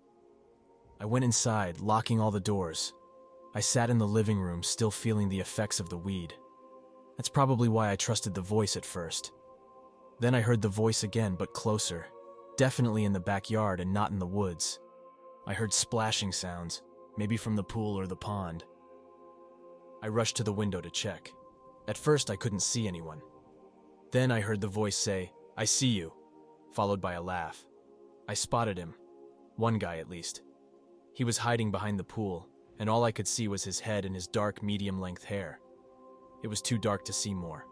I went inside, locking all the doors. I sat in the living room, still feeling the effects of the weed. That's probably why I trusted the voice at first. Then I heard the voice again, but closer. Definitely in the backyard and not in the woods. I heard splashing sounds, maybe from the pool or the pond. I rushed to the window to check. At first, I couldn't see anyone. Then I heard the voice say, "I see you," followed by a laugh. I spotted him. One guy, at least. He was hiding behind the pool, and all I could see was his head and his dark, medium-length hair. It was too dark to see more.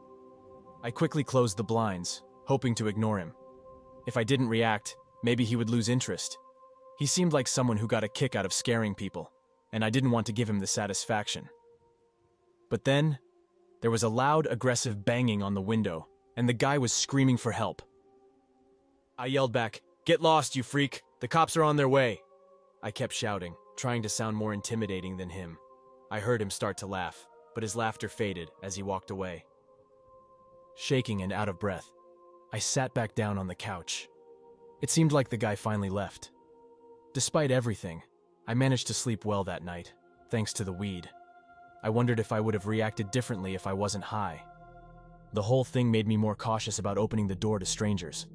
I quickly closed the blinds, hoping to ignore him. If I didn't react, maybe he would lose interest. He seemed like someone who got a kick out of scaring people, and I didn't want to give him the satisfaction. But then, there was a loud, aggressive banging on the window, and the guy was screaming for help. I yelled back, "Get lost, you freak! The cops are on their way!" I kept shouting, trying to sound more intimidating than him. I heard him start to laugh, but his laughter faded as he walked away. Shaking and out of breath, I sat back down on the couch. It seemed like the guy finally left. Despite everything, I managed to sleep well that night, thanks to the weed. I wondered if I would have reacted differently if I wasn't high. The whole thing made me more cautious about opening the door to strangers.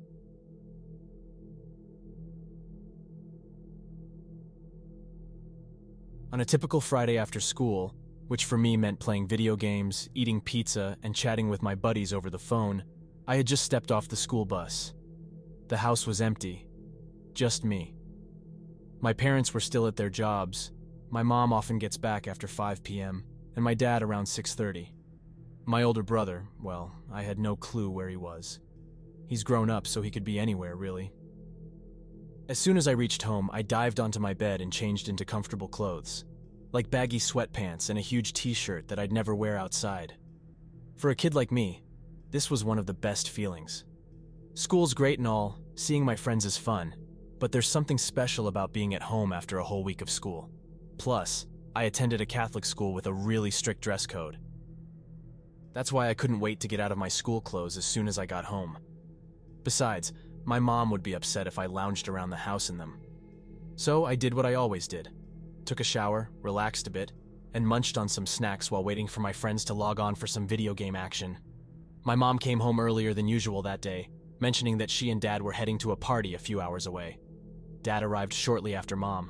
On a typical Friday after school, which for me meant playing video games, eating pizza, and chatting with my buddies over the phone, I had just stepped off the school bus. The house was empty. Just me. My parents were still at their jobs. My mom often gets back after five p m, and my dad around six thirty. My older brother, well, I had no clue where he was. He's grown up, so he could be anywhere, really. As soon as I reached home, I dived onto my bed and changed into comfortable clothes, like baggy sweatpants and a huge t-shirt that I'd never wear outside. For a kid like me, this was one of the best feelings. School's great and all, seeing my friends is fun, but there's something special about being at home after a whole week of school. Plus, I attended a Catholic school with a really strict dress code. That's why I couldn't wait to get out of my school clothes as soon as I got home. Besides, my mom would be upset if I lounged around the house in them. So I did what I always did. Took a shower, relaxed a bit, and munched on some snacks while waiting for my friends to log on for some video game action. My mom came home earlier than usual that day, mentioning that she and Dad were heading to a party a few hours away. Dad arrived shortly after Mom.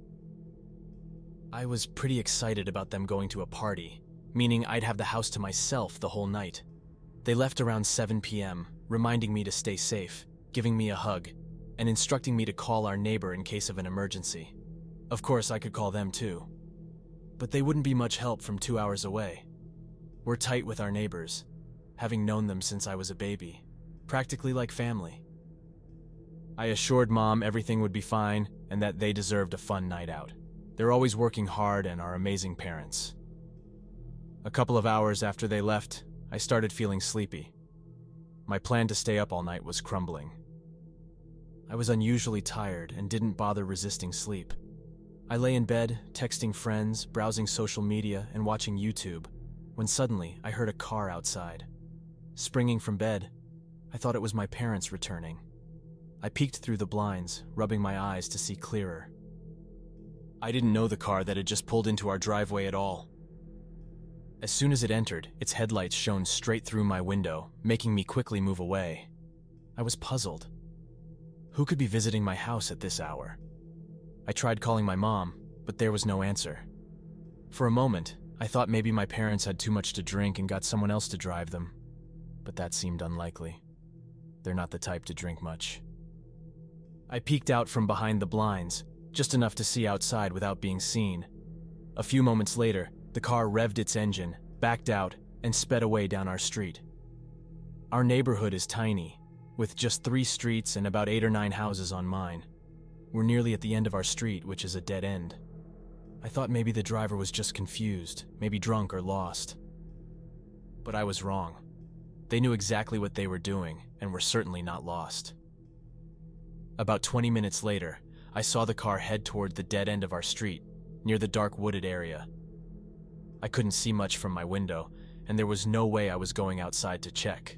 I was pretty excited about them going to a party, meaning I'd have the house to myself the whole night. They left around seven p m, reminding me to stay safe, giving me a hug, and instructing me to call our neighbor in case of an emergency. Of course, I could call them too. But they wouldn't be much help from two hours away. We're tight with our neighbors, having known them since I was a baby, practically like family. I assured Mom everything would be fine and that they deserved a fun night out. They're always working hard and are amazing parents. A couple of hours after they left, I started feeling sleepy. My plan to stay up all night was crumbling. I was unusually tired and didn't bother resisting sleep. I lay in bed, texting friends, browsing social media, and watching YouTube, when suddenly I heard a car outside. Springing from bed, I thought it was my parents returning. I peeked through the blinds, rubbing my eyes to see clearer. I didn't know the car that had just pulled into our driveway at all. As soon as it entered, its headlights shone straight through my window, making me quickly move away. I was puzzled. Who could be visiting my house at this hour? I tried calling my mom, but there was no answer. For a moment, I thought maybe my parents had too much to drink and got someone else to drive them, but that seemed unlikely. They're not the type to drink much. I peeked out from behind the blinds, just enough to see outside without being seen. A few moments later, the car revved its engine, backed out, and sped away down our street. Our neighborhood is tiny, with just three streets and about eight or nine houses on mine. We're nearly at the end of our street, which is a dead end. I thought maybe the driver was just confused, maybe drunk or lost. But I was wrong. They knew exactly what they were doing, and were certainly not lost. About twenty minutes later, I saw the car head toward the dead end of our street, near the dark wooded area. I couldn't see much from my window, and there was no way I was going outside to check.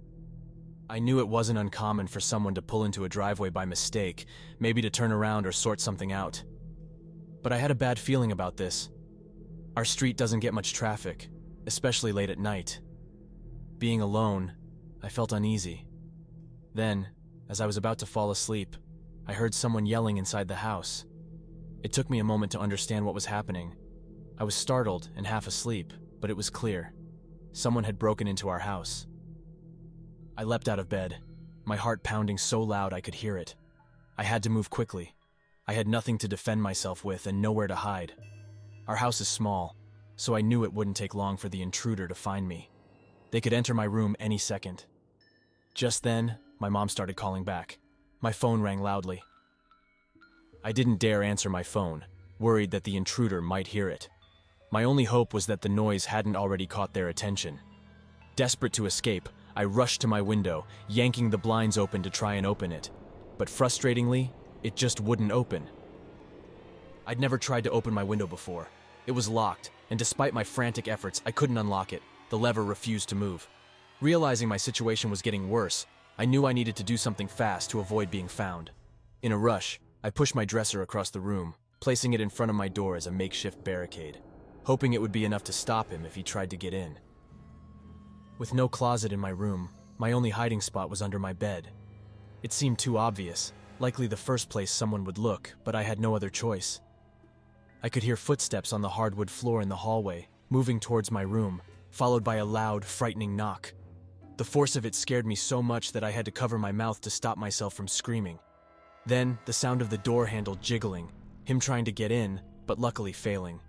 I knew it wasn't uncommon for someone to pull into a driveway by mistake, maybe to turn around or sort something out. But I had a bad feeling about this. Our street doesn't get much traffic, especially late at night. Being alone, I felt uneasy. Then, as I was about to fall asleep, I heard someone yelling inside the house. It took me a moment to understand what was happening. I was startled and half asleep, but it was clear. Someone had broken into our house. I leapt out of bed, my heart pounding so loud I could hear it. I had to move quickly. I had nothing to defend myself with and nowhere to hide. Our house is small, so I knew it wouldn't take long for the intruder to find me. They could enter my room any second. Just then, my mom started calling back. My phone rang loudly. I didn't dare answer my phone, worried that the intruder might hear it. My only hope was that the noise hadn't already caught their attention. Desperate to escape, I rushed to my window, yanking the blinds open to try and open it. But frustratingly, it just wouldn't open. I'd never tried to open my window before. It was locked, and despite my frantic efforts, I couldn't unlock it. The lever refused to move. Realizing my situation was getting worse, I knew I needed to do something fast to avoid being found. In a rush, I pushed my dresser across the room, placing it in front of my door as a makeshift barricade, hoping it would be enough to stop him if he tried to get in. With no closet in my room, my only hiding spot was under my bed. It seemed too obvious, likely the first place someone would look, but I had no other choice. I could hear footsteps on the hardwood floor in the hallway, moving towards my room, followed by a loud, frightening knock. The force of it scared me so much that I had to cover my mouth to stop myself from screaming. Then, the sound of the door handle jiggling, him trying to get in, but luckily failing.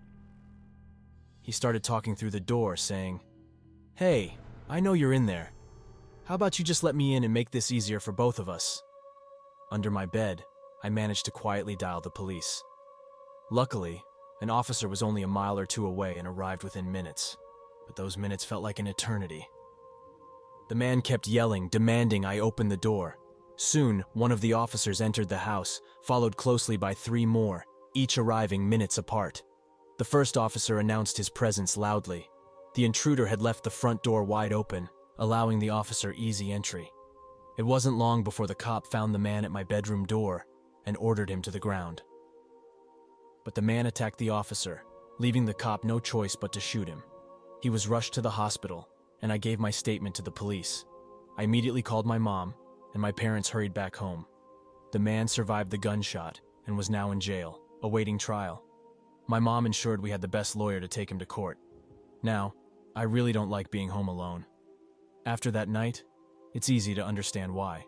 He started talking through the door, saying, "Hey, I know you're in there. How about you just let me in and make this easier for both of us?" Under my bed, I managed to quietly dial the police. Luckily, an officer was only a mile or two away and arrived within minutes, but those minutes felt like an eternity. The man kept yelling, demanding I open the door. Soon, one of the officers entered the house, followed closely by three more, each arriving minutes apart. The first officer announced his presence loudly. The intruder had left the front door wide open, allowing the officer easy entry. It wasn't long before the cop found the man at my bedroom door and ordered him to the ground. But the man attacked the officer, leaving the cop no choice but to shoot him. He was rushed to the hospital, and I gave my statement to the police. I immediately called my mom, and my parents hurried back home. The man survived the gunshot and was now in jail, awaiting trial. My mom ensured we had the best lawyer to take him to court. Now, I really don't like being home alone. After that night, it's easy to understand why.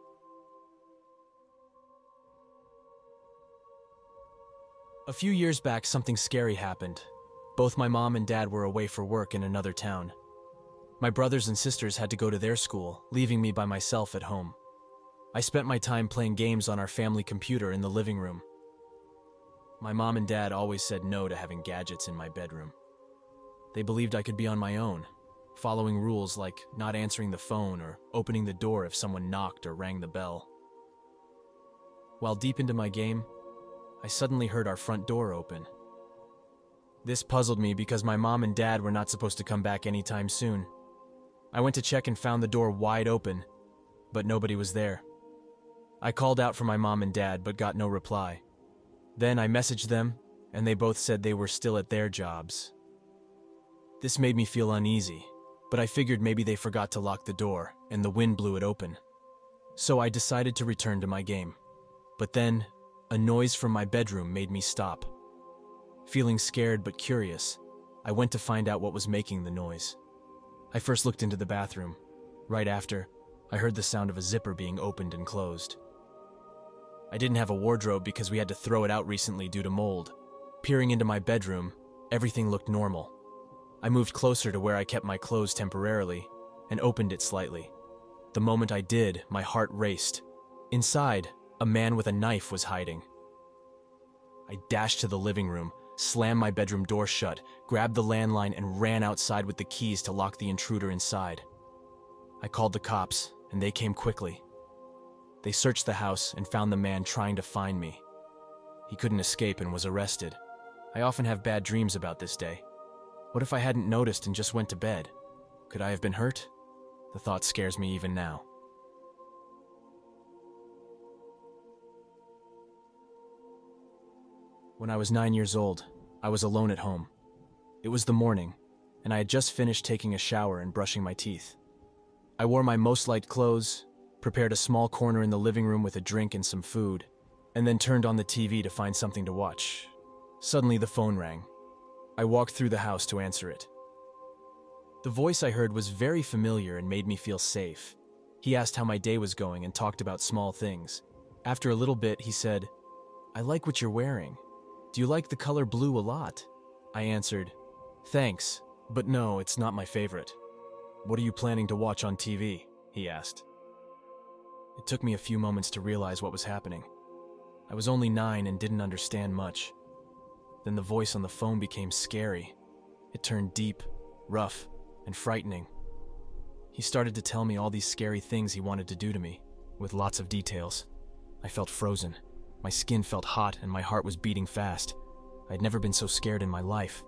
A few years back, something scary happened. Both my mom and dad were away for work in another town. My brothers and sisters had to go to their school, leaving me by myself at home. I spent my time playing games on our family computer in the living room. My mom and dad always said no to having gadgets in my bedroom. They believed I could be on my own, following rules like not answering the phone or opening the door if someone knocked or rang the bell. While deep into my game, I suddenly heard our front door open. This puzzled me because my mom and dad were not supposed to come back anytime soon. I went to check and found the door wide open, but nobody was there. I called out for my mom and dad but got no reply. Then I messaged them, and they both said they were still at their jobs. This made me feel uneasy, but I figured maybe they forgot to lock the door and the wind blew it open. So I decided to return to my game. But then, a noise from my bedroom made me stop. Feeling scared but curious, I went to find out what was making the noise. I first looked into the bathroom. Right after, I heard the sound of a zipper being opened and closed. I didn't have a wardrobe because we had to throw it out recently due to mold. Peering into my bedroom, everything looked normal. I moved closer to where I kept my clothes temporarily and opened it slightly. The moment I did, my heart raced. Inside, a man with a knife was hiding. I dashed to the living room, slammed my bedroom door shut, grabbed the landline, and ran outside with the keys to lock the intruder inside. I called the cops, and they came quickly. They searched the house and found the man trying to find me. He couldn't escape and was arrested. I often have bad dreams about this day. What if I hadn't noticed and just went to bed? Could I have been hurt? The thought scares me even now. When I was nine years old, I was alone at home. It was the morning, and I had just finished taking a shower and brushing my teeth. I wore my most liked clothes, prepared a small corner in the living room with a drink and some food, and then turned on the T V to find something to watch. Suddenly the phone rang. I walked through the house to answer it. The voice I heard was very familiar and made me feel safe. He asked how my day was going and talked about small things. After a little bit, he said, "I like what you're wearing. Do you like the color blue a lot?" I answered, "Thanks, but no, it's not my favorite." "What are you planning to watch on T V?" he asked. It took me a few moments to realize what was happening. I was only nine and didn't understand much. Then the voice on the phone became scary. It turned deep, rough, and frightening. He started to tell me all these scary things he wanted to do to me, with lots of details. I felt frozen. My skin felt hot and my heart was beating fast. I'd never been so scared in my life.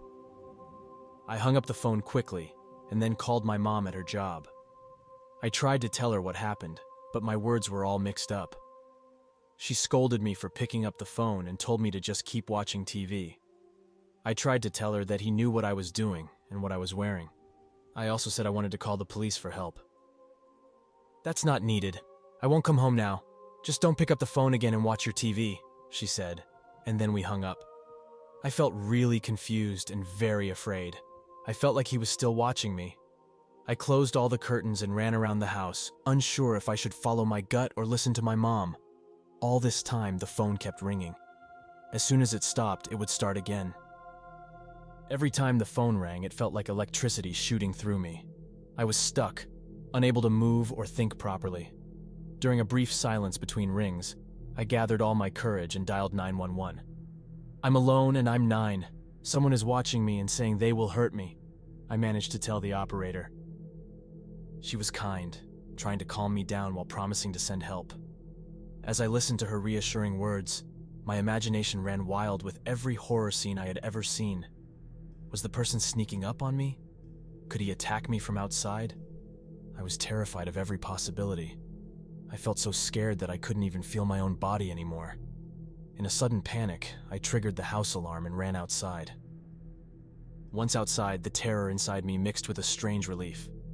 I hung up the phone quickly and then called my mom at her job. I tried to tell her what happened, but my words were all mixed up. She scolded me for picking up the phone and told me to just keep watching T V. I tried to tell her that he knew what I was doing and what I was wearing. I also said I wanted to call the police for help. "That's not needed. I won't come home now. Just don't pick up the phone again and watch your T V," she said, and then we hung up. I felt really confused and very afraid. I felt like he was still watching me. I closed all the curtains and ran around the house, unsure if I should follow my gut or listen to my mom. All this time, the phone kept ringing. As soon as it stopped, it would start again. Every time the phone rang, it felt like electricity shooting through me. I was stuck, unable to move or think properly. During a brief silence between rings, I gathered all my courage and dialed nine one one. "I'm alone and I'm nine. Someone is watching me and saying they will hurt me," I managed to tell the operator. She was kind, trying to calm me down while promising to send help. As I listened to her reassuring words, my imagination ran wild with every horror scene I had ever seen. Was the person sneaking up on me? Could he attack me from outside? I was terrified of every possibility. I felt so scared that I couldn't even feel my own body anymore. In a sudden panic, I triggered the house alarm and ran outside. Once outside, the terror inside me mixed with a strange relief.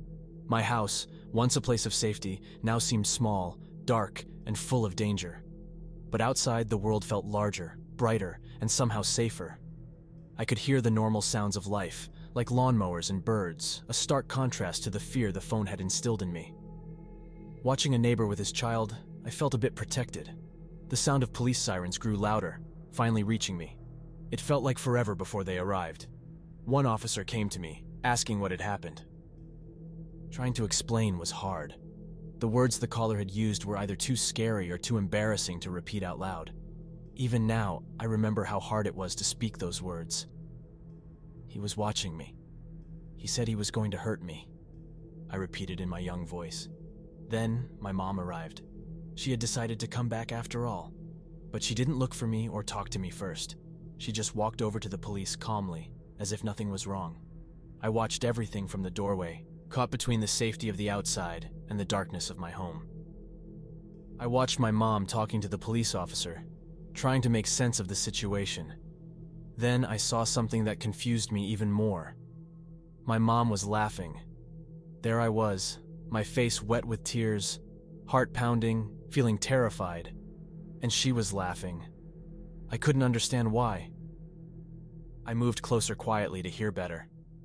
My house, once a place of safety, now seemed small, dark, and full of danger. But outside, the world felt larger, brighter, and somehow safer. I could hear the normal sounds of life, like lawnmowers and birds, a stark contrast to the fear the phone had instilled in me. Watching a neighbor with his child, I felt a bit protected. The sound of police sirens grew louder, finally reaching me. It felt like forever before they arrived. One officer came to me, asking what had happened. Trying to explain was hard. The words the caller had used were either too scary or too embarrassing to repeat out loud. Even now, I remember how hard it was to speak those words. He was watching me. He said he was going to hurt me, I repeated in my young voice. Then, my mom arrived. She had decided to come back after all. But she didn't look for me or talk to me first. She just walked over to the police calmly, as if nothing was wrong. I watched everything from the doorway, caught between the safety of the outside and the darkness of my home. I watched my mom talking to the police officer, trying to make sense of the situation. Then I saw something that confused me even more. My mom was laughing. There I was, my face wet with tears, heart pounding, feeling terrified. And she was laughing. I couldn't understand why. I moved closer quietly to hear better.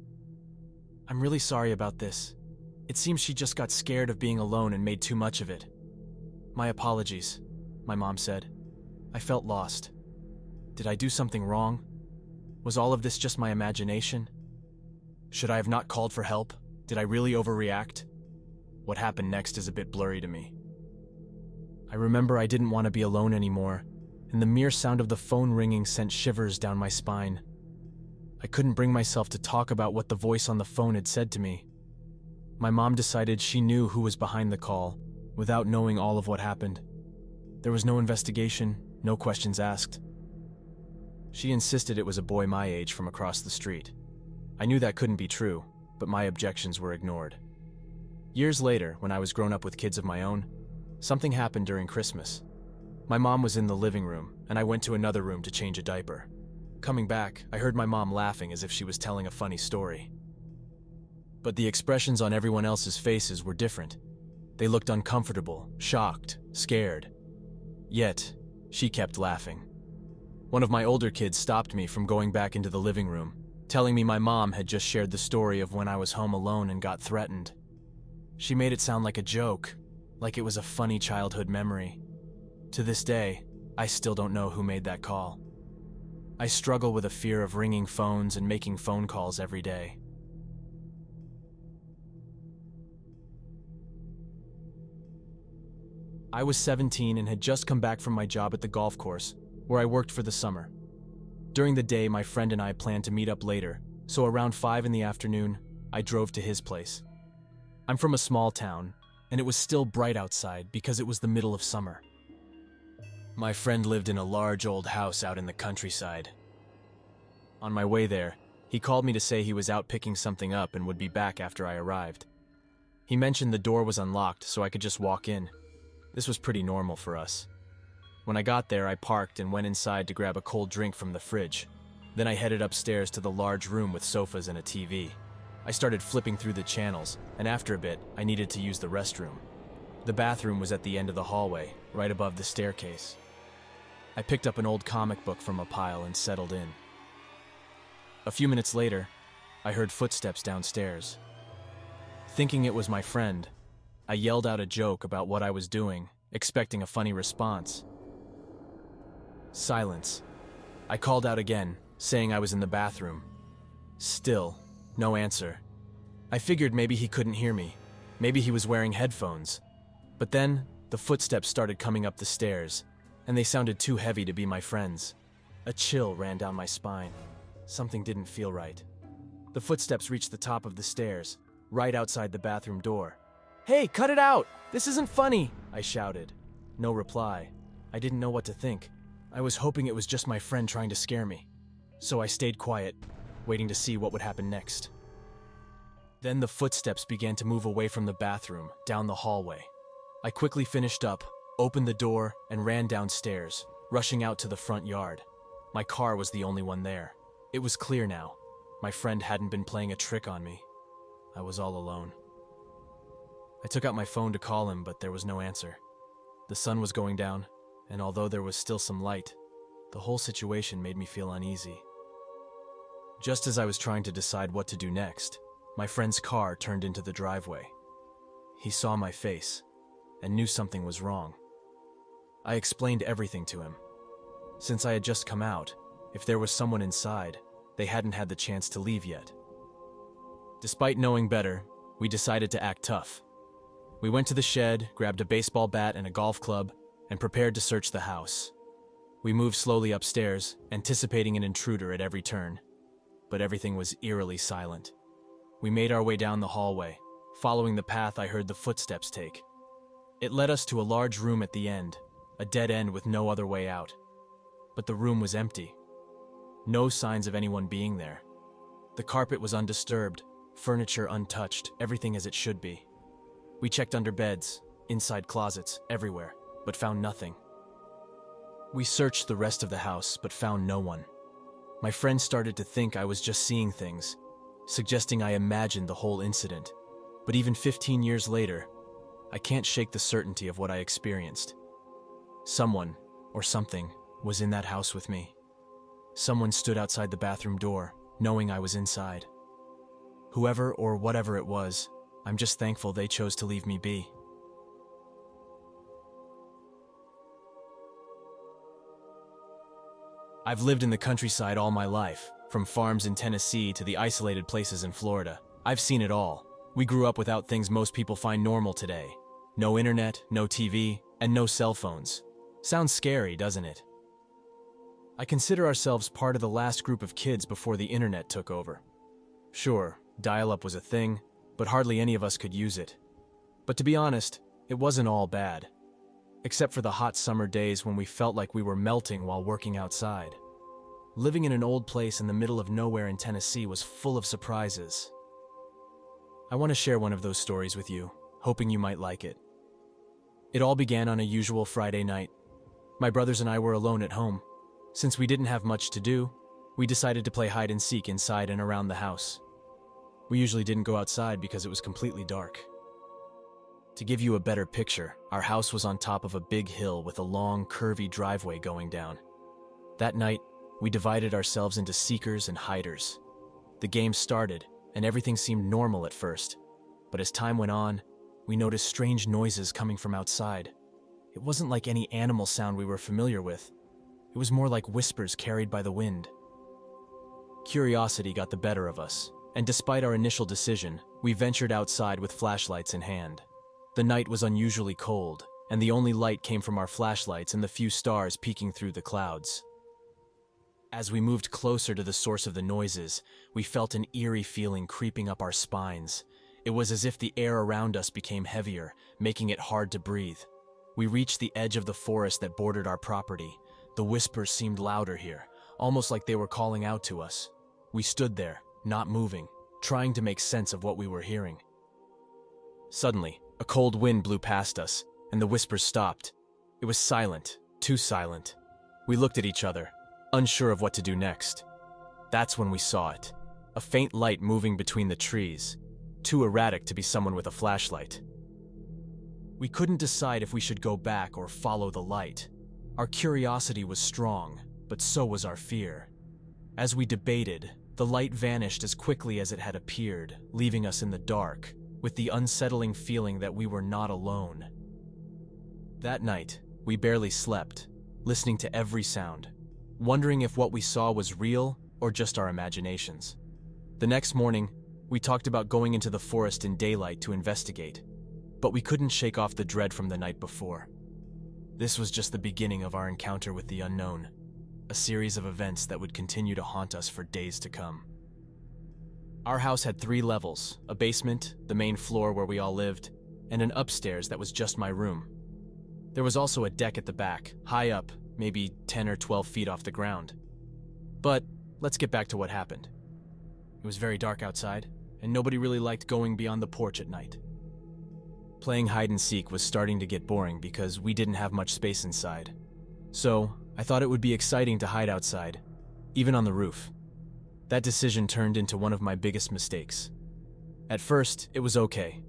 I'm really sorry about this. It seems she just got scared of being alone and made too much of it. My apologies, my mom said. I felt lost. Did I do something wrong? Was all of this just my imagination? Should I have not called for help? Did I really overreact? What happened next is a bit blurry to me. I remember I didn't want to be alone anymore, and the mere sound of the phone ringing sent shivers down my spine. I couldn't bring myself to talk about what the voice on the phone had said to me. My mom decided she knew who was behind the call, without knowing all of what happened. There was no investigation, no questions asked. She insisted it was a boy my age from across the street. I knew that couldn't be true, but my objections were ignored. Years later, when I was grown up with kids of my own, something happened during Christmas. My mom was in the living room, and I went to another room to change a diaper. Coming back, I heard my mom laughing as if she was telling a funny story. But the expressions on everyone else's faces were different. They looked uncomfortable, shocked, scared. Yet, she kept laughing. One of my older kids stopped me from going back into the living room, telling me my mom had just shared the story of when I was home alone and got threatened. She made it sound like a joke, like it was a funny childhood memory. To this day, I still don't know who made that call. I struggle with a fear of ringing phones and making phone calls every day. I was seventeen and had just come back from my job at the golf course, where I worked for the summer. During the day, my friend and I planned to meet up later, so around five in the afternoon, I drove to his place. I'm from a small town, and it was still bright outside because it was the middle of summer. My friend lived in a large old house out in the countryside. On my way there, he called me to say he was out picking something up and would be back after I arrived. He mentioned the door was unlocked so I could just walk in. This was pretty normal for us. When I got there, I parked and went inside to grab a cold drink from the fridge. Then I headed upstairs to the large room with sofas and a T V. I started flipping through the channels, and after a bit, I needed to use the restroom. The bathroom was at the end of the hallway, right above the staircase. I picked up an old comic book from a pile and settled in. A few minutes later, I heard footsteps downstairs. Thinking it was my friend, I yelled out a joke about what I was doing, expecting a funny response. Silence. I called out again, saying I was in the bathroom. Still, no answer. I figured maybe he couldn't hear me. Maybe he was wearing headphones. But then, the footsteps started coming up the stairs, and they sounded too heavy to be my friend's. A chill ran down my spine. Something didn't feel right. The footsteps reached the top of the stairs, right outside the bathroom door. "Hey, cut it out! This isn't funny!" I shouted. No reply. I didn't know what to think. I was hoping it was just my friend trying to scare me. So I stayed quiet, waiting to see what would happen next. Then the footsteps began to move away from the bathroom, down the hallway. I quickly finished up, opened the door, and ran downstairs, rushing out to the front yard. My car was the only one there. It was clear now. My friend hadn't been playing a trick on me. I was all alone. I took out my phone to call him, but there was no answer. The sun was going down, and although there was still some light, the whole situation made me feel uneasy. Just as I was trying to decide what to do next, my friend's car turned into the driveway. He saw my face and knew something was wrong. I explained everything to him. Since I had just come out, if there was someone inside, they hadn't had the chance to leave yet. Despite knowing better, we decided to act tough. We went to the shed, grabbed a baseball bat and a golf club, and prepared to search the house. We moved slowly upstairs, anticipating an intruder at every turn, but everything was eerily silent. We made our way down the hallway, following the path I heard the footsteps take. It led us to a large room at the end, a dead end with no other way out. But the room was empty. No signs of anyone being there. The carpet was undisturbed, furniture untouched, everything as it should be. We checked under beds, inside closets, everywhere, but found nothing. We searched the rest of the house, but found no one. My friend started to think I was just seeing things, suggesting I imagined the whole incident. But even fifteen years later, I can't shake the certainty of what I experienced. Someone, or something, was in that house with me. Someone stood outside the bathroom door, knowing I was inside. Whoever or whatever it was, I'm just thankful they chose to leave me be. I've lived in the countryside all my life, from farms in Tennessee to the isolated places in Florida. I've seen it all. We grew up without things most people find normal today. No internet, no T V, and no cell phones. Sounds scary, doesn't it? I consider ourselves part of the last group of kids before the internet took over. Sure, dial-up was a thing, but hardly any of us could use it. But to be honest, it wasn't all bad. Except for the hot summer days when we felt like we were melting while working outside. Living in an old place in the middle of nowhere in Tennessee was full of surprises. I want to share one of those stories with you, hoping you might like it. It all began on a usual Friday night. My brothers and I were alone at home. Since we didn't have much to do, we decided to play hide and seek inside and around the house. We usually didn't go outside because it was completely dark. To give you a better picture, our house was on top of a big hill with a long, curvy driveway going down. That night, we divided ourselves into seekers and hiders. The game started, and everything seemed normal at first. But as time went on, we noticed strange noises coming from outside. It wasn't like any animal sound we were familiar with. It was more like whispers carried by the wind. Curiosity got the better of us, and despite our initial decision, we ventured outside with flashlights in hand. The night was unusually cold, and the only light came from our flashlights and the few stars peeking through the clouds. As we moved closer to the source of the noises, we felt an eerie feeling creeping up our spines. It was as if the air around us became heavier, making it hard to breathe. We reached the edge of the forest that bordered our property. The whispers seemed louder here, almost like they were calling out to us. We stood there, not moving, trying to make sense of what we were hearing. Suddenly, a cold wind blew past us, and the whispers stopped. It was silent, too silent. We looked at each other, unsure of what to do next. That's when we saw it. A faint light moving between the trees, too erratic to be someone with a flashlight. We couldn't decide if we should go back or follow the light. Our curiosity was strong, but so was our fear. As we debated, the light vanished as quickly as it had appeared, leaving us in the dark, with the unsettling feeling that we were not alone. That night, we barely slept, listening to every sound, wondering if what we saw was real or just our imaginations. The next morning, we talked about going into the forest in daylight to investigate, but we couldn't shake off the dread from the night before. This was just the beginning of our encounter with the unknown, a series of events that would continue to haunt us for days to come. Our house had three levels, a basement, the main floor where we all lived, and an upstairs that was just my room. There was also a deck at the back, high up, maybe ten or twelve feet off the ground. But let's get back to what happened. It was very dark outside, and nobody really liked going beyond the porch at night. Playing hide and seek was starting to get boring because we didn't have much space inside. So I thought it would be exciting to hide outside, even on the roof. That decision turned into one of my biggest mistakes. At first, it was okay.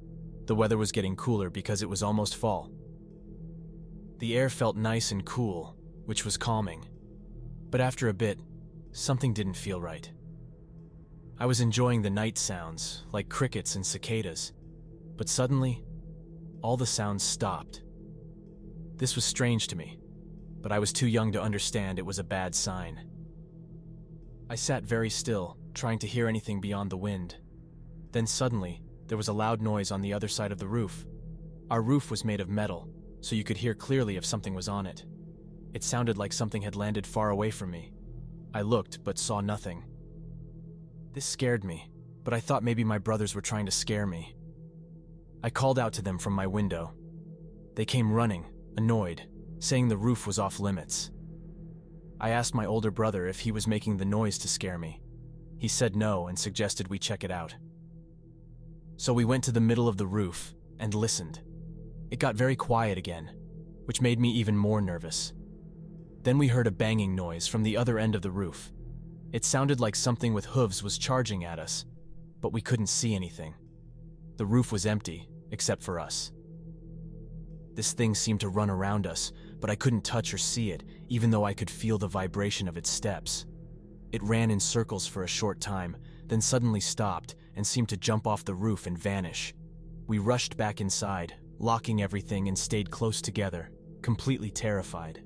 The weather was getting cooler because it was almost fall. The air felt nice and cool, which was calming. But after a bit, something didn't feel right. I was enjoying the night sounds, like crickets and cicadas, but suddenly, all the sounds stopped. This was strange to me, but I was too young to understand it was a bad sign. I sat very still, trying to hear anything beyond the wind. Then suddenly, there was a loud noise on the other side of the roof. Our roof was made of metal, so you could hear clearly if something was on it. It sounded like something had landed far away from me. I looked, but saw nothing. This scared me, but I thought maybe my brothers were trying to scare me. I called out to them from my window. They came running, annoyed, saying the roof was off limits. I asked my older brother if he was making the noise to scare me. He said no and suggested we check it out. So we went to the middle of the roof and listened. It got very quiet again, which made me even more nervous. Then we heard a banging noise from the other end of the roof. It sounded like something with hooves was charging at us, but we couldn't see anything. The roof was empty, except for us. This thing seemed to run around us, but I couldn't touch or see it, even though I could feel the vibration of its steps. It ran in circles for a short time, then suddenly stopped and seemed to jump off the roof and vanish. We rushed back inside, locking everything, and stayed close together, completely terrified.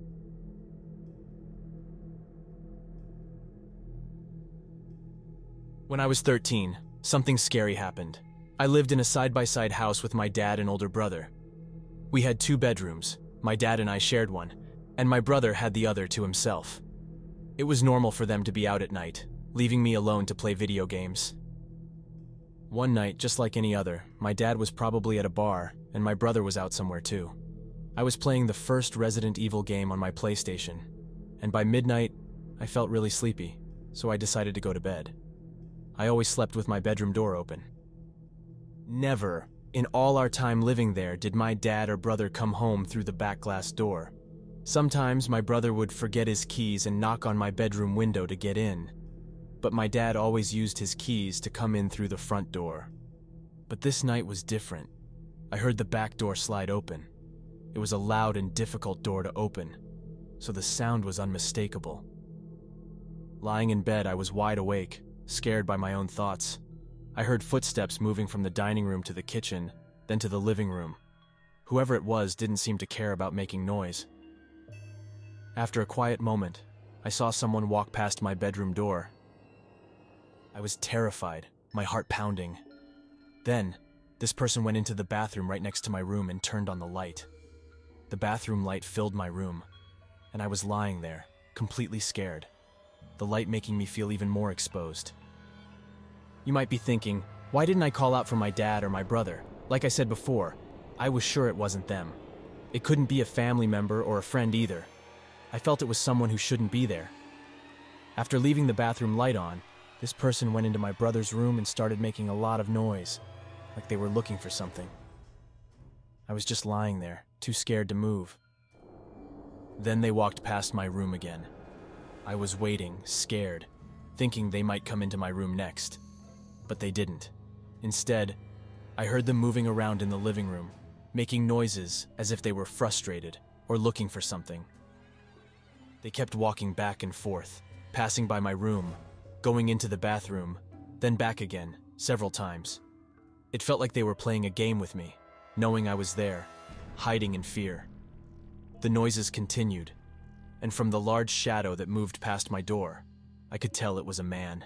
When I was thirteen, something scary happened. I lived in a side-by-side house with my dad and older brother. We had two bedrooms. My dad and I shared one, and my brother had the other to himself. It was normal for them to be out at night, leaving me alone to play video games. One night, just like any other, my dad was probably at a bar, and my brother was out somewhere too. I was playing the first Resident Evil game on my PlayStation, and by midnight, I felt really sleepy, so I decided to go to bed. I always slept with my bedroom door open. Never, in all our time living there, did my dad or brother come home through the back glass door. Sometimes my brother would forget his keys and knock on my bedroom window to get in, but my dad always used his keys to come in through the front door. But this night was different. I heard the back door slide open. It was a loud and difficult door to open, so the sound was unmistakable. Lying in bed, I was wide awake, scared by my own thoughts. I heard footsteps moving from the dining room to the kitchen, then to the living room. Whoever it was didn't seem to care about making noise. After a quiet moment, I saw someone walk past my bedroom door. I was terrified, my heart pounding. Then, this person went into the bathroom right next to my room and turned on the light. The bathroom light filled my room, and I was lying there, completely scared, the light making me feel even more exposed. You might be thinking, why didn't I call out for my dad or my brother? Like I said before, I was sure it wasn't them. It couldn't be a family member or a friend either. I felt it was someone who shouldn't be there. After leaving the bathroom light on, this person went into my brother's room and started making a lot of noise, like they were looking for something. I was just lying there, too scared to move. Then they walked past my room again. I was waiting, scared, thinking they might come into my room next. But they didn't. Instead, I heard them moving around in the living room, making noises as if they were frustrated or looking for something. They kept walking back and forth, passing by my room, going into the bathroom, then back again, several times. It felt like they were playing a game with me, knowing I was there, hiding in fear. The noises continued, and from the large shadow that moved past my door, I could tell it was a man.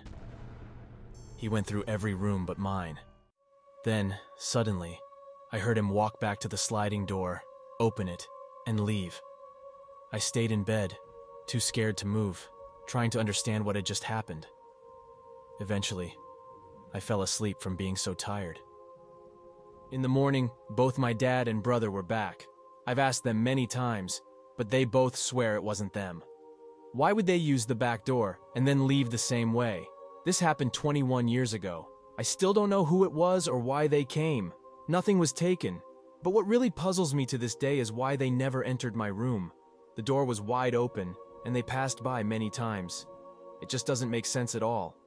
He went through every room but mine. Then, suddenly, I heard him walk back to the sliding door, open it, and leave. I stayed in bed, too scared to move, trying to understand what had just happened. Eventually, I fell asleep from being so tired. In the morning, both my dad and brother were back. I've asked them many times, but they both swear it wasn't them. Why would they use the back door and then leave the same way? This happened twenty-one years ago. I still don't know who it was or why they came. Nothing was taken. But what really puzzles me to this day is why they never entered my room. The door was wide open, and they passed by many times. It just doesn't make sense at all.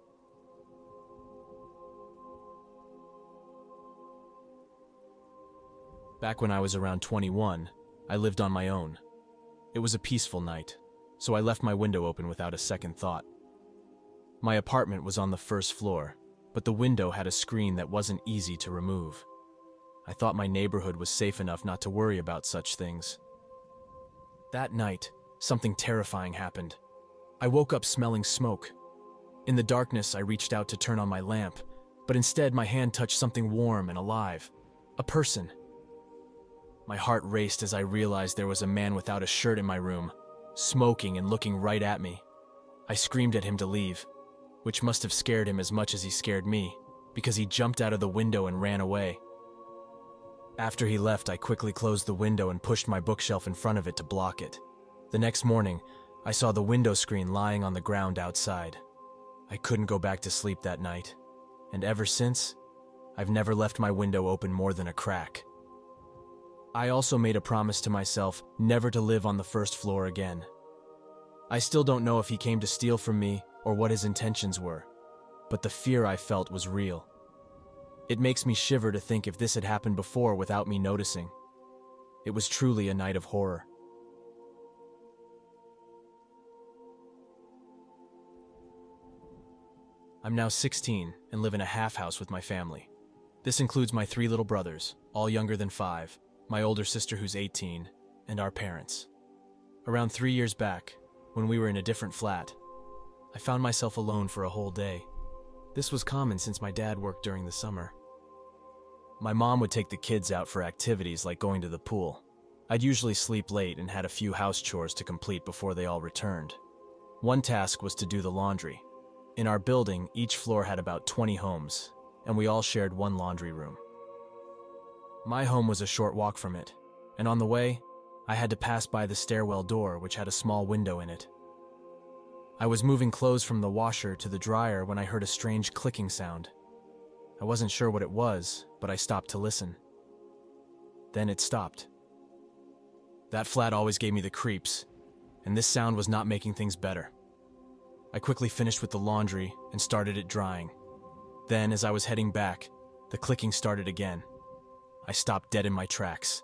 Back when I was around twenty-one, I lived on my own. It was a peaceful night, so I left my window open without a second thought. My apartment was on the first floor, but the window had a screen that wasn't easy to remove. I thought my neighborhood was safe enough not to worry about such things. That night, something terrifying happened. I woke up smelling smoke. In the darkness, I reached out to turn on my lamp, but instead my hand touched something warm and alive. A person. My heart raced as I realized there was a man without a shirt in my room, smoking and looking right at me. I screamed at him to leave, which must have scared him as much as he scared me, because he jumped out of the window and ran away. After he left, I quickly closed the window and pushed my bookshelf in front of it to block it. The next morning, I saw the window screen lying on the ground outside. I couldn't go back to sleep that night, and ever since, I've never left my window open more than a crack. I also made a promise to myself never to live on the first floor again. I still don't know if he came to steal from me or what his intentions were, but the fear I felt was real. It makes me shiver to think if this had happened before without me noticing. It was truly a night of horror. I'm now sixteen and live in a half house with my family. This includes my three little brothers, all younger than five, my older sister who's eighteen, and our parents. Around three years back, when we were in a different flat, I found myself alone for a whole day. This was common since my dad worked during the summer. My mom would take the kids out for activities like going to the pool. I'd usually sleep late and had a few house chores to complete before they all returned. One task was to do the laundry. In our building, each floor had about twenty homes, and we all shared one laundry room. My home was a short walk from it, and on the way, I had to pass by the stairwell door, which had a small window in it. I was moving clothes from the washer to the dryer when I heard a strange clicking sound. I wasn't sure what it was, but I stopped to listen. Then it stopped. That flat always gave me the creeps, and this sound was not making things better. I quickly finished with the laundry and started it drying. Then, as I was heading back, the clicking started again. I stopped dead in my tracks.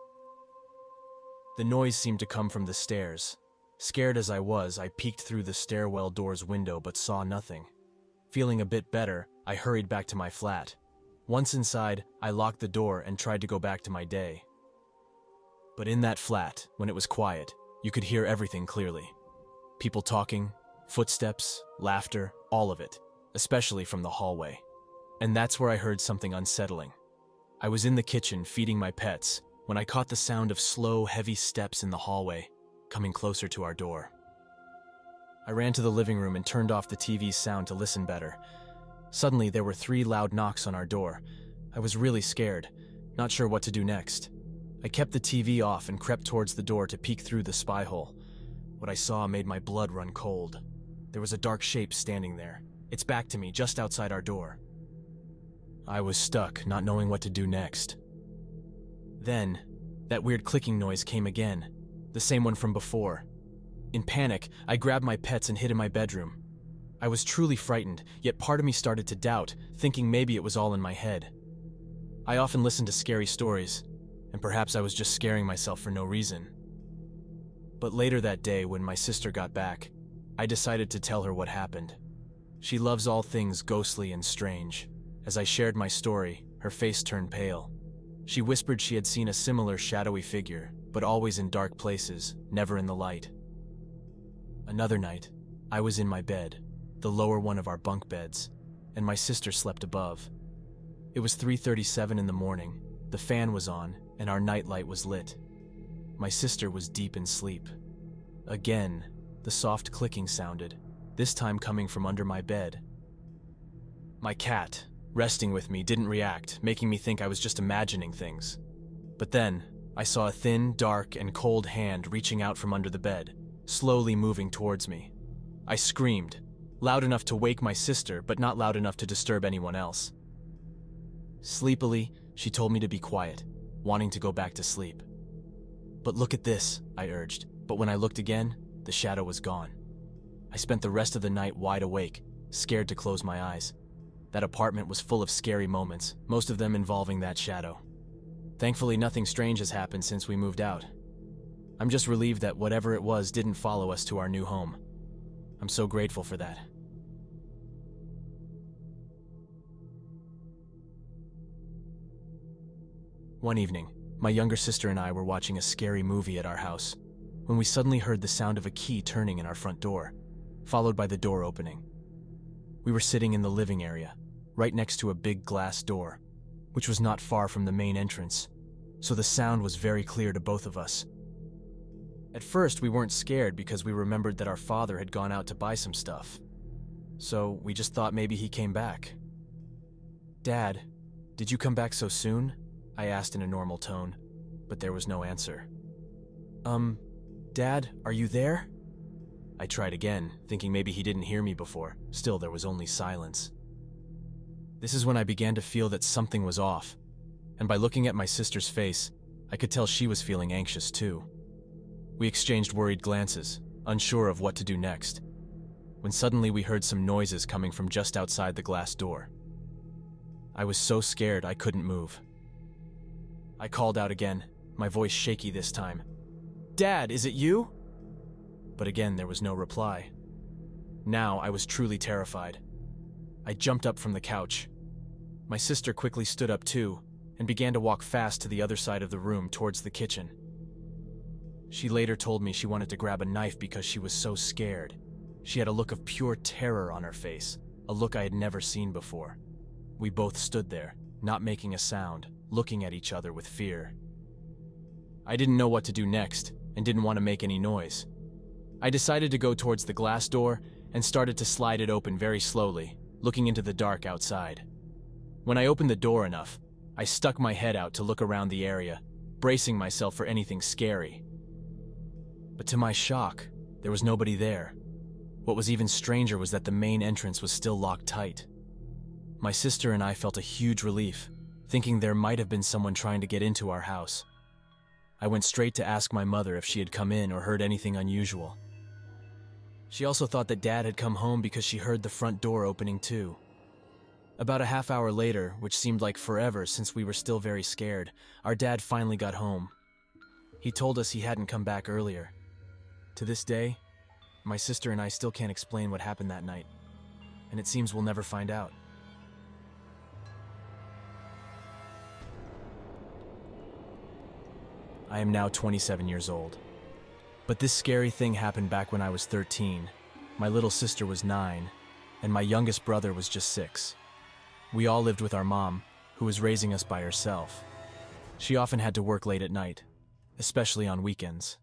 The noise seemed to come from the stairs. Scared as I was, I peeked through the stairwell door's window but saw nothing. Feeling a bit better, I hurried back to my flat. Once inside, I locked the door and tried to go back to my day. But in that flat, when it was quiet, you could hear everything clearly. People talking, footsteps, laughter, all of it, especially from the hallway. And that's where I heard something unsettling. I was in the kitchen feeding my pets when I caught the sound of slow, heavy steps in the hallway, coming closer to our door. I ran to the living room and turned off the T V's sound to listen better. Suddenly, there were three loud knocks on our door. I was really scared, not sure what to do next. I kept the T V off and crept towards the door to peek through the spy hole. What I saw made my blood run cold. There was a dark shape standing there, its back to me just outside our door. I was stuck, not knowing what to do next. Then, that weird clicking noise came again, the same one from before. In panic, I grabbed my pets and hid in my bedroom. I was truly frightened, yet part of me started to doubt, thinking maybe it was all in my head. I often listened to scary stories, and perhaps I was just scaring myself for no reason. But later that day, when my sister got back, I decided to tell her what happened. She loves all things ghostly and strange. As I shared my story, her face turned pale. She whispered she had seen a similar shadowy figure, but always in dark places, never in the light. Another night, I was in my bed, the lower one of our bunk beds, and my sister slept above. It was three thirty-seven in the morning, the fan was on, and our nightlight was lit. My sister was deep in sleep. Again, the soft clicking sounded, this time coming from under my bed. My cat, resting with me, didn't react, making me think I was just imagining things. But then, I saw a thin, dark, and cold hand reaching out from under the bed, slowly moving towards me. I screamed, loud enough to wake my sister, but not loud enough to disturb anyone else. Sleepily, she told me to be quiet, wanting to go back to sleep. "But look at this," I urged, but when I looked again, the shadow was gone. I spent the rest of the night wide awake, scared to close my eyes. That apartment was full of scary moments, most of them involving that shadow. Thankfully, nothing strange has happened since we moved out. I'm just relieved that whatever it was didn't follow us to our new home. I'm so grateful for that. One evening, my younger sister and I were watching a scary movie at our house when we suddenly heard the sound of a key turning in our front door, followed by the door opening. We were sitting in the living area, right next to a big glass door, which was not far from the main entrance, so the sound was very clear to both of us. At first, we weren't scared because we remembered that our father had gone out to buy some stuff, so we just thought maybe he came back. "Dad, did you come back so soon?" I asked in a normal tone, but there was no answer. Um, Dad, are you there?" I tried again, thinking maybe he didn't hear me before. Still, there was only silence. This is when I began to feel that something was off, and by looking at my sister's face, I could tell she was feeling anxious too. We exchanged worried glances, unsure of what to do next, when suddenly we heard some noises coming from just outside the glass door. I was so scared I couldn't move. I called out again, my voice shaky this time. "Dad, is it you?" But again, there was no reply. Now I was truly terrified. I jumped up from the couch. My sister quickly stood up too, and began to walk fast to the other side of the room towards the kitchen. She later told me she wanted to grab a knife because she was so scared. She had a look of pure terror on her face, a look I had never seen before. We both stood there, not making a sound, looking at each other with fear. I didn't know what to do next, and didn't want to make any noise. I decided to go towards the glass door and started to slide it open very slowly, looking into the dark outside. When I opened the door enough, I stuck my head out to look around the area, bracing myself for anything scary. But to my shock, there was nobody there. What was even stranger was that the main entrance was still locked tight. My sister and I felt a huge relief, thinking there might have been someone trying to get into our house. I went straight to ask my mother if she had come in or heard anything unusual. She also thought that Dad had come home because she heard the front door opening too. About a half hour later, which seemed like forever since we were still very scared, our dad finally got home. He told us he hadn't come back earlier. To this day, my sister and I still can't explain what happened that night, and it seems we'll never find out. I am now twenty-seven years old. But this scary thing happened back when I was thirteen, my little sister was nine, and my youngest brother was just six. We all lived with our mom, who was raising us by herself. She often had to work late at night, especially on weekends.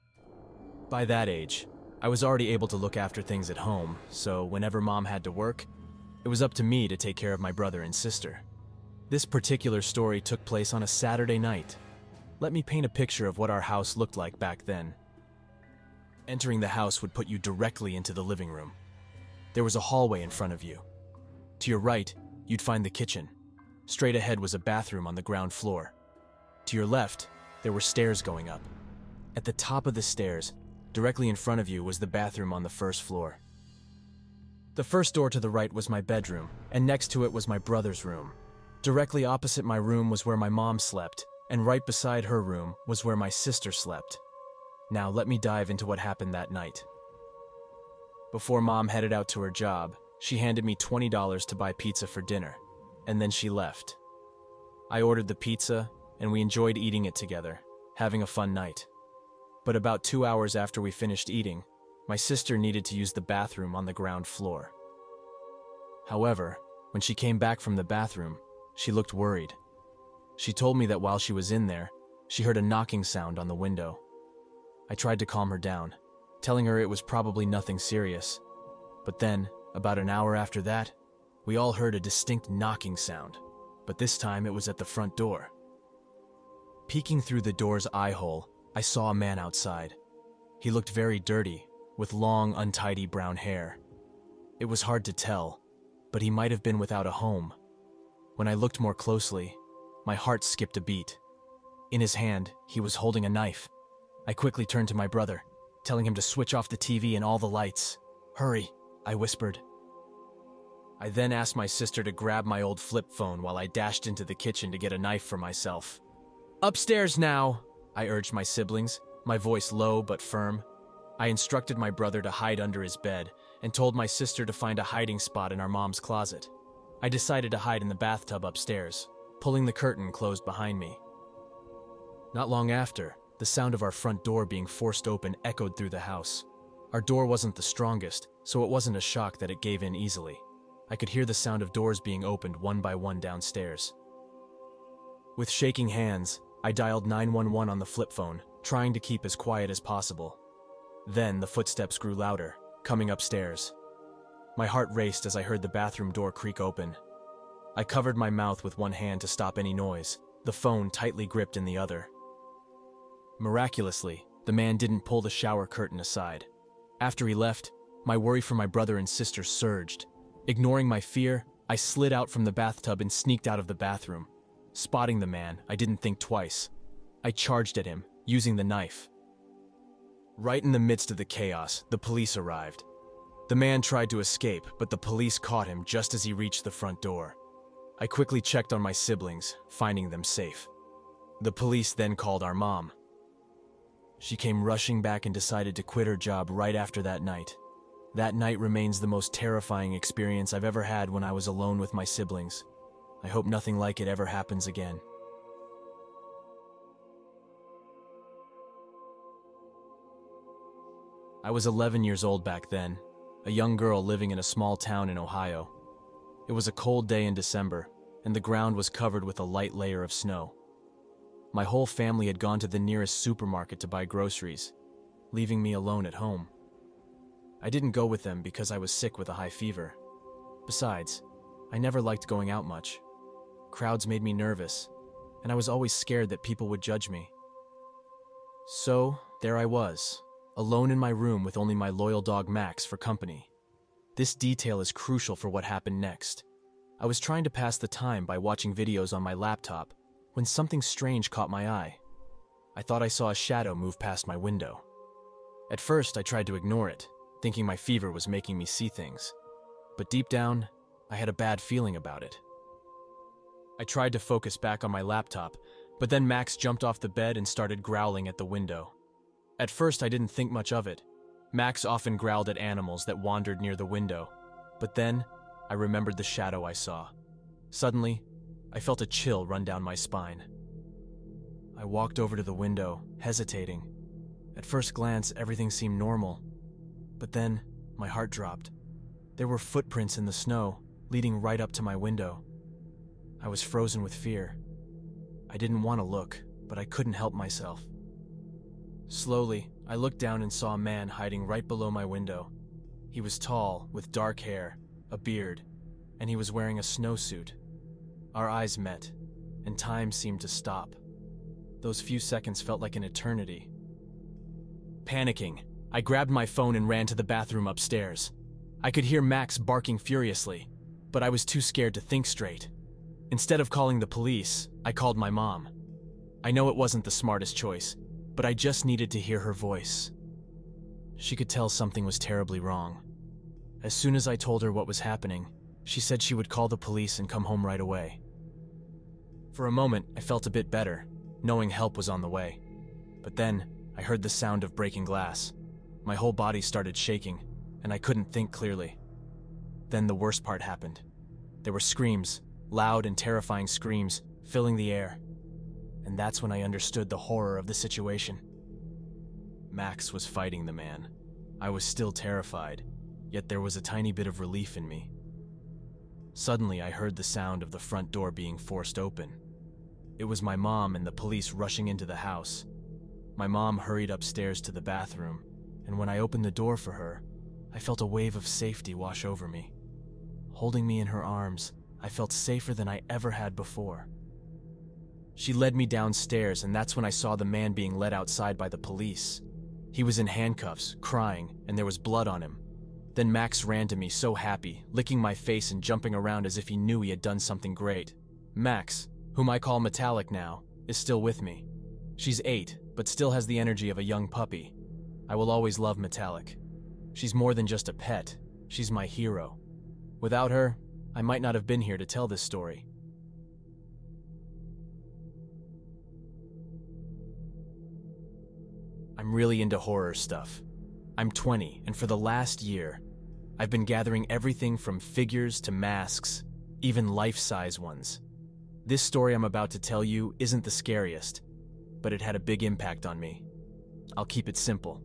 By that age, I was already able to look after things at home, so whenever Mom had to work, it was up to me to take care of my brother and sister. This particular story took place on a Saturday night. Let me paint a picture of what our house looked like back then. Entering the house would put you directly into the living room. There was a hallway in front of you. To your right, you'd find the kitchen. Straight ahead was a bathroom on the ground floor. To your left, there were stairs going up. At the top of the stairs, directly in front of you, was the bathroom on the first floor. The first door to the right was my bedroom, and next to it was my brother's room. Directly opposite my room was where my mom slept, and right beside her room was where my sister slept. Now let me dive into what happened that night. Before Mom headed out to her job, she handed me twenty dollars to buy pizza for dinner, and then she left. I ordered the pizza, and we enjoyed eating it together, having a fun night. But about two hours after we finished eating, my sister needed to use the bathroom on the ground floor. However, when she came back from the bathroom, she looked worried. She told me that while she was in there, she heard a knocking sound on the window. I tried to calm her down, telling her it was probably nothing serious. But then, about an hour after that, we all heard a distinct knocking sound, but this time it was at the front door. Peeking through the door's eye hole, I saw a man outside. He looked very dirty, with long, untidy brown hair. It was hard to tell, but he might have been without a home. When I looked more closely, my heart skipped a beat. In his hand, he was holding a knife. I quickly turned to my brother, telling him to switch off the T V and all the lights. "Hurry," I whispered. I then asked my sister to grab my old flip phone while I dashed into the kitchen to get a knife for myself. Upstairs now, I urged my siblings, my voice low but firm. I instructed my brother to hide under his bed and told my sister to find a hiding spot in our mom's closet. I decided to hide in the bathtub upstairs, pulling the curtain closed behind me. Not long after, the sound of our front door being forced open echoed through the house. Our door wasn't the strongest, so it wasn't a shock that it gave in easily. I could hear the sound of doors being opened one by one downstairs. With shaking hands, I dialed nine one one on the flip phone, trying to keep as quiet as possible. Then the footsteps grew louder, coming upstairs. My heart raced as I heard the bathroom door creak open. I covered my mouth with one hand to stop any noise, the phone tightly gripped in the other. Miraculously, the man didn't pull the shower curtain aside. After he left, my worry for my brother and sister surged. Ignoring my fear, I slid out from the bathtub and sneaked out of the bathroom. Spotting the man, I didn't think twice. I charged at him, using the knife. Right in the midst of the chaos, the police arrived. The man tried to escape, but the police caught him just as he reached the front door. I quickly checked on my siblings, finding them safe. The police then called our mom. She came rushing back and decided to quit her job right after that night. That night remains the most terrifying experience I've ever had when I was alone with my siblings. I hope nothing like it ever happens again. I was eleven years old back then, a young girl living in a small town in Ohio. It was a cold day in December, and the ground was covered with a light layer of snow. My whole family had gone to the nearest supermarket to buy groceries, leaving me alone at home. I didn't go with them because I was sick with a high fever. Besides, I never liked going out much. Crowds made me nervous, and I was always scared that people would judge me. So, there I was, alone in my room with only my loyal dog Max for company. This detail is crucial for what happened next. I was trying to pass the time by watching videos on my laptop when something strange caught my eye. I thought I saw a shadow move past my window. At first, I tried to ignore it, thinking my fever was making me see things. But deep down, I had a bad feeling about it. I tried to focus back on my laptop, but then Max jumped off the bed and started growling at the window. At first, I didn't think much of it. Max often growled at animals that wandered near the window, but then I remembered the shadow I saw. Suddenly, I felt a chill run down my spine. I walked over to the window, hesitating. At first glance, everything seemed normal, but then my heart dropped. There were footprints in the snow, leading right up to my window. I was frozen with fear. I didn't want to look, but I couldn't help myself. Slowly, I looked down and saw a man hiding right below my window. He was tall, with dark hair, a beard, and he was wearing a snowsuit. Our eyes met, and time seemed to stop. Those few seconds felt like an eternity. Panicking, I grabbed my phone and ran to the bathroom upstairs. I could hear Max barking furiously, but I was too scared to think straight. Instead of calling the police, I called my mom. I know it wasn't the smartest choice, but I just needed to hear her voice. She could tell something was terribly wrong. As soon as I told her what was happening, she said she would call the police and come home right away. For a moment, I felt a bit better, knowing help was on the way. But then, I heard the sound of breaking glass. My whole body started shaking, and I couldn't think clearly. Then the worst part happened. There were screams, loud and terrifying screams, filling the air. And that's when I understood the horror of the situation. Max was fighting the man. I was still terrified, yet there was a tiny bit of relief in me. Suddenly, I heard the sound of the front door being forced open. It was my mom and the police rushing into the house. My mom hurried upstairs to the bathroom, and when I opened the door for her, I felt a wave of safety wash over me. Holding me in her arms, I felt safer than I ever had before. She led me downstairs, and that's when I saw the man being led outside by the police. He was in handcuffs, crying, and there was blood on him. Then Max ran to me so happy, licking my face and jumping around as if he knew he had done something great. Max, whom I call Metallic now, is still with me. She's eight, but still has the energy of a young puppy. I will always love Metallic. She's more than just a pet, she's my hero. Without her, I might not have been here to tell this story. I'm really into horror stuff. I'm twenty, and for the last year, I've been gathering everything from figures to masks, even life-size ones. This story I'm about to tell you isn't the scariest, but it had a big impact on me. I'll keep it simple.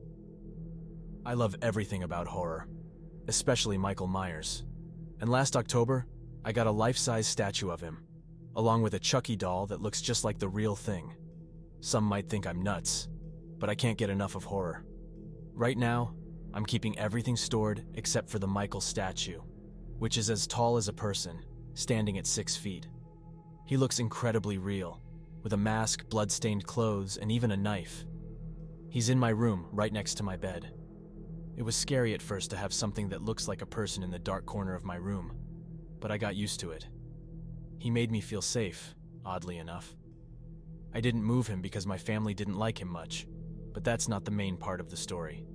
I love everything about horror, especially Michael Myers. And last October, I got a life-size statue of him, along with a Chucky doll that looks just like the real thing. Some might think I'm nuts, but I can't get enough of horror. Right now, I'm keeping everything stored except for the Michael statue, which is as tall as a person, standing at six feet. He looks incredibly real, with a mask, blood-stained clothes, and even a knife. He's in my room, right next to my bed. It was scary at first to have something that looks like a person in the dark corner of my room, but I got used to it. He made me feel safe, oddly enough. I didn't move him because my family didn't like him much, but that's not the main part of the story.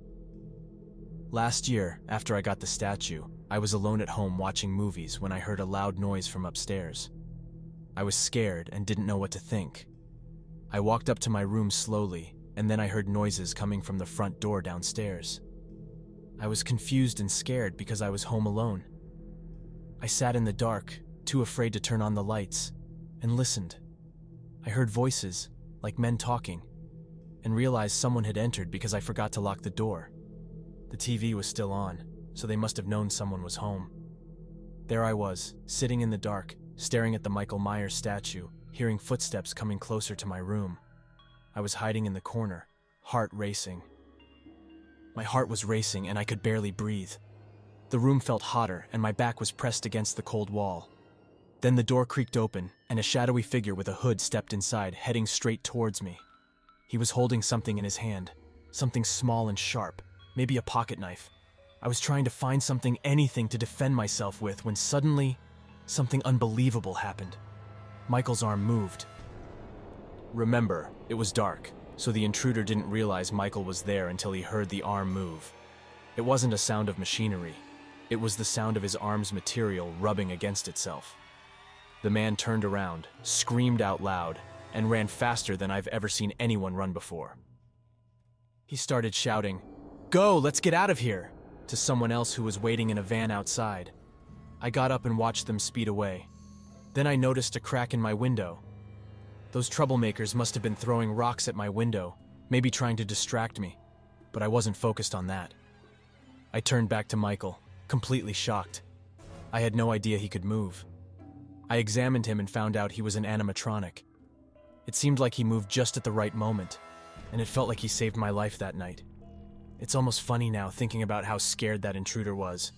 Last year, after I got the statue, I was alone at home watching movies when I heard a loud noise from upstairs. I was scared and didn't know what to think. I walked up to my room slowly, and then I heard noises coming from the front door downstairs. I was confused and scared because I was home alone. I sat in the dark, too afraid to turn on the lights, and listened. I heard voices, like men talking, and realized someone had entered because I forgot to lock the door. The T V was still on, so they must have known someone was home. There I was, sitting in the dark, staring at the Michael Myers statue, hearing footsteps coming closer to my room. I was hiding in the corner, heart racing. My heart was racing and I could barely breathe. The room felt hotter and my back was pressed against the cold wall. Then the door creaked open and a shadowy figure with a hood stepped inside, heading straight towards me. He was holding something in his hand, something small and sharp, maybe a pocket knife. I was trying to find something, anything to defend myself with, when suddenly, something unbelievable happened. Michael's arm moved. Remember, it was dark, so the intruder didn't realize Michael was there until he heard the arm move. It wasn't a sound of machinery. It was the sound of his arm's material rubbing against itself. The man turned around, screamed out loud, and ran faster than I've ever seen anyone run before. He started shouting, "Go, let's get out of here!" to someone else who was waiting in a van outside. I got up and watched them speed away. Then I noticed a crack in my window. Those troublemakers must have been throwing rocks at my window, maybe trying to distract me, but I wasn't focused on that. I turned back to Michael, completely shocked. I had no idea he could move. I examined him and found out he was an animatronic. It seemed like he moved just at the right moment, and it felt like he saved my life that night. It's almost funny now thinking about how scared that intruder was.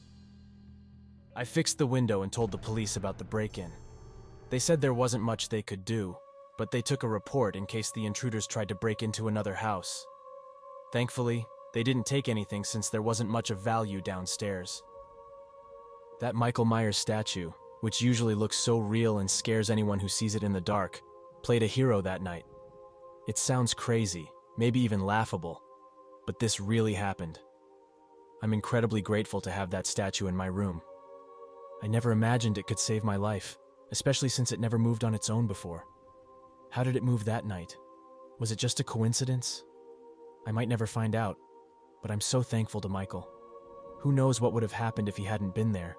I fixed the window and told the police about the break-in. They said there wasn't much they could do, but they took a report in case the intruders tried to break into another house. Thankfully, they didn't take anything since there wasn't much of value downstairs. That Michael Myers statue, which usually looks so real and scares anyone who sees it in the dark, played a hero that night. It sounds crazy, maybe even laughable, but this really happened. I'm incredibly grateful to have that statue in my room. I never imagined it could save my life, especially since it never moved on its own before. How did it move that night? Was it just a coincidence? I might never find out, but I'm so thankful to Michael. Who knows what would have happened if he hadn't been there?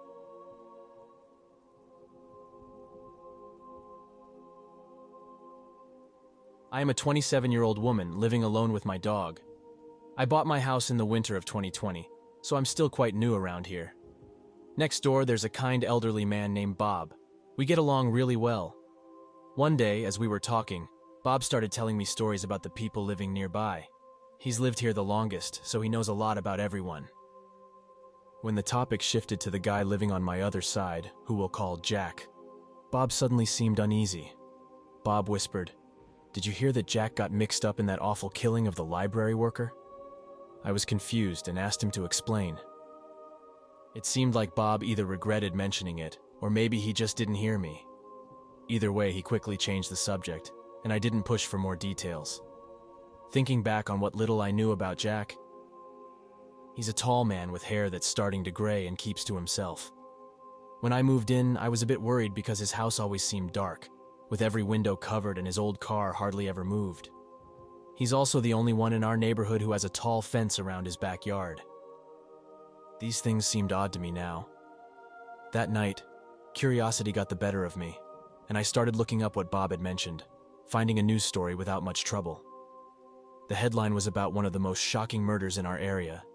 I am a twenty-seven-year-old woman living alone with my dog. I bought my house in the winter of twenty twenty, so I'm still quite new around here. Next door, there's a kind elderly man named Bob. We get along really well. One day, as we were talking, Bob started telling me stories about the people living nearby. He's lived here the longest, so he knows a lot about everyone. When the topic shifted to the guy living on my other side, who we'll call Jack, Bob suddenly seemed uneasy. Bob whispered, "Did you hear that Jack got mixed up in that awful killing of the library worker?" I was confused and asked him to explain. It seemed like Bob either regretted mentioning it, or maybe he just didn't hear me. Either way, he quickly changed the subject, and I didn't push for more details. Thinking back on what little I knew about Jack, he's a tall man with hair that's starting to gray and keeps to himself. When I moved in, I was a bit worried because his house always seemed dark, with every window covered and his old car hardly ever moved. He's also the only one in our neighborhood who has a tall fence around his backyard. These things seemed odd to me now. That night, curiosity got the better of me, and I started looking up what Bob had mentioned, finding a news story without much trouble. The headline was about one of the most shocking murders in our area.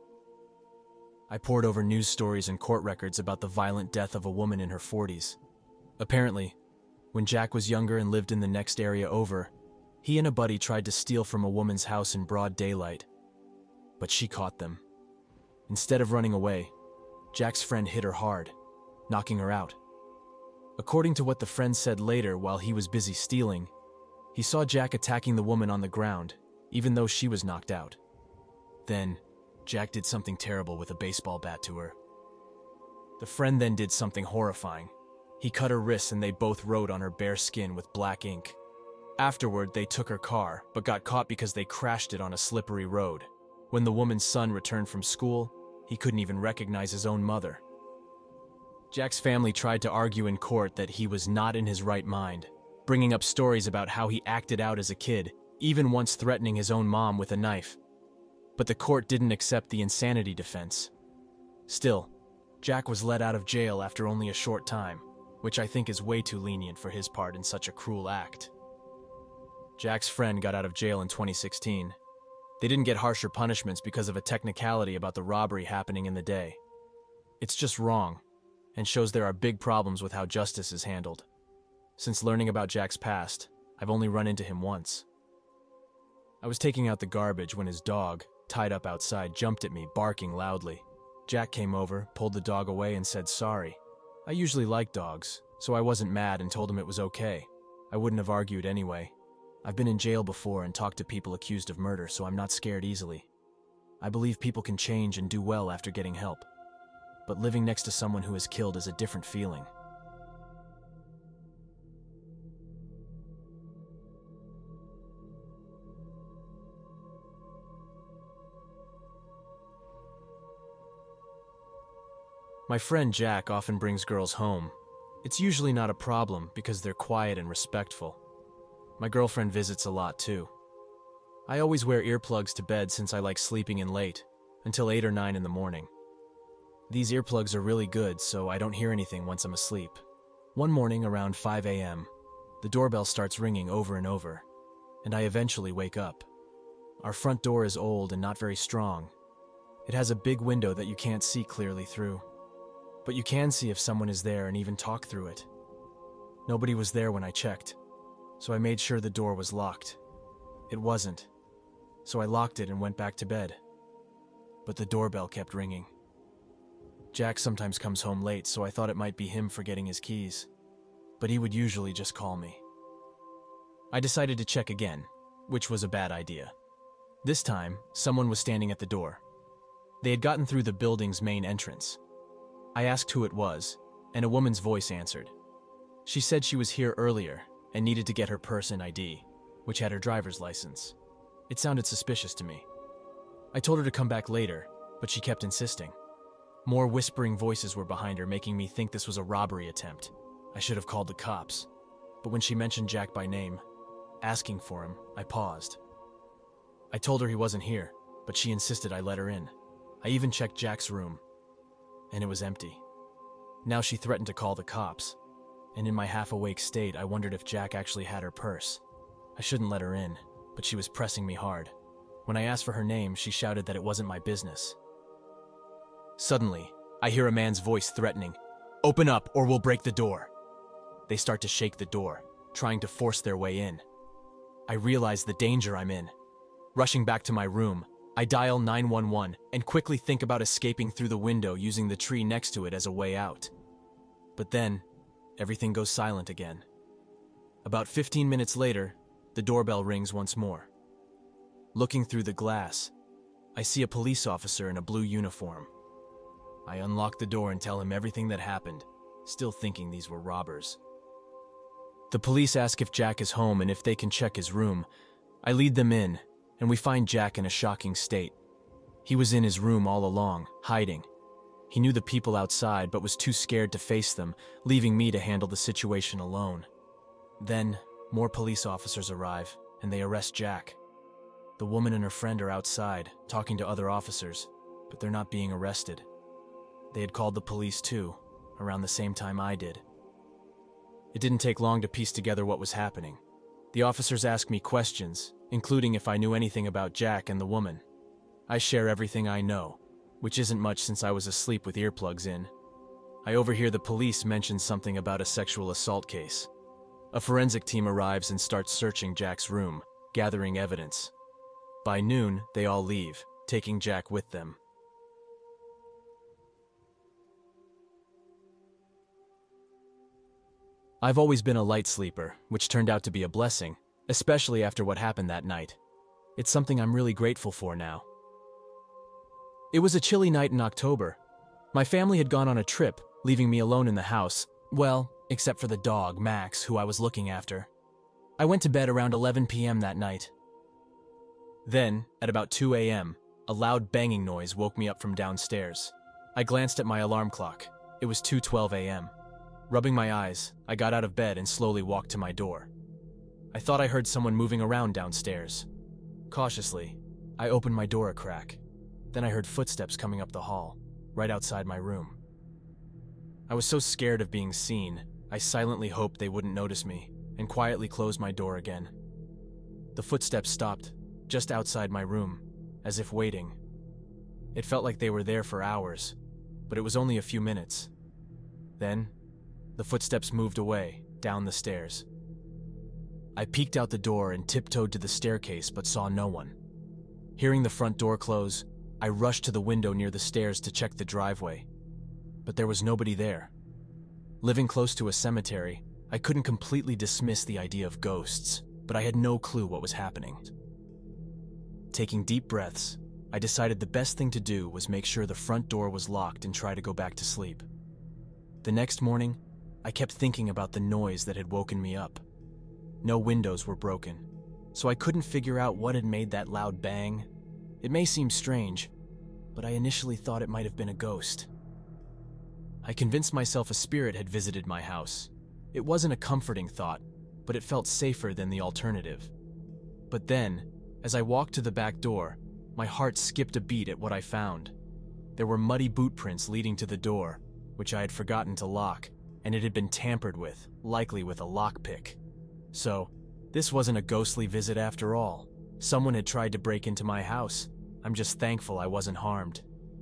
I pored over news stories and court records about the violent death of a woman in her forties. Apparently, when Jack was younger and lived in the next area over, he and a buddy tried to steal from a woman's house in broad daylight, but she caught them. Instead of running away, Jack's friend hit her hard, knocking her out. According to what the friend said later while he was busy stealing, he saw Jack attacking the woman on the ground, even though she was knocked out. Then, Jack did something terrible with a baseball bat to her. The friend then did something horrifying. He cut her wrists and they both wrote on her bare skin with black ink. Afterward, they took her car, but got caught because they crashed it on a slippery road. When the woman's son returned from school, he couldn't even recognize his own mother. Jack's family tried to argue in court that he was not in his right mind, bringing up stories about how he acted out as a kid, even once threatening his own mom with a knife. But the court didn't accept the insanity defense. Still, Jack was let out of jail after only a short time, which I think is way too lenient for his part in such a cruel act. Jack's friend got out of jail in twenty sixteen. They didn't get harsher punishments because of a technicality about the robbery happening in the day. It's just wrong, and shows there are big problems with how justice is handled. Since learning about Jack's past, I've only run into him once. I was taking out the garbage when his dog, tied up outside, jumped at me, barking loudly. Jack came over, pulled the dog away, and said sorry. I usually like dogs, so I wasn't mad and told him it was okay. I wouldn't have argued anyway. I've been in jail before and talked to people accused of murder, so I'm not scared easily. I believe people can change and do well after getting help. But living next to someone who is killed is a different feeling. My friend Jack often brings girls home. It's usually not a problem because they're quiet and respectful. My girlfriend visits a lot too. I always wear earplugs to bed since I like sleeping in late, until eight or nine in the morning. These earplugs are really good so I don't hear anything once I'm asleep. One morning around five a m, the doorbell starts ringing over and over, and I eventually wake up. Our front door is old and not very strong. It has a big window that you can't see clearly through. But you can see if someone is there and even talk through it. Nobody was there when I checked, so I made sure the door was locked. It wasn't, so I locked it and went back to bed. But the doorbell kept ringing. Jack sometimes comes home late, so I thought it might be him forgetting his keys, but he would usually just call me. I decided to check again, which was a bad idea. This time, someone was standing at the door. They had gotten through the building's main entrance. I asked who it was, and a woman's voice answered. She said she was here earlier and needed to get her purse and I D, which had her driver's license. It sounded suspicious to me. I told her to come back later, but she kept insisting. More whispering voices were behind her, making me think this was a robbery attempt. I should have called the cops. But when she mentioned Jack by name, asking for him, I paused. I told her he wasn't here, but she insisted I let her in. I even checked Jack's room, and it was empty. Now she threatened to call the cops, and in my half-awake state, I wondered if Jack actually had her purse. I shouldn't let her in, but she was pressing me hard. When I asked for her name, she shouted that it wasn't my business. Suddenly, I hear a man's voice threatening, "Open up or we'll break the door." They start to shake the door, trying to force their way in. I realize the danger I'm in. Rushing back to my room, I dial nine one one and quickly think about escaping through the window using the tree next to it as a way out. But then, everything goes silent again. About fifteen minutes later, the doorbell rings once more. Looking through the glass, I see a police officer in a blue uniform. I unlock the door and tell him everything that happened, still thinking these were robbers. The police ask if Jack is home and if they can check his room. I lead them in, and we find Jack in a shocking state. He was in his room all along, hiding. He knew the people outside but was too scared to face them, leaving me to handle the situation alone. Then, more police officers arrive, and they arrest Jack. The woman and her friend are outside, talking to other officers, but they're not being arrested. They had called the police too, around the same time I did. It didn't take long to piece together what was happening. The officers asked me questions, including if I knew anything about Jack and the woman. I share everything I know, which isn't much since I was asleep with earplugs in. I overhear the police mention something about a sexual assault case. A forensic team arrives and starts searching Jack's room, gathering evidence. By noon, they all leave, taking Jack with them. I've always been a light sleeper, which turned out to be a blessing, especially after what happened that night. It's something I'm really grateful for now. It was a chilly night in October. My family had gone on a trip, leaving me alone in the house, well, except for the dog, Max, who I was looking after. I went to bed around eleven p m that night. Then, at about two a m, a loud banging noise woke me up from downstairs. I glanced at my alarm clock. It was two twelve a m Rubbing my eyes, I got out of bed and slowly walked to my door. I thought I heard someone moving around downstairs. Cautiously, I opened my door a crack. Then I heard footsteps coming up the hall, right outside my room. I was so scared of being seen, I silently hoped they wouldn't notice me, and quietly closed my door again. The footsteps stopped, just outside my room, as if waiting. It felt like they were there for hours, but it was only a few minutes. Then, the footsteps moved away, down the stairs. I peeked out the door and tiptoed to the staircase but saw no one. Hearing the front door close, I rushed to the window near the stairs to check the driveway. But there was nobody there. Living close to a cemetery, I couldn't completely dismiss the idea of ghosts, but I had no clue what was happening. Taking deep breaths, I decided the best thing to do was make sure the front door was locked and try to go back to sleep. The next morning, I kept thinking about the noise that had woken me up. No windows were broken, so I couldn't figure out what had made that loud bang. It may seem strange, but I initially thought it might have been a ghost. I convinced myself a spirit had visited my house. It wasn't a comforting thought, but it felt safer than the alternative. But then, as I walked to the back door, my heart skipped a beat at what I found. There were muddy boot prints leading to the door, which I had forgotten to lock, and it had been tampered with, likely with a lockpick. So, this wasn't a ghostly visit after all. Someone had tried to break into my house. I'm just thankful I wasn't harmed.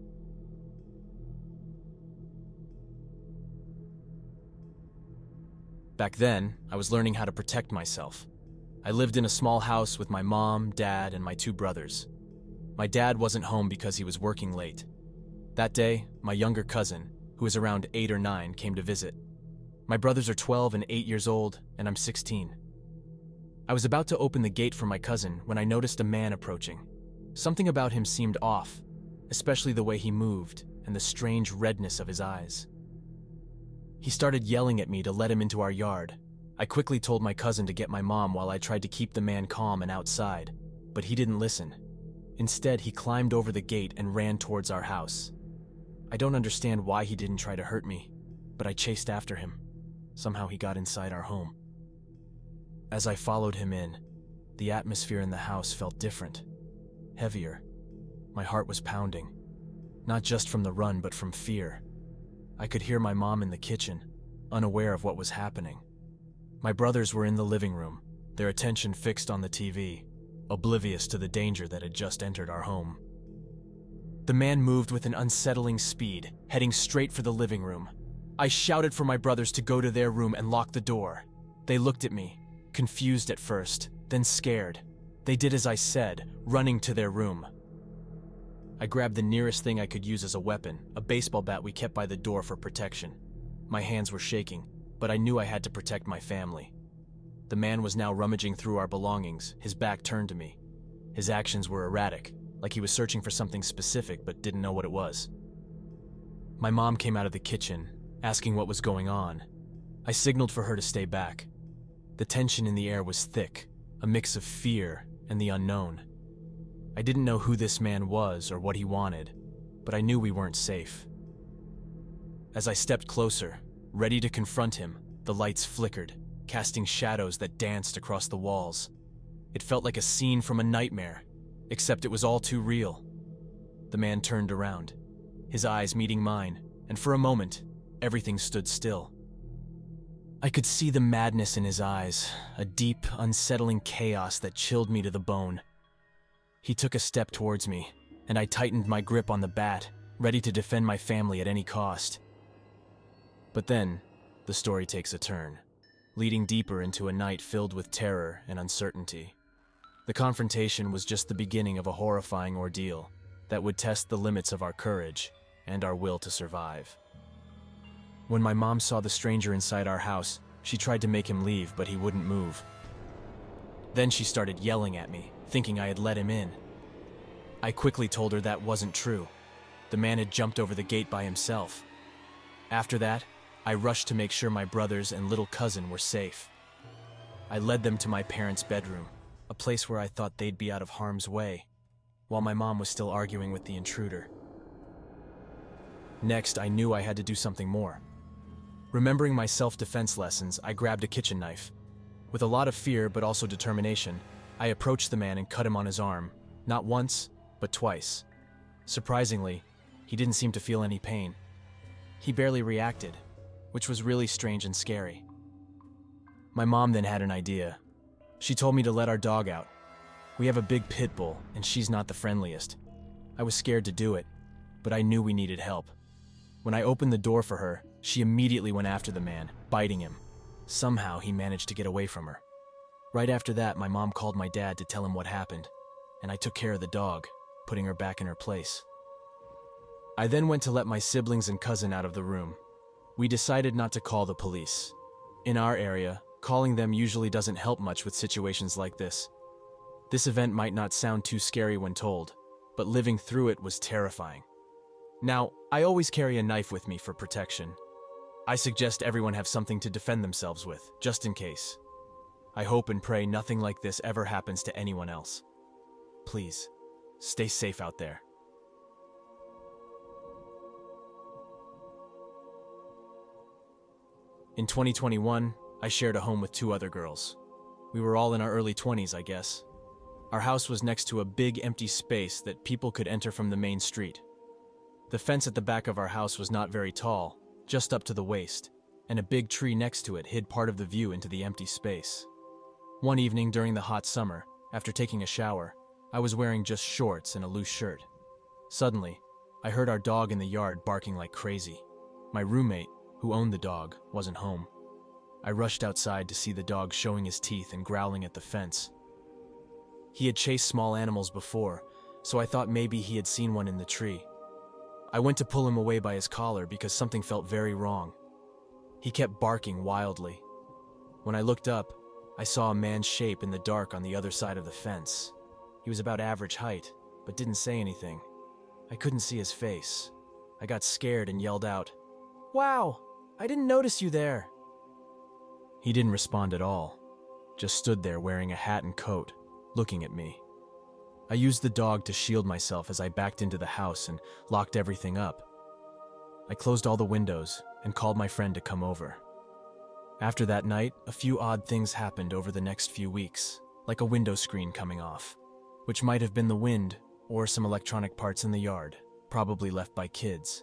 Back then, I was learning how to protect myself. I lived in a small house with my mom, dad, and my two brothers. My dad wasn't home because he was working late. That day, my younger cousin, who was around eight or nine, came to visit. My brothers are twelve and eight years old, and I'm sixteen. I was about to open the gate for my cousin when I noticed a man approaching. Something about him seemed off, especially the way he moved and the strange redness of his eyes. He started yelling at me to let him into our yard. I quickly told my cousin to get my mom while I tried to keep the man calm and outside, but he didn't listen. Instead, he climbed over the gate and ran towards our house. I don't understand why he didn't try to hurt me, but I chased after him. Somehow he got inside our home. As I followed him in, the atmosphere in the house felt different, heavier. My heart was pounding, not just from the run, but from fear. I could hear my mom in the kitchen, unaware of what was happening. My brothers were in the living room, their attention fixed on the T V, oblivious to the danger that had just entered our home. The man moved with an unsettling speed, heading straight for the living room. I shouted for my brothers to go to their room and lock the door. They looked at me, confused at first, then scared. They did as I said, running to their room. I grabbed the nearest thing I could use as a weapon, a baseball bat we kept by the door for protection. My hands were shaking, but I knew I had to protect my family. The man was now rummaging through our belongings, his back turned to me. His actions were erratic, like he was searching for something specific but didn't know what it was. My mom came out of the kitchen, asking what was going on. I signaled for her to stay back. The tension in the air was thick, a mix of fear and the unknown. I didn't know who this man was or what he wanted, but I knew we weren't safe. As I stepped closer, ready to confront him, the lights flickered, casting shadows that danced across the walls. It felt like a scene from a nightmare, Except it was all too real. The man turned around, his eyes meeting mine, and for a moment, everything stood still. I could see the madness in his eyes, a deep, unsettling chaos that chilled me to the bone. He took a step towards me, and I tightened my grip on the bat, ready to defend my family at any cost. But then, the story takes a turn, leading deeper into a night filled with terror and uncertainty. The confrontation was just the beginning of a horrifying ordeal that would test the limits of our courage and our will to survive. When my mom saw the stranger inside our house, she tried to make him leave, but he wouldn't move. Then she started yelling at me, thinking I had let him in. I quickly told her that wasn't true. The man had jumped over the gate by himself. After that, I rushed to make sure my brothers and little cousin were safe. I led them to my parents' bedroom, a place where I thought they'd be out of harm's way, while my mom was still arguing with the intruder. Next, I knew I had to do something more. Remembering my self-defense lessons, I grabbed a kitchen knife. With a lot of fear but also determination, I approached the man and cut him on his arm, not once, but twice. Surprisingly, he didn't seem to feel any pain. He barely reacted, which was really strange and scary. My mom then had an idea. She told me to let our dog out. We have a big pit bull, and she's not the friendliest. I was scared to do it, but I knew we needed help. When I opened the door for her, she immediately went after the man, biting him. Somehow, he managed to get away from her. Right after that, my mom called my dad to tell him what happened, and I took care of the dog, putting her back in her place. I then went to let my siblings and cousin out of the room. We decided not to call the police. In our area, calling them usually doesn't help much with situations like this. This event might not sound too scary when told, but living through it was terrifying. Now, I always carry a knife with me for protection. I suggest everyone have something to defend themselves with, just in case. I hope and pray nothing like this ever happens to anyone else. Please, stay safe out there. In twenty twenty-one, I shared a home with two other girls. We were all in our early twenties, I guess. Our house was next to a big empty space that people could enter from the main street. The fence at the back of our house was not very tall, just up to the waist, and a big tree next to it hid part of the view into the empty space. One evening during the hot summer, after taking a shower, I was wearing just shorts and a loose shirt. Suddenly, I heard our dog in the yard barking like crazy. My roommate, who owned the dog, wasn't home. I rushed outside to see the dog showing his teeth and growling at the fence. He had chased small animals before, so I thought maybe he had seen one in the tree. I went to pull him away by his collar because something felt very wrong. He kept barking wildly. When I looked up, I saw a man's shape in the dark on the other side of the fence. He was about average height, but didn't say anything. I couldn't see his face. I got scared and yelled out, "Wow, I didn't notice you there." He didn't respond at all, just stood there wearing a hat and coat, looking at me. I used the dog to shield myself as I backed into the house and locked everything up. I closed all the windows and called my friend to come over. After that night, a few odd things happened over the next few weeks, like a window screen coming off, which might have been the wind or some electronic parts in the yard, probably left by kids.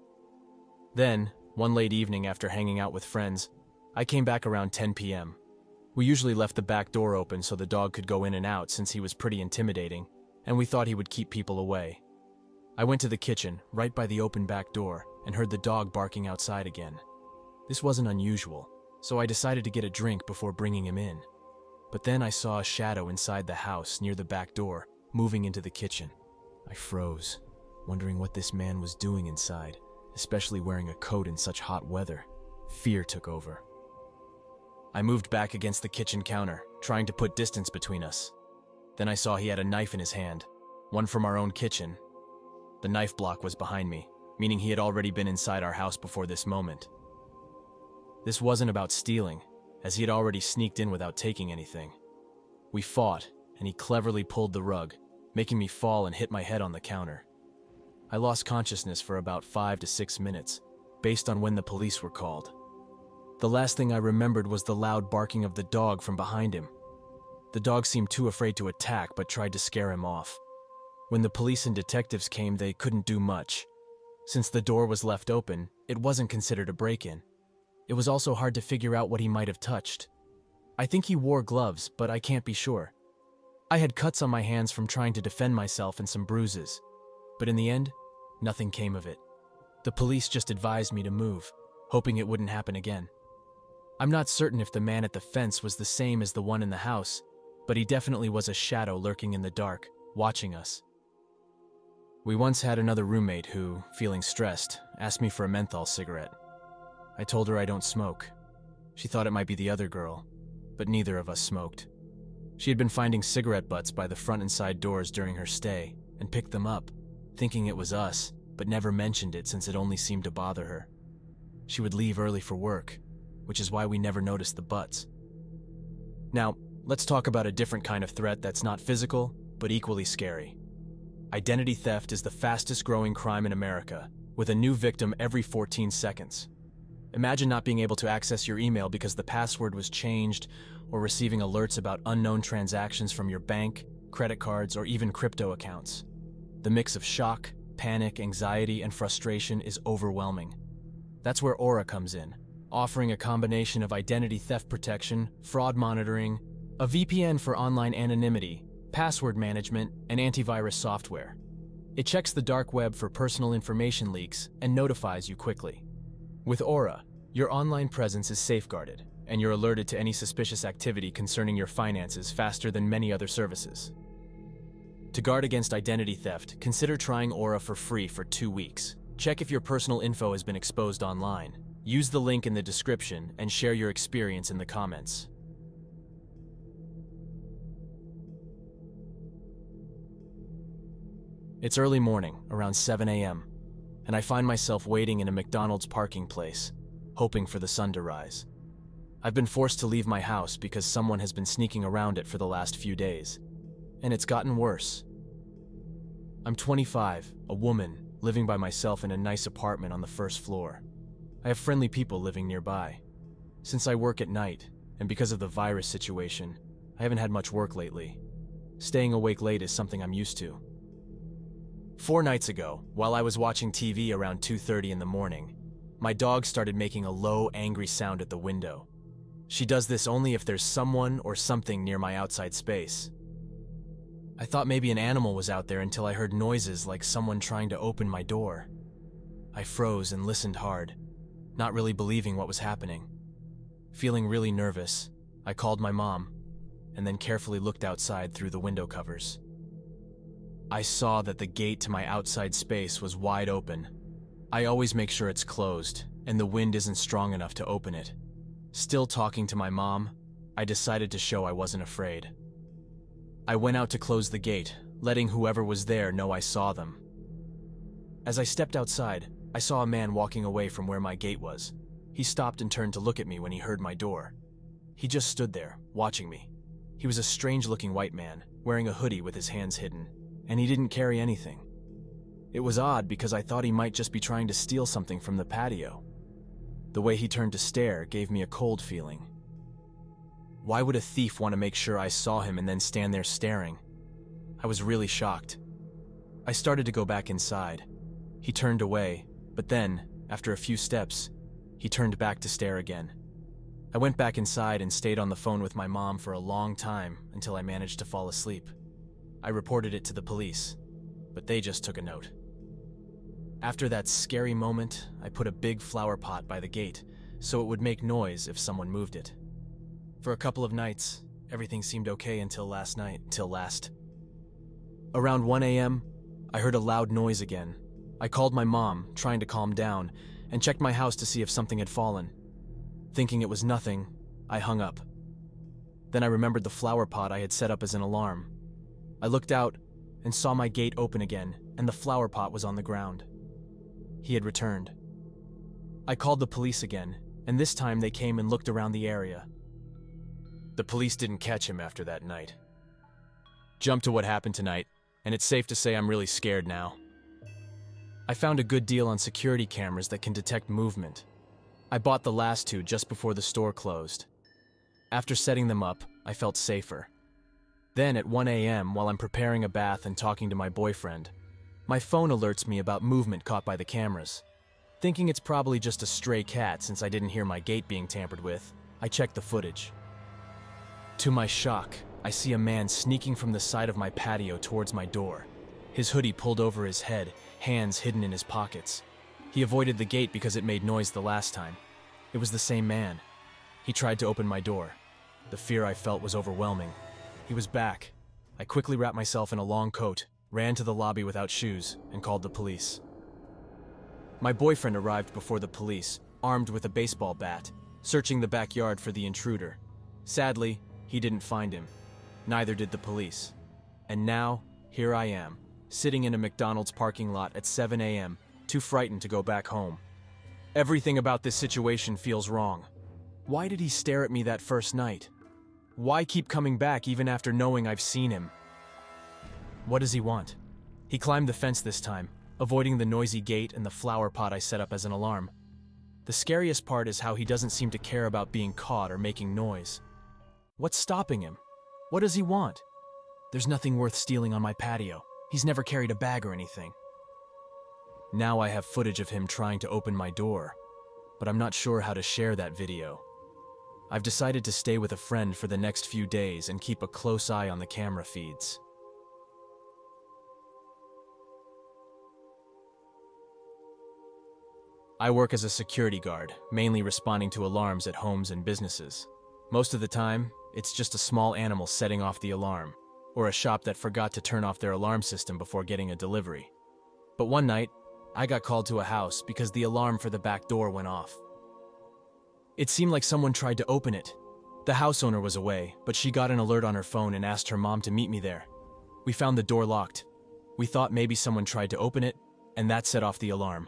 Then, one late evening after hanging out with friends, I came back around ten p m We usually left the back door open so the dog could go in and out since he was pretty intimidating, and we thought he would keep people away. I went to the kitchen, right by the open back door, and heard the dog barking outside again. This wasn't unusual, so I decided to get a drink before bringing him in. But then I saw a shadow inside the house near the back door, moving into the kitchen. I froze, wondering what this man was doing inside, especially wearing a coat in such hot weather. Fear took over. I moved back against the kitchen counter, trying to put distance between us. Then I saw he had a knife in his hand, one from our own kitchen. The knife block was behind me, meaning he had already been inside our house before this moment. This wasn't about stealing, as he had already sneaked in without taking anything. We fought, and he cleverly pulled the rug, making me fall and hit my head on the counter. I lost consciousness for about five to six minutes, based on when the police were called. The last thing I remembered was the loud barking of the dog from behind him. The dog seemed too afraid to attack but tried to scare him off. When the police and detectives came, they couldn't do much. Since the door was left open, it wasn't considered a break-in. It was also hard to figure out what he might have touched. I think he wore gloves, but I can't be sure. I had cuts on my hands from trying to defend myself and some bruises. But in the end, nothing came of it. The police just advised me to move, hoping it wouldn't happen again. I'm not certain if the man at the fence was the same as the one in the house, but he definitely was a shadow lurking in the dark, watching us. We once had another roommate who, feeling stressed, asked me for a menthol cigarette. I told her I don't smoke. She thought it might be the other girl, but neither of us smoked. She had been finding cigarette butts by the front and side doors during her stay, and picked them up, thinking it was us, but never mentioned it since it only seemed to bother her. She would leave early for work, which is why we never noticed the butts. Now, let's talk about a different kind of threat that's not physical, but equally scary. Identity theft is the fastest growing crime in America, with a new victim every fourteen seconds. Imagine not being able to access your email because the password was changed, or receiving alerts about unknown transactions from your bank, credit cards, or even crypto accounts. The mix of shock, panic, anxiety, and frustration is overwhelming. That's where Aura comes in, offering a combination of identity theft protection, fraud monitoring, a V P N for online anonymity, password management, and antivirus software. It checks the dark web for personal information leaks and notifies you quickly. With Aura, your online presence is safeguarded, and you're alerted to any suspicious activity concerning your finances faster than many other services. To guard against identity theft, consider trying Aura for free for two weeks. Check if your personal info has been exposed online. Use the link in the description and share your experience in the comments. It's early morning, around seven A M, and I find myself waiting in a McDonald's parking place, hoping for the sun to rise. I've been forced to leave my house because someone has been sneaking around it for the last few days, and it's gotten worse. I'm twenty-five, a woman, living by myself in a nice apartment on the first floor. I have friendly people living nearby. Since I work at night, and because of the virus situation, I haven't had much work lately. Staying awake late is something I'm used to. Four nights ago, while I was watching T V around two thirty in the morning, my dog started making a low, angry sound at the window. She does this only if there's someone or something near my outside space. I thought maybe an animal was out there until I heard noises like someone trying to open my door. I froze and listened hard, not really believing what was happening. Feeling really nervous, I called my mom, and then carefully looked outside through the window covers. I saw that the gate to my outside space was wide open. I always make sure it's closed, and the wind isn't strong enough to open it. Still talking to my mom, I decided to show I wasn't afraid. I went out to close the gate, letting whoever was there know I saw them. As I stepped outside, I saw a man walking away from where my gate was. He stopped and turned to look at me when he heard my door. He just stood there, watching me. He was a strange-looking white man, wearing a hoodie with his hands hidden, and he didn't carry anything. It was odd because I thought he might just be trying to steal something from the patio. The way he turned to stare gave me a cold feeling. Why would a thief want to make sure I saw him and then stand there staring? I was really shocked. I started to go back inside. He turned away, but then, after a few steps, he turned back to stare again. I went back inside and stayed on the phone with my mom for a long time until I managed to fall asleep. I reported it to the police, but they just took a note. After that scary moment, I put a big flower pot by the gate so it would make noise if someone moved it. For a couple of nights, everything seemed okay until last night, until last. Around one A M, I heard a loud noise again. I called my mom, trying to calm down, and checked my house to see if something had fallen. Thinking it was nothing, I hung up. Then I remembered the flower pot I had set up as an alarm. I looked out and saw my gate open again, and the flower pot was on the ground. He had returned. I called the police again, and this time they came and looked around the area. The police didn't catch him after that night. Jump to what happened tonight, and it's safe to say I'm really scared now. I found a good deal on security cameras that can detect movement. I bought the last two just before the store closed. After setting them up, I felt safer. Then at one A M, while I'm preparing a bath and talking to my boyfriend, my phone alerts me about movement caught by the cameras. Thinking it's probably just a stray cat since I didn't hear my gate being tampered with, I check the footage. To my shock, I see a man sneaking from the side of my patio towards my door. His hoodie pulled over his head, hands hidden in his pockets. He avoided the gate because it made noise the last time. It was the same man. He tried to open my door. The fear I felt was overwhelming. He was back. I quickly wrapped myself in a long coat, ran to the lobby without shoes, and called the police. My boyfriend arrived before the police, armed with a baseball bat, searching the backyard for the intruder. Sadly, he didn't find him. Neither did the police. And now, here I am, sitting in a McDonald's parking lot at seven A M, too frightened to go back home. Everything about this situation feels wrong. Why did he stare at me that first night? Why keep coming back even after knowing I've seen him? What does he want? He climbed the fence this time, avoiding the noisy gate and the flower pot I set up as an alarm. The scariest part is how he doesn't seem to care about being caught or making noise. What's stopping him? What does he want? There's nothing worth stealing on my patio. He's never carried a bag or anything. Now I have footage of him trying to open my door, but I'm not sure how to share that video. I've decided to stay with a friend for the next few days and keep a close eye on the camera feeds. I work as a security guard, mainly responding to alarms at homes and businesses. Most of the time, it's just a small animal setting off the alarm, or a shop that forgot to turn off their alarm system before getting a delivery. But one night, I got called to a house because the alarm for the back door went off. It seemed like someone tried to open it. The house owner was away, but she got an alert on her phone and asked her mom to meet me there. We found the door locked. We thought maybe someone tried to open it, and that set off the alarm.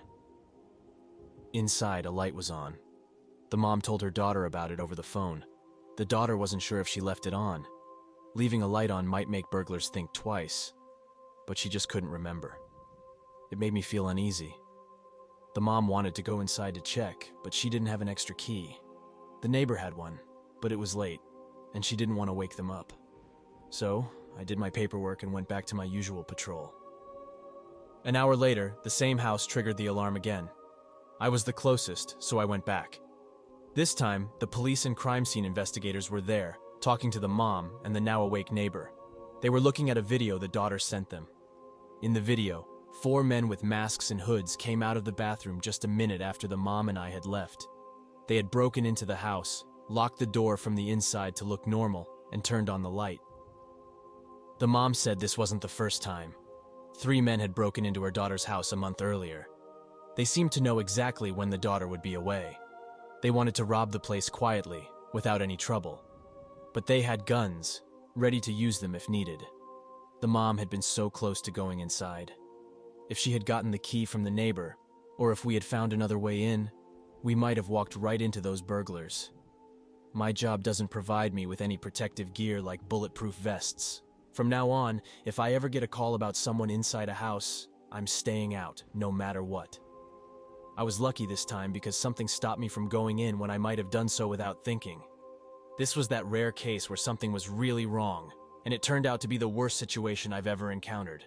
Inside, a light was on. The mom told her daughter about it over the phone. The daughter wasn't sure if she left it on. Leaving a light on might make burglars think twice, but she just couldn't remember. It made me feel uneasy. The mom wanted to go inside to check, but she didn't have an extra key. The neighbor had one, but it was late, and she didn't want to wake them up. So, I did my paperwork and went back to my usual patrol. An hour later, the same house triggered the alarm again. I was the closest, so I went back. This time, the police and crime scene investigators were there, talking to the mom and the now-awake neighbor. They were looking at a video the daughter sent them. In the video, four men with masks and hoods came out of the bathroom just a minute after the mom and I had left. They had broken into the house, locked the door from the inside to look normal, and turned on the light. The mom said this wasn't the first time. Three men had broken into her daughter's house a month earlier. They seemed to know exactly when the daughter would be away. They wanted to rob the place quietly, without any trouble. But they had guns, ready to use them if needed. The mom had been so close to going inside. If she had gotten the key from the neighbor, or if we had found another way in, we might have walked right into those burglars. My job doesn't provide me with any protective gear like bulletproof vests. From now on, if I ever get a call about someone inside a house, I'm staying out, no matter what. I was lucky this time because something stopped me from going in when I might have done so without thinking. This was that rare case where something was really wrong, and it turned out to be the worst situation I've ever encountered.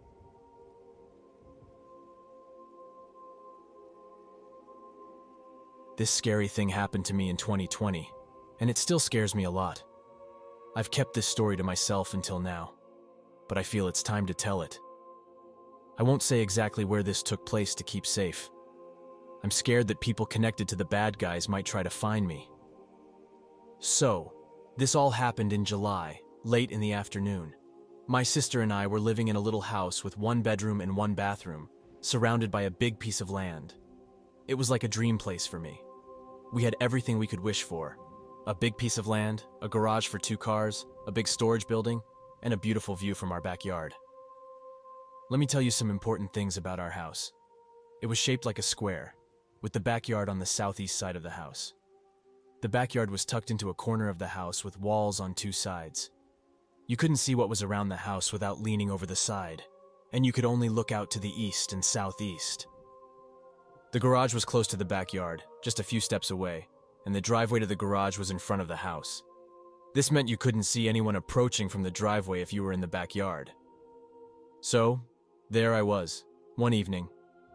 This scary thing happened to me in twenty twenty, and it still scares me a lot. I've kept this story to myself until now, but I feel it's time to tell it. I won't say exactly where this took place to keep safe. I'm scared that people connected to the bad guys might try to find me. So, this all happened in July, late in the afternoon. My sister and I were living in a little house with one bedroom and one bathroom, surrounded by a big piece of land. It was like a dream place for me. We had everything we could wish for. A big piece of land, a garage for two cars, a big storage building, and a beautiful view from our backyard. Let me tell you some important things about our house. It was shaped like a square, with the backyard on the southeast side of the house. The backyard was tucked into a corner of the house with walls on two sides. You couldn't see what was around the house without leaning over the side, and you could only look out to the east and southeast. The garage was close to the backyard, just a few steps away, and the driveway to the garage was in front of the house. This meant you couldn't see anyone approaching from the driveway if you were in the backyard. So, there I was, one evening.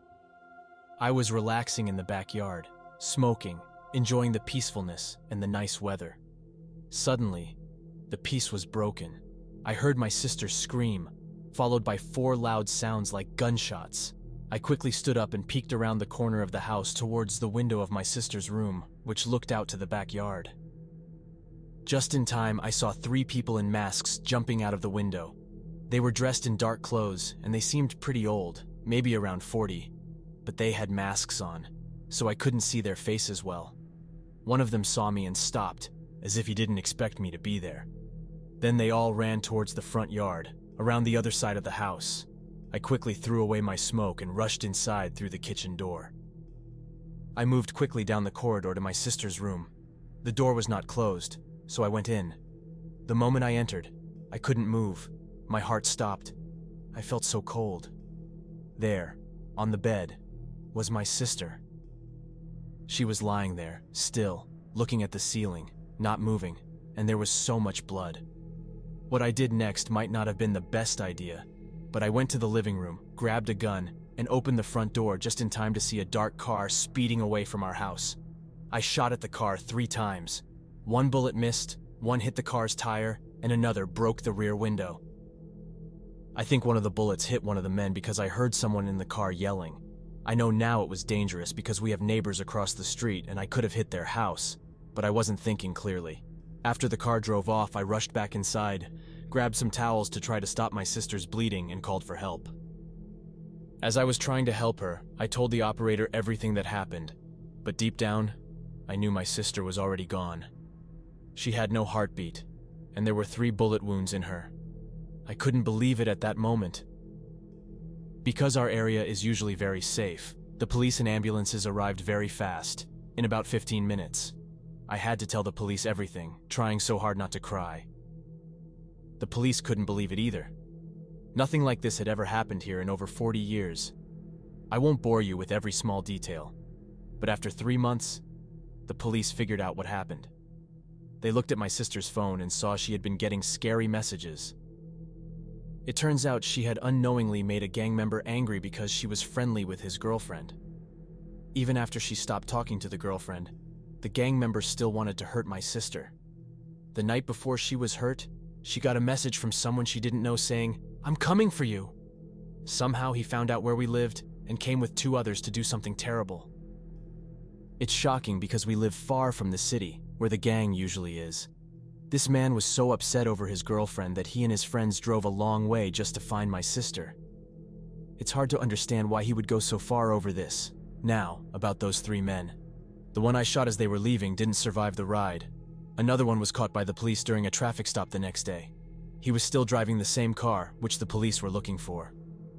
I was relaxing in the backyard, smoking, enjoying the peacefulness and the nice weather. Suddenly, the peace was broken. I heard my sister scream, followed by four loud sounds like gunshots. I quickly stood up and peeked around the corner of the house towards the window of my sister's room, which looked out to the backyard. Just in time, I saw three people in masks jumping out of the window. They were dressed in dark clothes, and they seemed pretty old, maybe around forty, but they had masks on, so I couldn't see their faces well. One of them saw me and stopped, as if he didn't expect me to be there. Then they all ran towards the front yard, around the other side of the house. I quickly threw away my smoke and rushed inside through the kitchen door. I moved quickly down the corridor to my sister's room. The door was not closed, so I went in. The moment I entered, I couldn't move. My heart stopped. I felt so cold. There, on the bed, was my sister. She was lying there, still, looking at the ceiling, not moving, and there was so much blood. What I did next might not have been the best idea, but I went to the living room, grabbed a gun, and opened the front door just in time to see a dark car speeding away from our house. I shot at the car three times. One bullet missed, one hit the car's tire, and another broke the rear window. I think one of the bullets hit one of the men because I heard someone in the car yelling. I know now it was dangerous because we have neighbors across the street and I could have hit their house, but I wasn't thinking clearly. After the car drove off, I rushed back inside, grabbed some towels to try to stop my sister's bleeding, and called for help. As I was trying to help her, I told the operator everything that happened, but deep down, I knew my sister was already gone. She had no heartbeat, and there were three bullet wounds in her. I couldn't believe it at that moment. Because our area is usually very safe, the police and ambulances arrived very fast, in about fifteen minutes. I had to tell the police everything, trying so hard not to cry. The police couldn't believe it either. Nothing like this had ever happened here in over forty years. I won't bore you with every small detail, but after three months, the police figured out what happened. They looked at my sister's phone and saw she had been getting scary messages. It turns out she had unknowingly made a gang member angry because she was friendly with his girlfriend. Even after she stopped talking to the girlfriend, the gang member still wanted to hurt my sister. The night before she was hurt, she got a message from someone she didn't know saying, "I'm coming for you." Somehow he found out where we lived and came with two others to do something terrible. It's shocking because we live far from the city, where the gang usually is. This man was so upset over his girlfriend that he and his friends drove a long way just to find my sister. It's hard to understand why he would go so far over this. Now, about those three men. The one I shot as they were leaving didn't survive the ride. Another one was caught by the police during a traffic stop the next day. He was still driving the same car, which the police were looking for.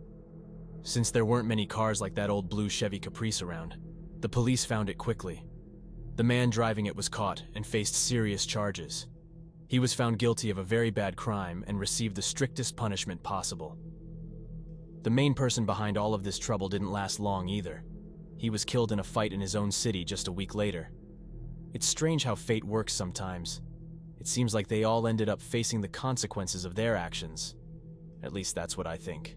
Since there weren't many cars like that old blue Chevy Caprice around, the police found it quickly. The man driving it was caught and faced serious charges. He was found guilty of a very bad crime and received the strictest punishment possible. The main person behind all of this trouble didn't last long either. He was killed in a fight in his own city just a week later. It's strange how fate works sometimes. It seems like they all ended up facing the consequences of their actions. At least that's what I think.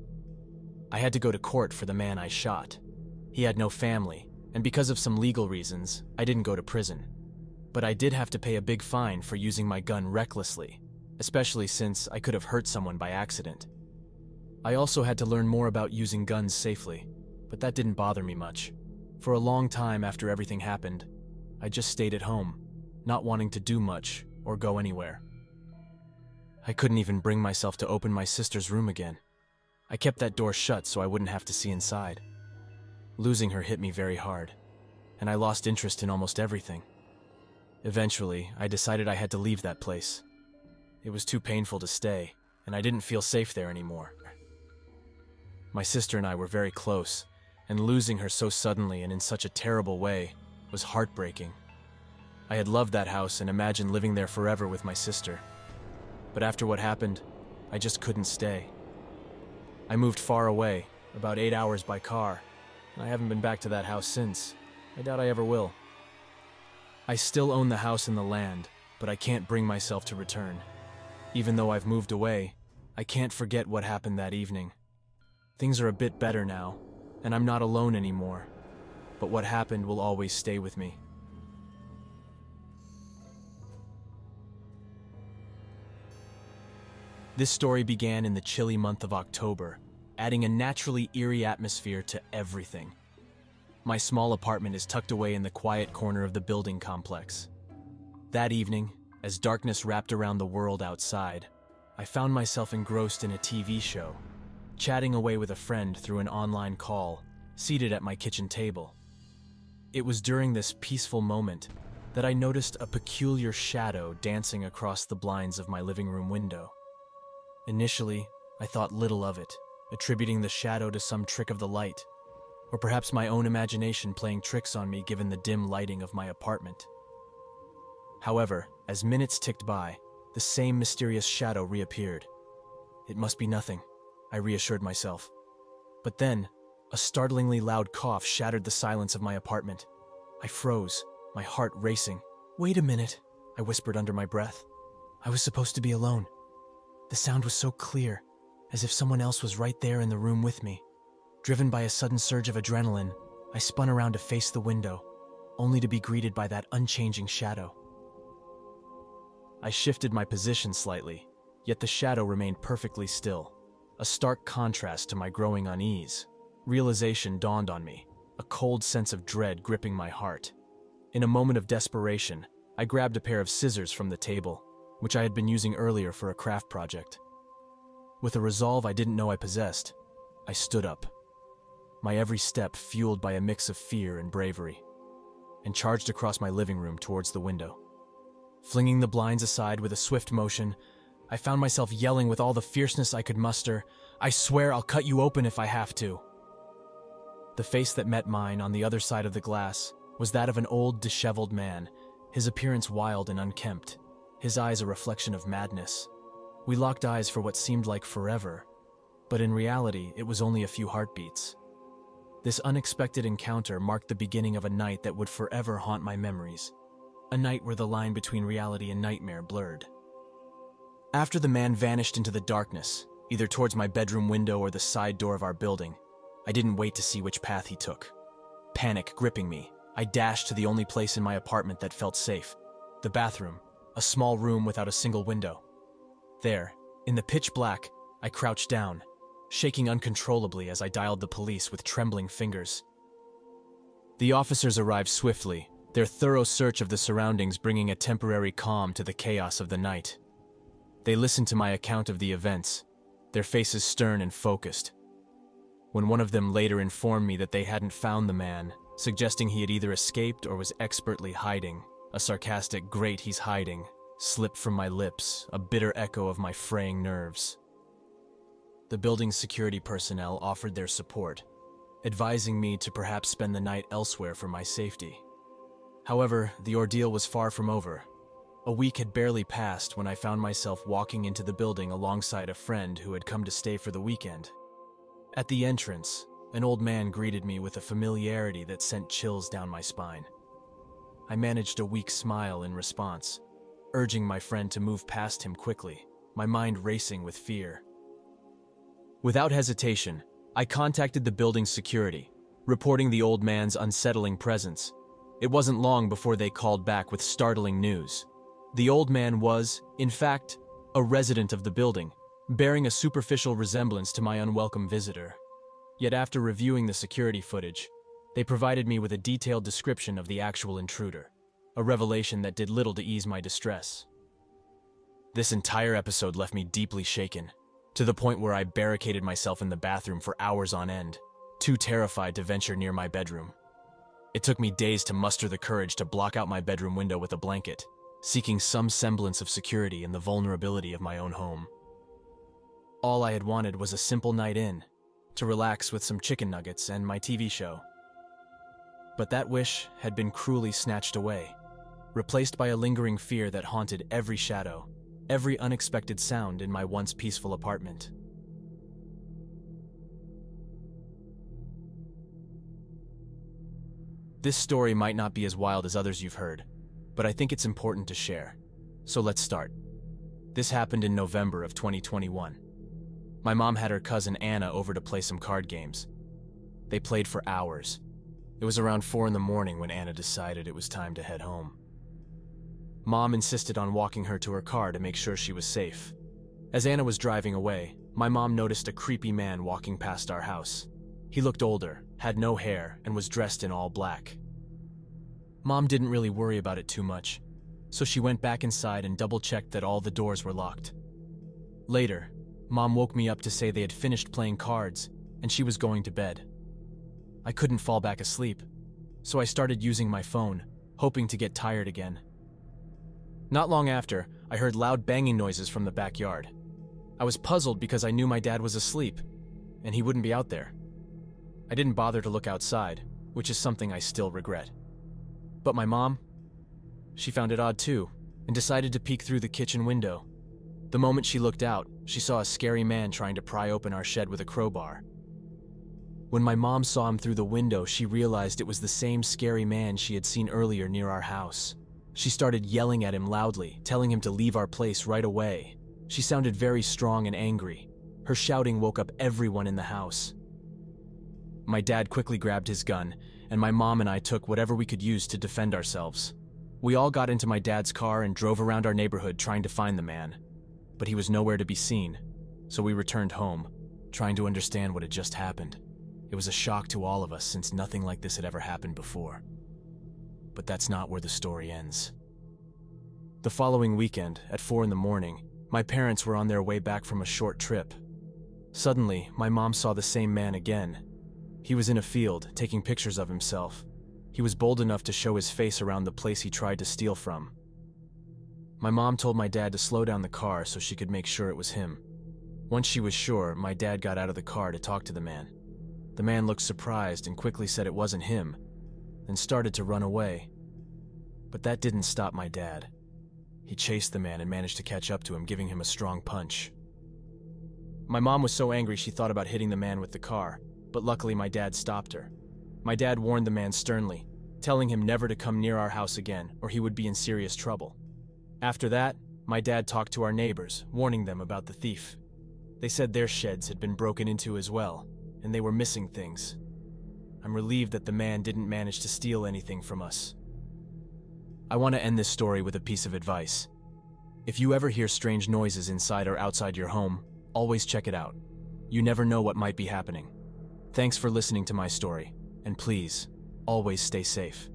I had to go to court for the man I shot. He had no family, and because of some legal reasons, I didn't go to prison. But I did have to pay a big fine for using my gun recklessly, especially since I could have hurt someone by accident. I also had to learn more about using guns safely, but that didn't bother me much. For a long time after everything happened, I just stayed at home, not wanting to do much or go anywhere. I couldn't even bring myself to open my sister's room again. I kept that door shut so I wouldn't have to see inside. Losing her hit me very hard, and I lost interest in almost everything. Eventually, I decided I had to leave that place. It was too painful to stay, and I didn't feel safe there anymore. My sister and I were very close, and losing her so suddenly and in such a terrible way was heartbreaking. I had loved that house and imagined living there forever with my sister. But after what happened, I just couldn't stay. I moved far away, about eight hours by car, and I haven't been back to that house since. I doubt I ever will. I still own the house and the land, but I can't bring myself to return. Even though I've moved away, I can't forget what happened that evening. Things are a bit better now, and I'm not alone anymore, but what happened will always stay with me. This story began in the chilly month of October, adding a naturally eerie atmosphere to everything. My small apartment is tucked away in the quiet corner of the building complex. That evening, as darkness wrapped around the world outside, I found myself engrossed in a T V show, chatting away with a friend through an online call, seated at my kitchen table. It was during this peaceful moment that I noticed a peculiar shadow dancing across the blinds of my living room window. Initially, I thought little of it, attributing the shadow to some trick of the light, or perhaps my own imagination playing tricks on me given the dim lighting of my apartment. However, as minutes ticked by, the same mysterious shadow reappeared. It must be nothing, I reassured myself. But then, a startlingly loud cough shattered the silence of my apartment. I froze, my heart racing. "Wait a minute," I whispered under my breath. I was supposed to be alone. The sound was so clear, as if someone else was right there in the room with me. Driven by a sudden surge of adrenaline, I spun around to face the window, only to be greeted by that unchanging shadow. I shifted my position slightly, yet the shadow remained perfectly still, a stark contrast to my growing unease. Realization dawned on me, a cold sense of dread gripping my heart. In a moment of desperation, I grabbed a pair of scissors from the table, which I had been using earlier for a craft project. With a resolve I didn't know I possessed, I stood up, my every step fueled by a mix of fear and bravery, and charged across my living room towards the window. Flinging the blinds aside with a swift motion, I found myself yelling with all the fierceness I could muster, "I swear I'll cut you open if I have to." The face that met mine on the other side of the glass was that of an old, disheveled man, his appearance wild and unkempt, his eyes a reflection of madness. We locked eyes for what seemed like forever, but in reality, it was only a few heartbeats. This unexpected encounter marked the beginning of a night that would forever haunt my memories, a night where the line between reality and nightmare blurred. After the man vanished into the darkness, either towards my bedroom window or the side door of our building, I didn't wait to see which path he took. Panic gripping me, I dashed to the only place in my apartment that felt safe, the bathroom, a small room without a single window. There, in the pitch black, I crouched down, shaking uncontrollably as I dialed the police with trembling fingers. The officers arrived swiftly, their thorough search of the surroundings bringing a temporary calm to the chaos of the night. They listened to my account of the events, their faces stern and focused. When one of them later informed me that they hadn't found the man, suggesting he had either escaped or was expertly hiding, a sarcastic "great, he's hiding" slipped from my lips, a bitter echo of my fraying nerves. The building's security personnel offered their support, advising me to perhaps spend the night elsewhere for my safety. However, the ordeal was far from over. A week had barely passed when I found myself walking into the building alongside a friend who had come to stay for the weekend. At the entrance, an old man greeted me with a familiarity that sent chills down my spine. I managed a weak smile in response, urging my friend to move past him quickly, my mind racing with fear. Without hesitation, I contacted the building's security, reporting the old man's unsettling presence. It wasn't long before they called back with startling news. The old man was, in fact, a resident of the building, bearing a superficial resemblance to my unwelcome visitor. Yet after reviewing the security footage, they provided me with a detailed description of the actual intruder, a revelation that did little to ease my distress. This entire episode left me deeply shaken, to the point where I barricaded myself in the bathroom for hours on end, too terrified to venture near my bedroom. It took me days to muster the courage to block out my bedroom window with a blanket, seeking some semblance of security in the vulnerability of my own home. All I had wanted was a simple night in, to relax with some chicken nuggets and my T V show. But that wish had been cruelly snatched away, replaced by a lingering fear that haunted every shadow, every unexpected sound in my once peaceful apartment. This story might not be as wild as others you've heard, but I think it's important to share. So let's start. This happened in November of twenty twenty-one. My mom had her cousin Anna over to play some card games. They played for hours. It was around four in the morning when Anna decided it was time to head home. Mom insisted on walking her to her car to make sure she was safe. As Anna was driving away, my mom noticed a creepy man walking past our house. He looked older, had no hair, and was dressed in all black. Mom didn't really worry about it too much, so she went back inside and double-checked that all the doors were locked. Later, Mom woke me up to say they had finished playing cards and she was going to bed. I couldn't fall back asleep, so I started using my phone, hoping to get tired again. Not long after, I heard loud banging noises from the backyard. I was puzzled because I knew my dad was asleep, and he wouldn't be out there. I didn't bother to look outside, which is something I still regret. But my mom? She found it odd too, and decided to peek through the kitchen window. The moment she looked out, she saw a scary man trying to pry open our shed with a crowbar. When my mom saw him through the window, she realized it was the same scary man she had seen earlier near our house. She started yelling at him loudly, telling him to leave our place right away. She sounded very strong and angry. Her shouting woke up everyone in the house. My dad quickly grabbed his gun, and my mom and I took whatever we could use to defend ourselves. We all got into my dad's car and drove around our neighborhood trying to find the man. But he was nowhere to be seen, so we returned home, trying to understand what had just happened. It was a shock to all of us since nothing like this had ever happened before. But that's not where the story ends. The following weekend, at four in the morning, my parents were on their way back from a short trip. Suddenly, my mom saw the same man again. He was in a field, taking pictures of himself. He was bold enough to show his face around the place he tried to steal from. My mom told my dad to slow down the car so she could make sure it was him. Once she was sure, my dad got out of the car to talk to the man. The man looked surprised and quickly said it wasn't him, then started to run away. But that didn't stop my dad. He chased the man and managed to catch up to him, giving him a strong punch. My mom was so angry she thought about hitting the man with the car, but luckily my dad stopped her. My dad warned the man sternly, telling him never to come near our house again or he would be in serious trouble. After that, my dad talked to our neighbors, warning them about the thief. They said their sheds had been broken into as well, and they were missing things. I'm relieved that the man didn't manage to steal anything from us. I want to end this story with a piece of advice. If you ever hear strange noises inside or outside your home, always check it out. You never know what might be happening. Thanks for listening to my story, and please, always stay safe.